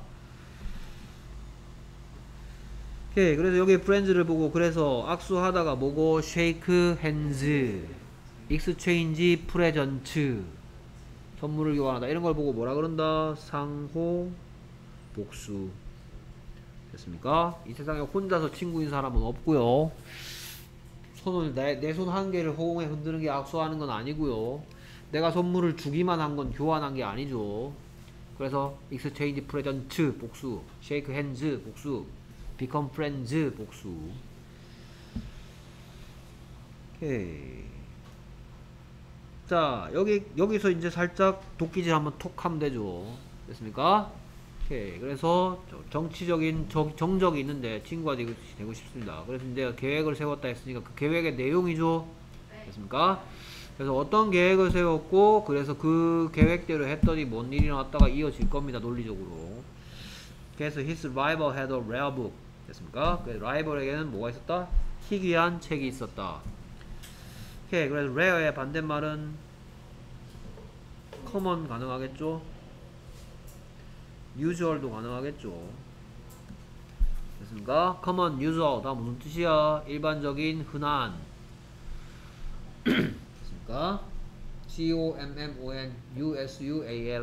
오케이. 그래서 여기 friends를 보고 그래서 악수하다가 뭐고 shake hands, exchange presents, 선물을 교환하다 이런 걸 보고 뭐라 그런다? 상호 복수. 됐습니까? 이 세상에 혼자서 친구인 사람은 없고요. 손을 내 손 한 개를 호응에 흔드는 게 악수하는 건 아니고요. 내가 선물을 주기만 한 건 교환한 게 아니죠. 그래서 exchange presents 복수, shake hands 복수, become friends 복수. 오케이. 자, 여기 여기서 이제 살짝 도끼질 한번 톡 하면 되죠. 됐습니까? 오케이. 그래서 정치적인 정, 정적이 있는데 친구가 되고, 되고 싶습니다. 그래서 내가 계획을 세웠다 했으니까 그 계획의 내용이죠. 됐습니까? 그래서 어떤 계획을 세웠고 그래서 그 계획대로 했더니 뭔 일이 나왔다가 이어질 겁니다. 논리적으로. 그래서 his rival had a rare book. 됐습니까? 그래서 라이벌에게는 뭐가 있었다? 희귀한 책이 있었다. 오케이. 그래서 rare의 반대말은 common 가능하겠죠? usual도 가능하겠죠. 됐습니까? common, usual 다 무슨 뜻이야? 일반적인, 흔한. 됐습니까? C-O-M-M-O-N, U-S-U-A-L.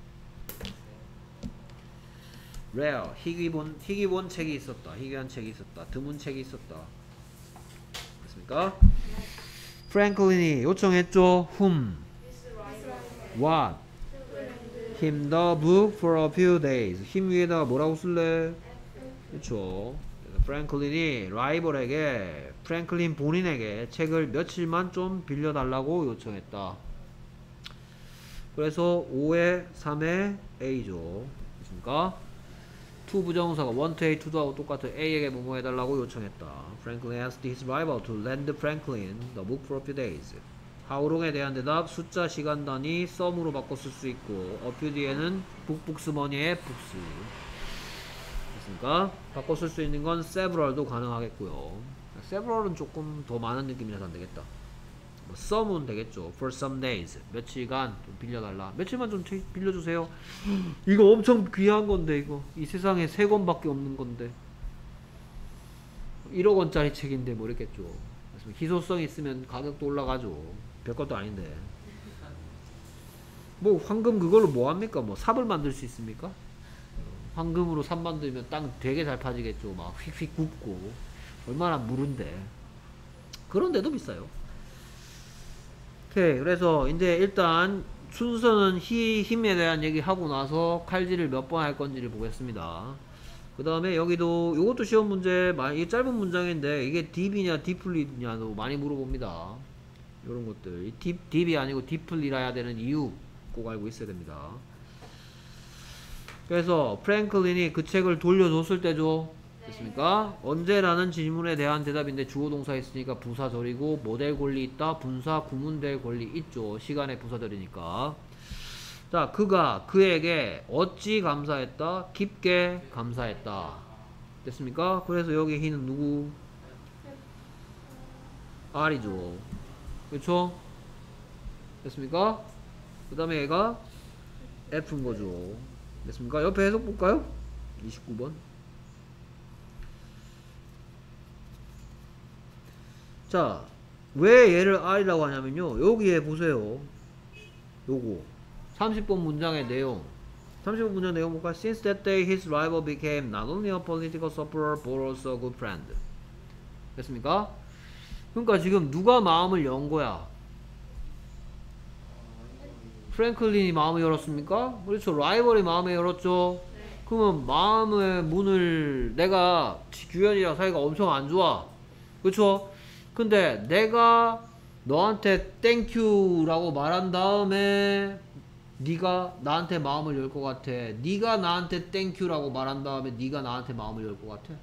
rare, 희귀본, 희귀본 책이 있었다. 희귀한 책이 있었다. 드문 책이 있었다. 됐습니까? 프랭클린이 요청했죠. whom, what, him the book for a few days. him 위에다가 뭐라고 쓸래? 그렇죠. 프랭클린이 라이벌에게, 프랭클린 본인에게 책을 며칠만 좀 빌려달라고 요청했다. 그래서 오에 삼에 A죠. 됐습니까? to 부정사가 want to A, to do하고 똑같은 A에게 뭐뭐 해달라고 요청했다. Franklin asked his rival to lend Franklin the book for a few days. Howlong에 대한 대답, 숫자, 시간 단위, 썸으로 바꿔 쓸 수 있고 a few 뒤에는 북북스머니의 북스. 됐습니까? 바꿔 쓸 수 있는 건 several도 가능하겠고요. several은 조금 더 많은 느낌이라서 안 되겠다. 뭐 some은 되겠죠. for some days. 며칠간 좀 빌려달라. 며칠만 좀 빌려주세요. 이거 엄청 귀한 건데 이거. 이 세상에 세 권밖에 없는 건데. 일억 원짜리 책인데 뭐 이랬겠죠. 희소성 있으면 가격도 올라가죠. 별것도 아닌데. 뭐 황금 그걸로 뭐 합니까? 뭐 삽을 만들 수 있습니까? 황금으로 삽 만들면 땅 되게 잘 파지겠죠. 막 휙휙 굽고 얼마나 무른데. 그런데도 비싸요. 오케이. 그래서 이제 일단 순서는 히, 힘에 대한 얘기 하고 나서 칼질을 몇 번 할 건지를 보겠습니다. 그 다음에 여기도 이것도 시험 문제, 이 짧은 문장인데 이게 딥이냐 디플리냐도 많이 물어봅니다. 이런 것들. 딥, 딥이 아니고 디플리라야 되는 이유 꼭 알고 있어야 됩니다. 그래서 프랭클린이 그 책을 돌려줬을 때죠. 됐습니까? 언제라는 질문에 대한 대답인데 주어 동사 있으니까 부사절이고 모델 권리 있다. 분사 구문될 권리 있죠. 시간의 부사절이니까. 자, 그가 그에게 어찌 감사했다? 깊게 감사했다. 됐습니까? 그래서 여기 he는 누구? R이죠. 그쵸? 됐습니까? 그 다음에 얘가 F인 거죠. 됐습니까? 옆에 해석 볼까요? 이십구 번. 자, 왜 얘를 R이라고 하냐면요. 여기에 보세요. 요거 삼십 번 문장의 내용. 삼십 번 문장 내용 볼까? Since that day, his rival became not only a political supporter but also a good friend. 됐습니까? 그러니까 지금 누가 마음을 연 거야? 프랭클린이 마음을 열었습니까? 그렇죠. 라이벌이 마음을 열었죠. 그러면 마음의 문을 내가 규현이랑 사이가 엄청 안 좋아. 그렇죠? 근데 내가 너한테 땡큐라고 말한 다음에 네가 나한테 마음을 열 것 같아. 네가 나한테 땡큐라고 말한 다음에 네가 나한테 마음을 열 것 같아.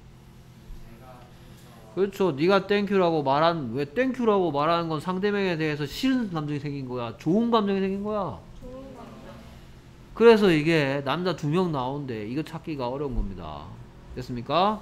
그렇죠. 네가 땡큐라고 말한 왜 땡큐라고 말하는 건 상대방에 대해서 싫은 감정이 생긴 거야. 좋은 감정이 생긴 거야. 좋은 감정. 그래서 이게 남자 두 명 나오는데 이거 찾기가 어려운 겁니다. 됐습니까?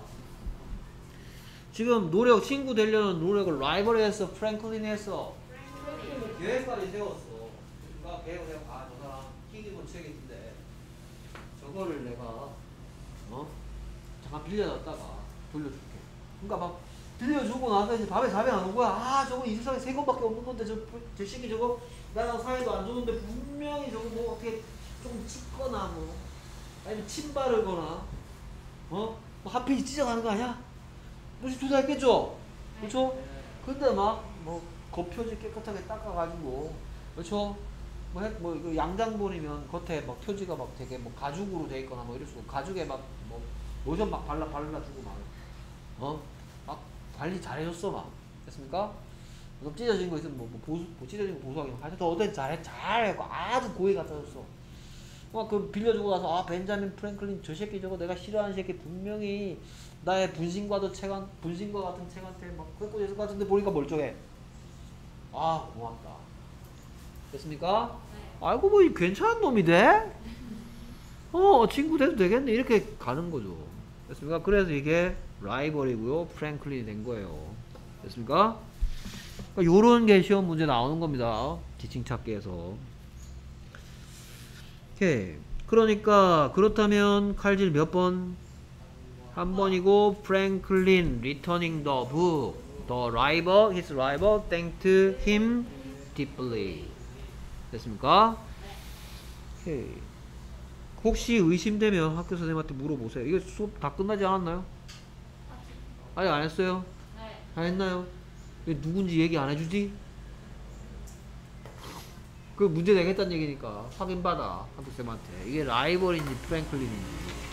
지금 노력 친구 되려는 노력을 라이벌이 했어, 프랭클린이 했어. 계획까지 세웠어. 누가 계획을 세워? 아, 저 사람 희귀본 책인데 저거를 내가 어 잠깐 빌려놨다가 돌려줄게. 그러니까 막 빌려주고 나서 이제 밥에 답이 안 온 거야. 아, 저거 이 세상에 세 번밖에 없는 건데 저, 저 새끼 저거 나랑 사이도 안 좋은데 분명히 저거 뭐 어떻게 좀 찢거나 뭐 아니면 침 바르거나 어? 뭐 하필 찢어가는 거 아니야? 무슨 조사했겠죠? 그렇죠? 근데 막 뭐 겉표지 깨끗하게 닦아가지고 그렇죠? 뭐, 해, 뭐 이거 양장본이면 겉에 막 표지가 막 되게 뭐 가죽으로 돼 있거나 뭐 이럴 수고 가죽에 막 뭐 로션 막 발라 발라주고 막 어? 막 관리 잘해줬어 막 됐습니까? 그럼 찢어진 거 있으면 뭐, 뭐 보수 뭐 찢어진 거 보수하기 하여튼 더 어떤 잘해 잘했고 아주 고이 갖다 줬어. 막 그 빌려주고 나서 아 벤자민 프랭클린 저 새끼 저거 내가 싫어하는 새끼 분명히 나의 분신과도 책한 분신과 같은 책한테 막 끌고 있을 것 같은데 보니까 멀쩡해. 아 고맙다. 됐습니까? 네. 아이고 뭐 괜찮은 놈이 돼? 어 친구 돼도 되겠네 이렇게 가는 거죠. 됐습니까? 그래서 이게 라이벌이고요 프랭클린이 된 거예요. 됐습니까? 그러니까 요런 게 시험 문제 나오는 겁니다. 지칭 찾기에서. 오케이. 그러니까 그렇다면 칼질 몇 번? 한 번이고 프랭클린 returning the book. The rival, his rival thanked him deeply. 됐습니까? 오케이. 혹시 의심되면 학교 선생님한테 물어보세요. 이거 수업 다 끝나지 않았나요? 아직 안 했어요? 네. 다 했나요? 이게 누군지 얘기 안 해주지? 그 문제 내겠다는 얘기니까 확인받아 학교쌤한테. 이게 라이벌인지 프랭클린인지.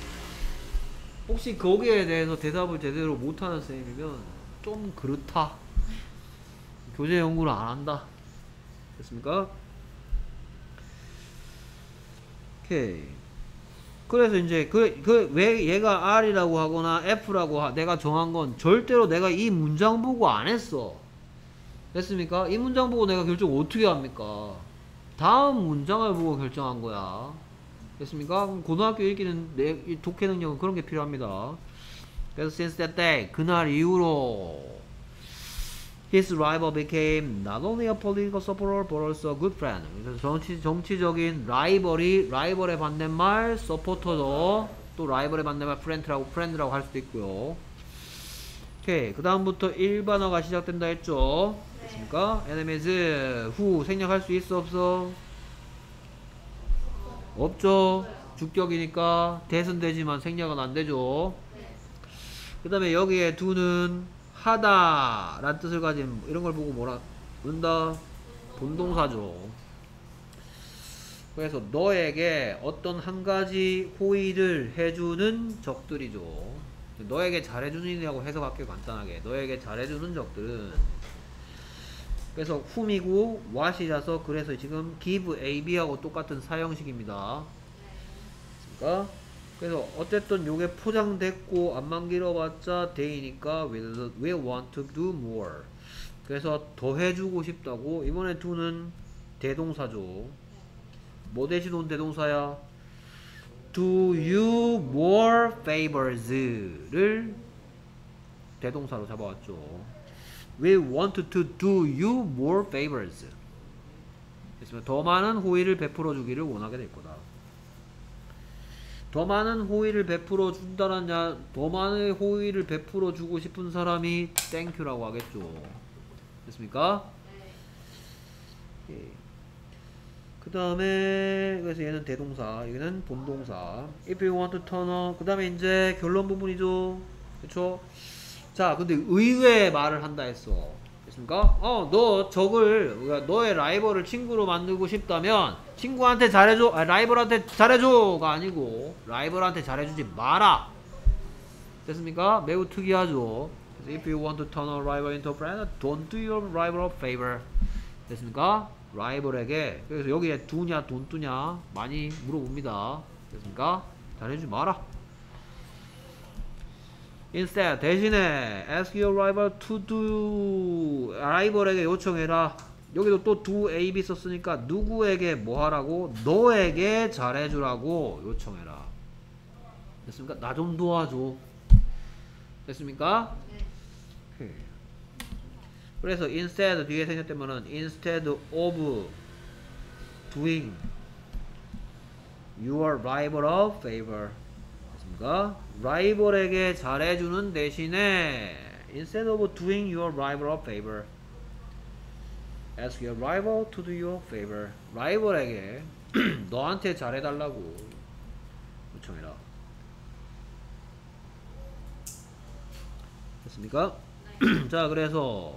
혹시 거기에 대해서 대답을 제대로 못하는 쌤이면 좀 그렇다. 교재 연구를 안 한다. 됐습니까? 오케이. 그래서 이제 그, 그 왜 얘가 R이라고 하거나 F라고 하, 내가 정한 건 절대로 내가 이 문장 보고 안 했어. 됐습니까? 이 문장 보고 내가 결정 어떻게 합니까? 다음 문장을 보고 결정한 거야. 됐습니까? 그럼 고등학교 읽기는 내, 이 독해 능력은 그런 게 필요합니다. 그래서 since that day 그날 이후로 his rival became not only a political supporter but also a good friend. 그래서 정치, 정치적인 라이벌이 라이벌의 반대말 서포터도 또 라이벌의 반대말 프렌드라고 프렌드라고 할 수도 있고요. 오케이. 그 다음부터 일반어가 시작된다 했죠. 됐습니까? enemies who 생략할 수 있어 없어? 없죠. 주격이니까 대선되지만 생략은 안 되죠. 그 다음에 여기에 do는 하다 라는 뜻을 가진 이런 걸 보고 뭐라 은다? 본동사죠. 그래서 너에게 어떤 한 가지 호의를 해주는 적들이죠. 너에게 잘해주는 이라고 해석할게요. 간단하게 너에게 잘해주는 적들은 그래서 whom이고 what이라서 그래서 지금 give A, B하고 똑같은 사형식입니다. 그러니까 그래서 어쨌든 요게 포장됐고 안만 길어봤자 they니까 will, will want to do more. 그래서 더 해주고 싶다고. 이번에 do는 대동사죠. 뭐 대신 온 대동사야? do you more favors를 대동사로 잡아왔죠. will want to do you more favors. 더 많은 호의를 베풀어 주기를 원하게 될 거다. 더 많은 호의를 베풀어 준다는 더 많은 호의를 베풀어 주고 싶은 사람이 땡큐라고 하겠죠. 됐습니까? 그 다음에 그래서 얘는 대동사, 여기는 본동사. If you want to turn on. 그 다음에 이제 결론 부분이죠. 그쵸? 자, 근데 의외의 말을 한다 했어. 됐습니까? 어, 너 적을, 너의 라이벌을 친구로 만들고 싶다면 친구한테 잘해줘. 아, 라이벌한테 잘해줘가 아니고 라이벌한테 잘해주지 마라. 됐습니까? 매우 특이하죠. If you want to turn a rival into a friend, don't do your rival a favor. 됐습니까? 라이벌에게, 그래서 여기에 두냐 돈 뜨냐 많이 물어봅니다. 됐습니까? 잘해주지 마라. Instead, 대신에 ask your rival to do. 라이벌에게 요청해라. 여기도 또 do A, B 썼으니까 누구에게 뭐 하라고? 너에게 잘해주라고 요청해라. 됐습니까? 나 좀 도와줘. 됐습니까? 네. 그래서 instead 뒤에 생겼다면은 instead of doing your rival a favor. 됐습니까? 라이벌에게 잘해주는 대신에 instead of doing your rival a favor, ask your rival to do you a favor. 라이벌에게 너한테 잘해달라고 요청해라. 됐습니까? 자, 그래서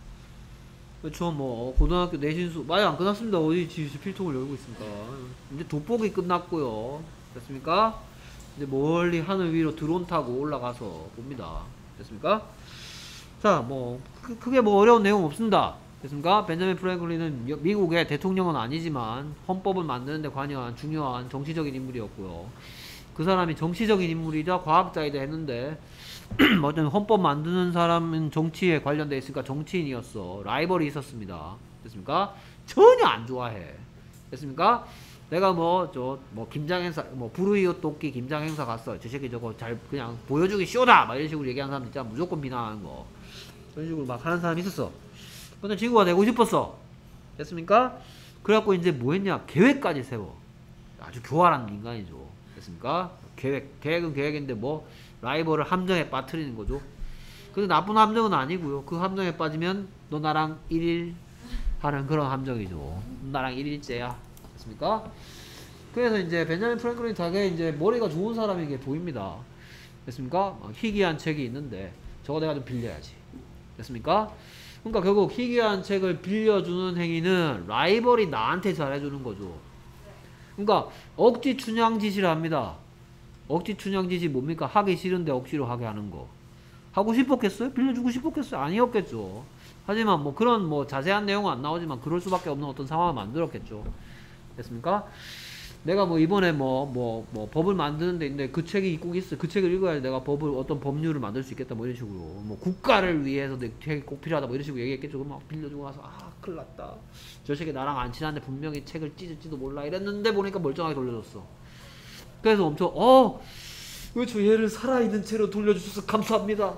그렇죠. 뭐 고등학교 내신수 많이 안 끝났습니다. 어디 지금 필통을 열고 있습니까? 이제 돋보기 끝났고요. 됐습니까? 이제 멀리 하늘 위로 드론 타고 올라가서 봅니다. 됐습니까? 자, 뭐 크, 크게 뭐 어려운 내용 없습니다. 됐습니까? 벤자민 프랭클린은 미국의 대통령은 아니지만 헌법을 만드는 데 관여한 중요한 정치적인 인물이었고요. 그 사람이 정치적인 인물이자 과학자이다 했는데 어떤 헌법 만드는 사람은 정치에 관련돼 있으니까 정치인이었어. 라이벌이 있었습니다. 됐습니까? 전혀 안 좋아해. 됐습니까? 내가 뭐 저 뭐 김장 행사 뭐 불우이웃 돕기 김장 행사 갔어. 저 새끼 저거 잘 그냥 보여주기 쇼다. 막 이런 식으로 얘기하는 사람 있잖아. 무조건 비난하는 거. 그런 식으로 막 하는 사람이 있었어. 근데 친구가 되고 싶었어. 됐습니까? 그래갖고 이제 뭐 했냐? 계획까지 세워. 아주 교활한 인간이죠. 됐습니까? 계획 계획은 계획인데 뭐 라이벌을 함정에 빠뜨리는 거죠. 근데 나쁜 함정은 아니고요. 그 함정에 빠지면 너 나랑 일일 하는 그런 함정이죠. 나랑 일일째야. 됐습니까? 그래서 이제 벤자민 프랭클린 되게 이제 머리가 좋은 사람이게 보입니다. 됐습니까? 희귀한 책이 있는데 저거 내가 좀 빌려야지. 됐습니까? 그러니까 결국 희귀한 책을 빌려주는 행위는 라이벌이 나한테 잘해주는 거죠. 그러니까 억지 춘향짓이라 합니다. 억지 춘향짓이 뭡니까? 하기 싫은데 억지로 하게 하는 거. 하고 싶었겠어요? 빌려주고 싶었겠어요? 아니었겠죠. 하지만 뭐 그런 뭐 자세한 내용은 안 나오지만 그럴 수밖에 없는 어떤 상황을 만들었겠죠. 됐습니까? 내가 뭐 이번에 뭐 뭐 뭐 법을 만드는데 있는데 그 책이 꼭 있어. 그 책을 읽어야 내가 법을 어떤 법률을 만들 수 있겠다 뭐 이런 식으로. 뭐 국가를 위해서 내 책이 꼭 필요하다 뭐 이런 식으로 얘기했겠죠. 그럼 막 빌려주고 가서 아 큰일 났다. 저 책이 나랑 안 친한데 분명히 책을 찢을지도 몰라 이랬는데 보니까 멀쩡하게 돌려줬어. 그래서 엄청 어 왜 저 얘를 살아있는 채로 돌려주셔서 감사합니다.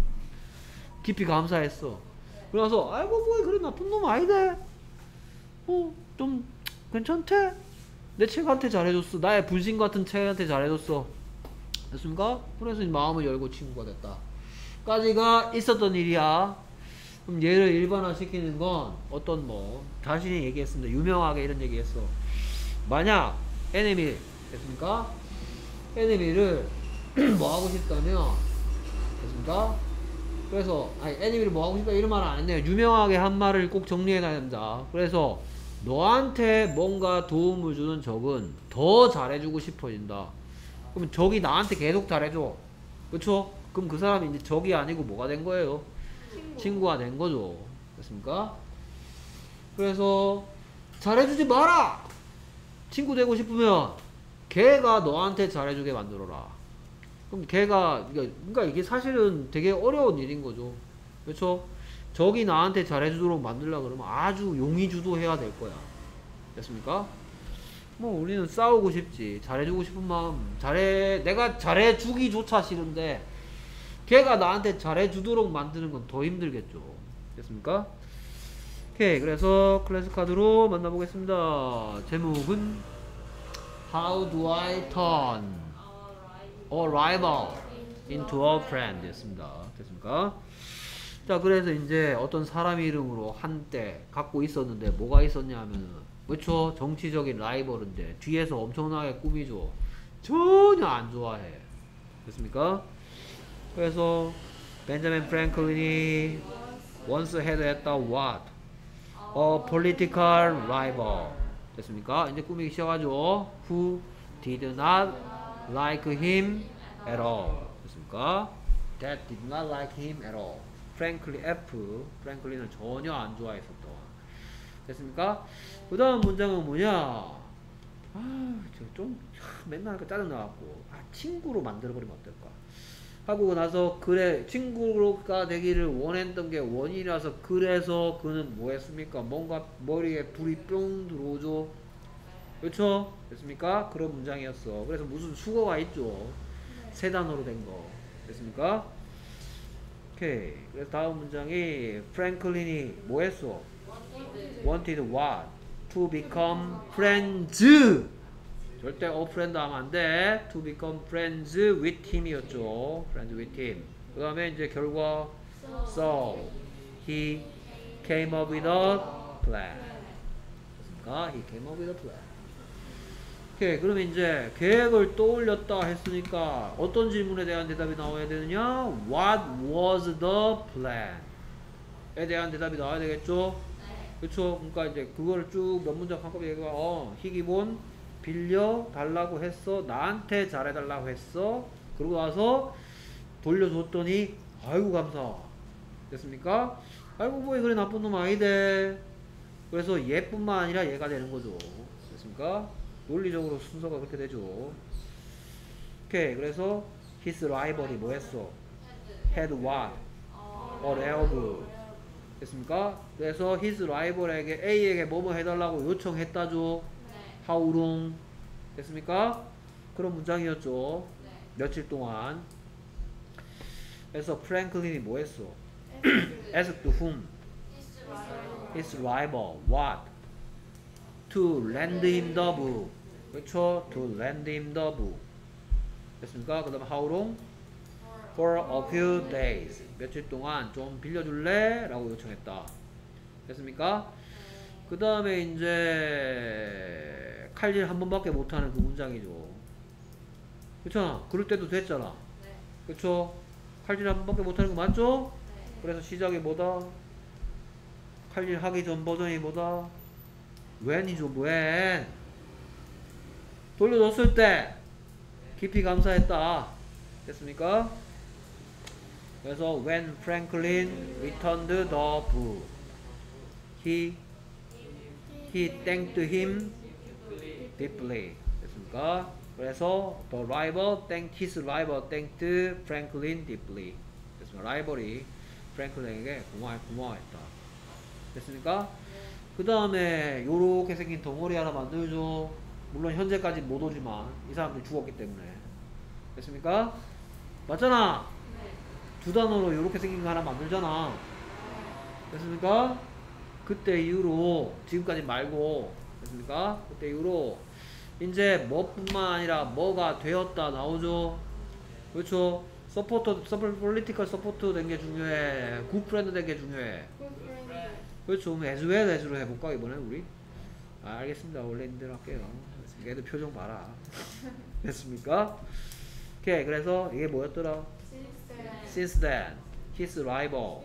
깊이 감사했어. 그래서 아이고 뭐 그래 나쁜 놈 아니네. 어 좀 괜찮대. 내 책한테 잘해줬어. 나의 분신 같은 책한테 잘해줬어. 됐습니까? 그래서 마음을 열고 친구가 됐다. 까지가 있었던 일이야. 그럼 얘를 일반화시키는 건 어떤 뭐 자신이 얘기했습니다. 유명하게 이런 얘기했어. 만약 에네미 됐습니까? 에네미를 뭐 하고 싶다면 됐습니까? 그래서 아니 에네미를 뭐 하고 싶다 이런 말은 안 했네요. 유명하게 한 말을 꼭 정리해놔야 된다. 그래서 너한테 뭔가 도움을 주는 적은 더 잘해주고 싶어진다. 그럼 적이 나한테 계속 잘해줘. 그쵸? 그럼 그 사람이 이제 적이 아니고 뭐가 된 거예요? 친구. 친구가 된 거죠. 됐습니까? 그래서 잘해주지 마라! 친구 되고 싶으면 걔가 너한테 잘해주게 만들어라. 그럼 걔가 그러니까 이게 사실은 되게 어려운 일인 거죠. 그렇죠? 적이 나한테 잘해주도록 만들려고 그러면 아주 용의주도해야 될 거야. 됐습니까? 뭐 우리는 싸우고 싶지. 잘해주고 싶은 마음 잘해 내가 잘해주기조차 싫은데 걔가 나한테 잘해주도록 만드는 건 더 힘들겠죠. 됐습니까? 오케이. 그래서 클래스 카드로 만나보겠습니다. 제목은 How do I turn a rival into a friend 였습니다. 됐습니까? 자, 그래서 이제 어떤 사람 이름으로 한때 갖고 있었는데 뭐가 있었냐 하면은 그렇죠? 정치적인 라이벌인데 뒤에서 엄청나게 꾸미죠. 전혀 안 좋아해. 됐습니까? 그래서 벤자민 프랭클린이 once had 했다 what? A political rival. 됐습니까? 이제 꾸미기 시작하죠. Who did not like him at all. 됐습니까? That did not like him at all. 프랭클린 F. 프랭클린을 전혀 안 좋아했었던. 됐습니까? 그 다음 문장은 뭐냐? 아, 좀 맨날 그 짜증나갖고 아, 친구로 만들어버리면 어떨까? 하고 나서 그래 친구가 되기를 원했던 게 원인이라서 그래서 그는 뭐 했습니까? 뭔가 머리에 불이 뿅 들어오죠. 그렇죠? 됐습니까? 그런 문장이었어. 그래서 무슨 수거가 있죠. 세 단어로 된 거. 됐습니까? 오케이. 그래서 다음 문장이 프랭클린이 뭐 했어? wanted what? to become friends. 절대 a friend 하면 안 돼. to become friends with him이었죠. friends with him. 그 다음에 이제 결과 so he came up with a plan. 그러니까 he came up with a plan. 오케이. 그럼 이제 계획을 떠올렸다 했으니까 어떤 질문에 대한 대답이 나와야 되느냐? What was the plan? 에 대한 대답이 나와야 되겠죠? 그쵸? 그러니까 이제 그거를 쭉 몇 문장 한꺼번에 얘기가 어, 희기본 빌려 달라고 했어. 나한테 잘해달라고 했어. 그러고 나서 돌려줬더니 아이고 감사. 됐습니까? 아이고 뭐 그래 나쁜 놈 아니대. 그래서 얘뿐만 아니라 얘가 되는 거죠. 됐습니까? 논리적으로 순서가 그렇게 되죠. 오케이. 그래서 his rival이 뭐 했어? had what? or of. 됐습니까? 그래서 his rival에게 A에게 뭐뭐 해달라고 요청했다죠. how long. 됐습니까? 그런 문장이었죠. 며칠 동안. 그래서 프랭클린이 뭐 했어? asked whom? his rival what? to lend him the book. 그렇죠? to lend him the book. 됐습니까? 그 다음에 how long? for a few days. 며칠 동안 좀 빌려줄래? 라고 요청했다. 됐습니까? 그 다음에 이제 칼질 한 번밖에 못하는 그 문장이죠. 그렇잖아. 그럴 때도 됐잖아. 그렇죠? 칼질 한 번밖에 못하는 거 맞죠? 그래서 시작이 뭐다? 칼질 하기 전 버전이 뭐다? when이죠. when. 돌려줬을 때 깊이 감사했다. 됐습니까? 그래서 when Franklin returned the book, he he thanked him deeply. 됐습니까? 그래서 the rival thanked his rival thanked Franklin deeply. 됐습니까? 라이벌이 프랭클린에게 고마워 고마워했다. 됐습니까? 그 다음에 요렇게 생긴 덩어리 하나 만들죠. 물론 현재까지 못 오지만 이 사람들이 죽었기 때문에. 됐습니까? 맞잖아. 두 단어로 이렇게 생긴 거 하나 만들잖아. 됐습니까? 그때 이후로 지금까지 말고 됐습니까? 그때 이후로 이제 뭐뿐만 아니라 뭐가 되었다 나오죠. 그렇죠? 서포터, 서포, 폴리티컬 서포터 된 게 중요해. 굿 프렌드 된 게 중요해. 그렇죠. 그럼 as well as로 해볼까 이번에 우리? 아, 알겠습니다. 원래 인대로 할게요. 얘도 표정 봐라. 됐습니까? 오케이. 그래서 이게 뭐였더라? Since then, his rival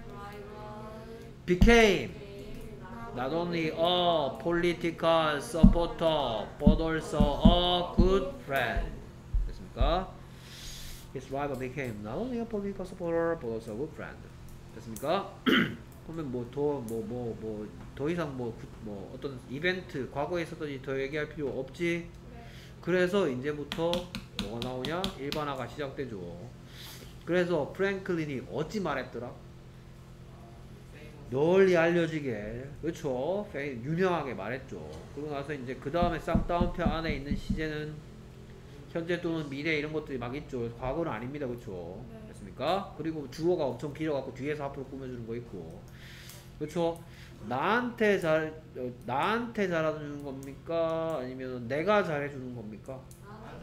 became not only a political supporter but also a good friend. 됐습니까? His rival became not only a political supporter but also a good friend. 됐습니까? 그러면 뭐 더 뭐 뭐 뭐 더 이상 뭐, 뭐 어떤 이벤트 과거에 있었던 더 얘기할 필요 없지. 그래서 이제부터 뭐가 나오냐? 일반화가 시작되죠. 그래서 프랭클린이 어찌 말했더라? 널리 알려지게, 그렇죠? 유명하게 말했죠. 그러고 나서 이제 그 다음에 쌍따옴표 안에 있는 시제는 현재 또는 미래 이런 것들이 막 있죠. 과거는 아닙니다, 그렇죠? 네. 됐습니까? 그리고 주어가 엄청 길어갖고 뒤에서 앞으로 꾸며주는 거 있고, 그렇죠? 나한테 잘 어, 나한테 잘해주는 겁니까? 아니면 내가 잘해주는 겁니까?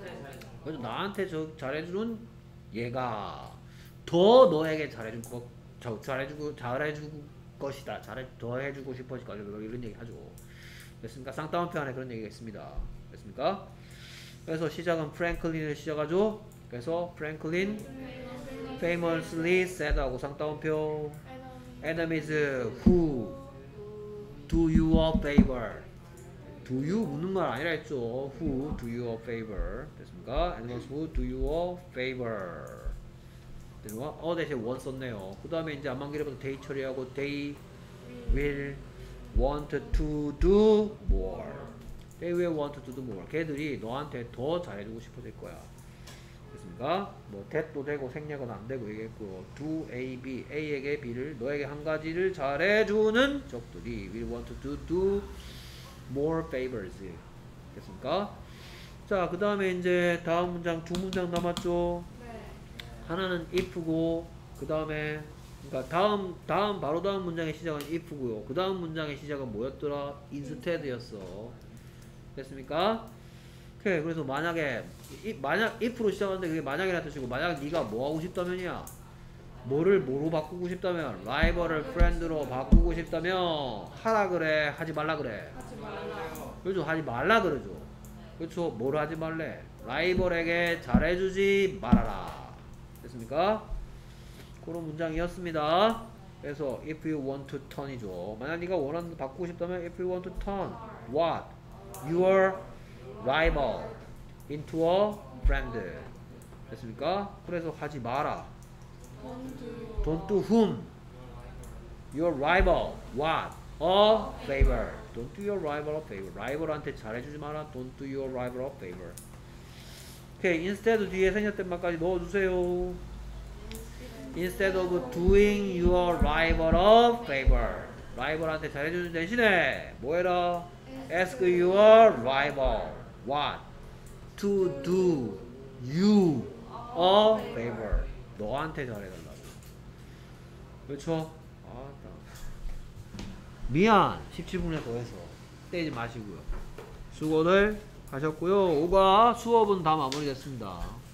그래서 나한테 저 잘해주는 얘가 더 너에게 잘해줄 것 저 잘해주고 잘해주고 것이다. 잘해 더 해주고 싶어질 거 이런 얘기 하죠. 됐습니까? 쌍따옴표 안에 그런 얘기가 있습니다. 됐습니까? 그래서 시작은 프랭클린을 시작하죠. 그래서 프랭클린 famously said 하고 쌍따옴표 enemies who do you a favor. do you 묻는 말 아니라 했죠. who do you a favor. 됐습니까? enemies who do you a favor. 됐습니까? 어 대신 one 썼네요. 그 다음에 이제 안만기려부터 they 처리하고 they will want to do more. They will want to do more. 걔들이 너한테 더 잘해주고 싶어질 거야. 됐습니까? 뭐 that도 되고 생략은 안 되고 얘기했고 do A, B, A에게 B를 너에게 한 가지를 잘해주는 적들이 will want to do more favors. 됐습니까? 자, 그 다음에 이제 다음 문장 두 문장 남았죠. 하나는 if고 그 다음에 그러니까 다음 다음 바로 다음 문장의 시작은 if고요. 그 다음 문장의 시작은 뭐였더라? instead였어. 됐습니까? 오케이. 그래서 만약에 이, 만약 if로 시작하는데 그게 만약이라 뜻이고 만약 네가 뭐 하고 싶다면이야. 뭐를 뭐로 바꾸고 싶다면 라이벌을 프렌드로 바꾸고 싶다면 하라 그래 하지 말라 그래. 하지 말라. 그렇죠. 하지 말라 그러죠. 그렇죠. 뭘 하지 말래? 라이벌에게 잘해주지 말아라. 됐습니까? 그런 문장이었습니다. 그래서 if you want to turn이죠. 만약 네가 원하는 바꾸고 싶다면 if you want to turn what? your rival into a friend. 됐습니까? 그래서 하지 마라. Don't do whom? Your rival what? A favor. Don't do your rival a favor. 라이벌한테 잘해주지 마라. Don't do your rival a favor. 오케이. instead 뒤에 생략된 말까지 넣어주세요. Instead of doing your rival a favor. 라이벌한테 잘해주는 대신에 뭐해라? Ask your rival what? To do you a favor. 너한테 잘해달라고. 그렇죠? 아, 미안. 십칠 분에 더해서 떼지 마시고요. 수고들 하셨고요. 오가 수업은 다 마무리됐습니다.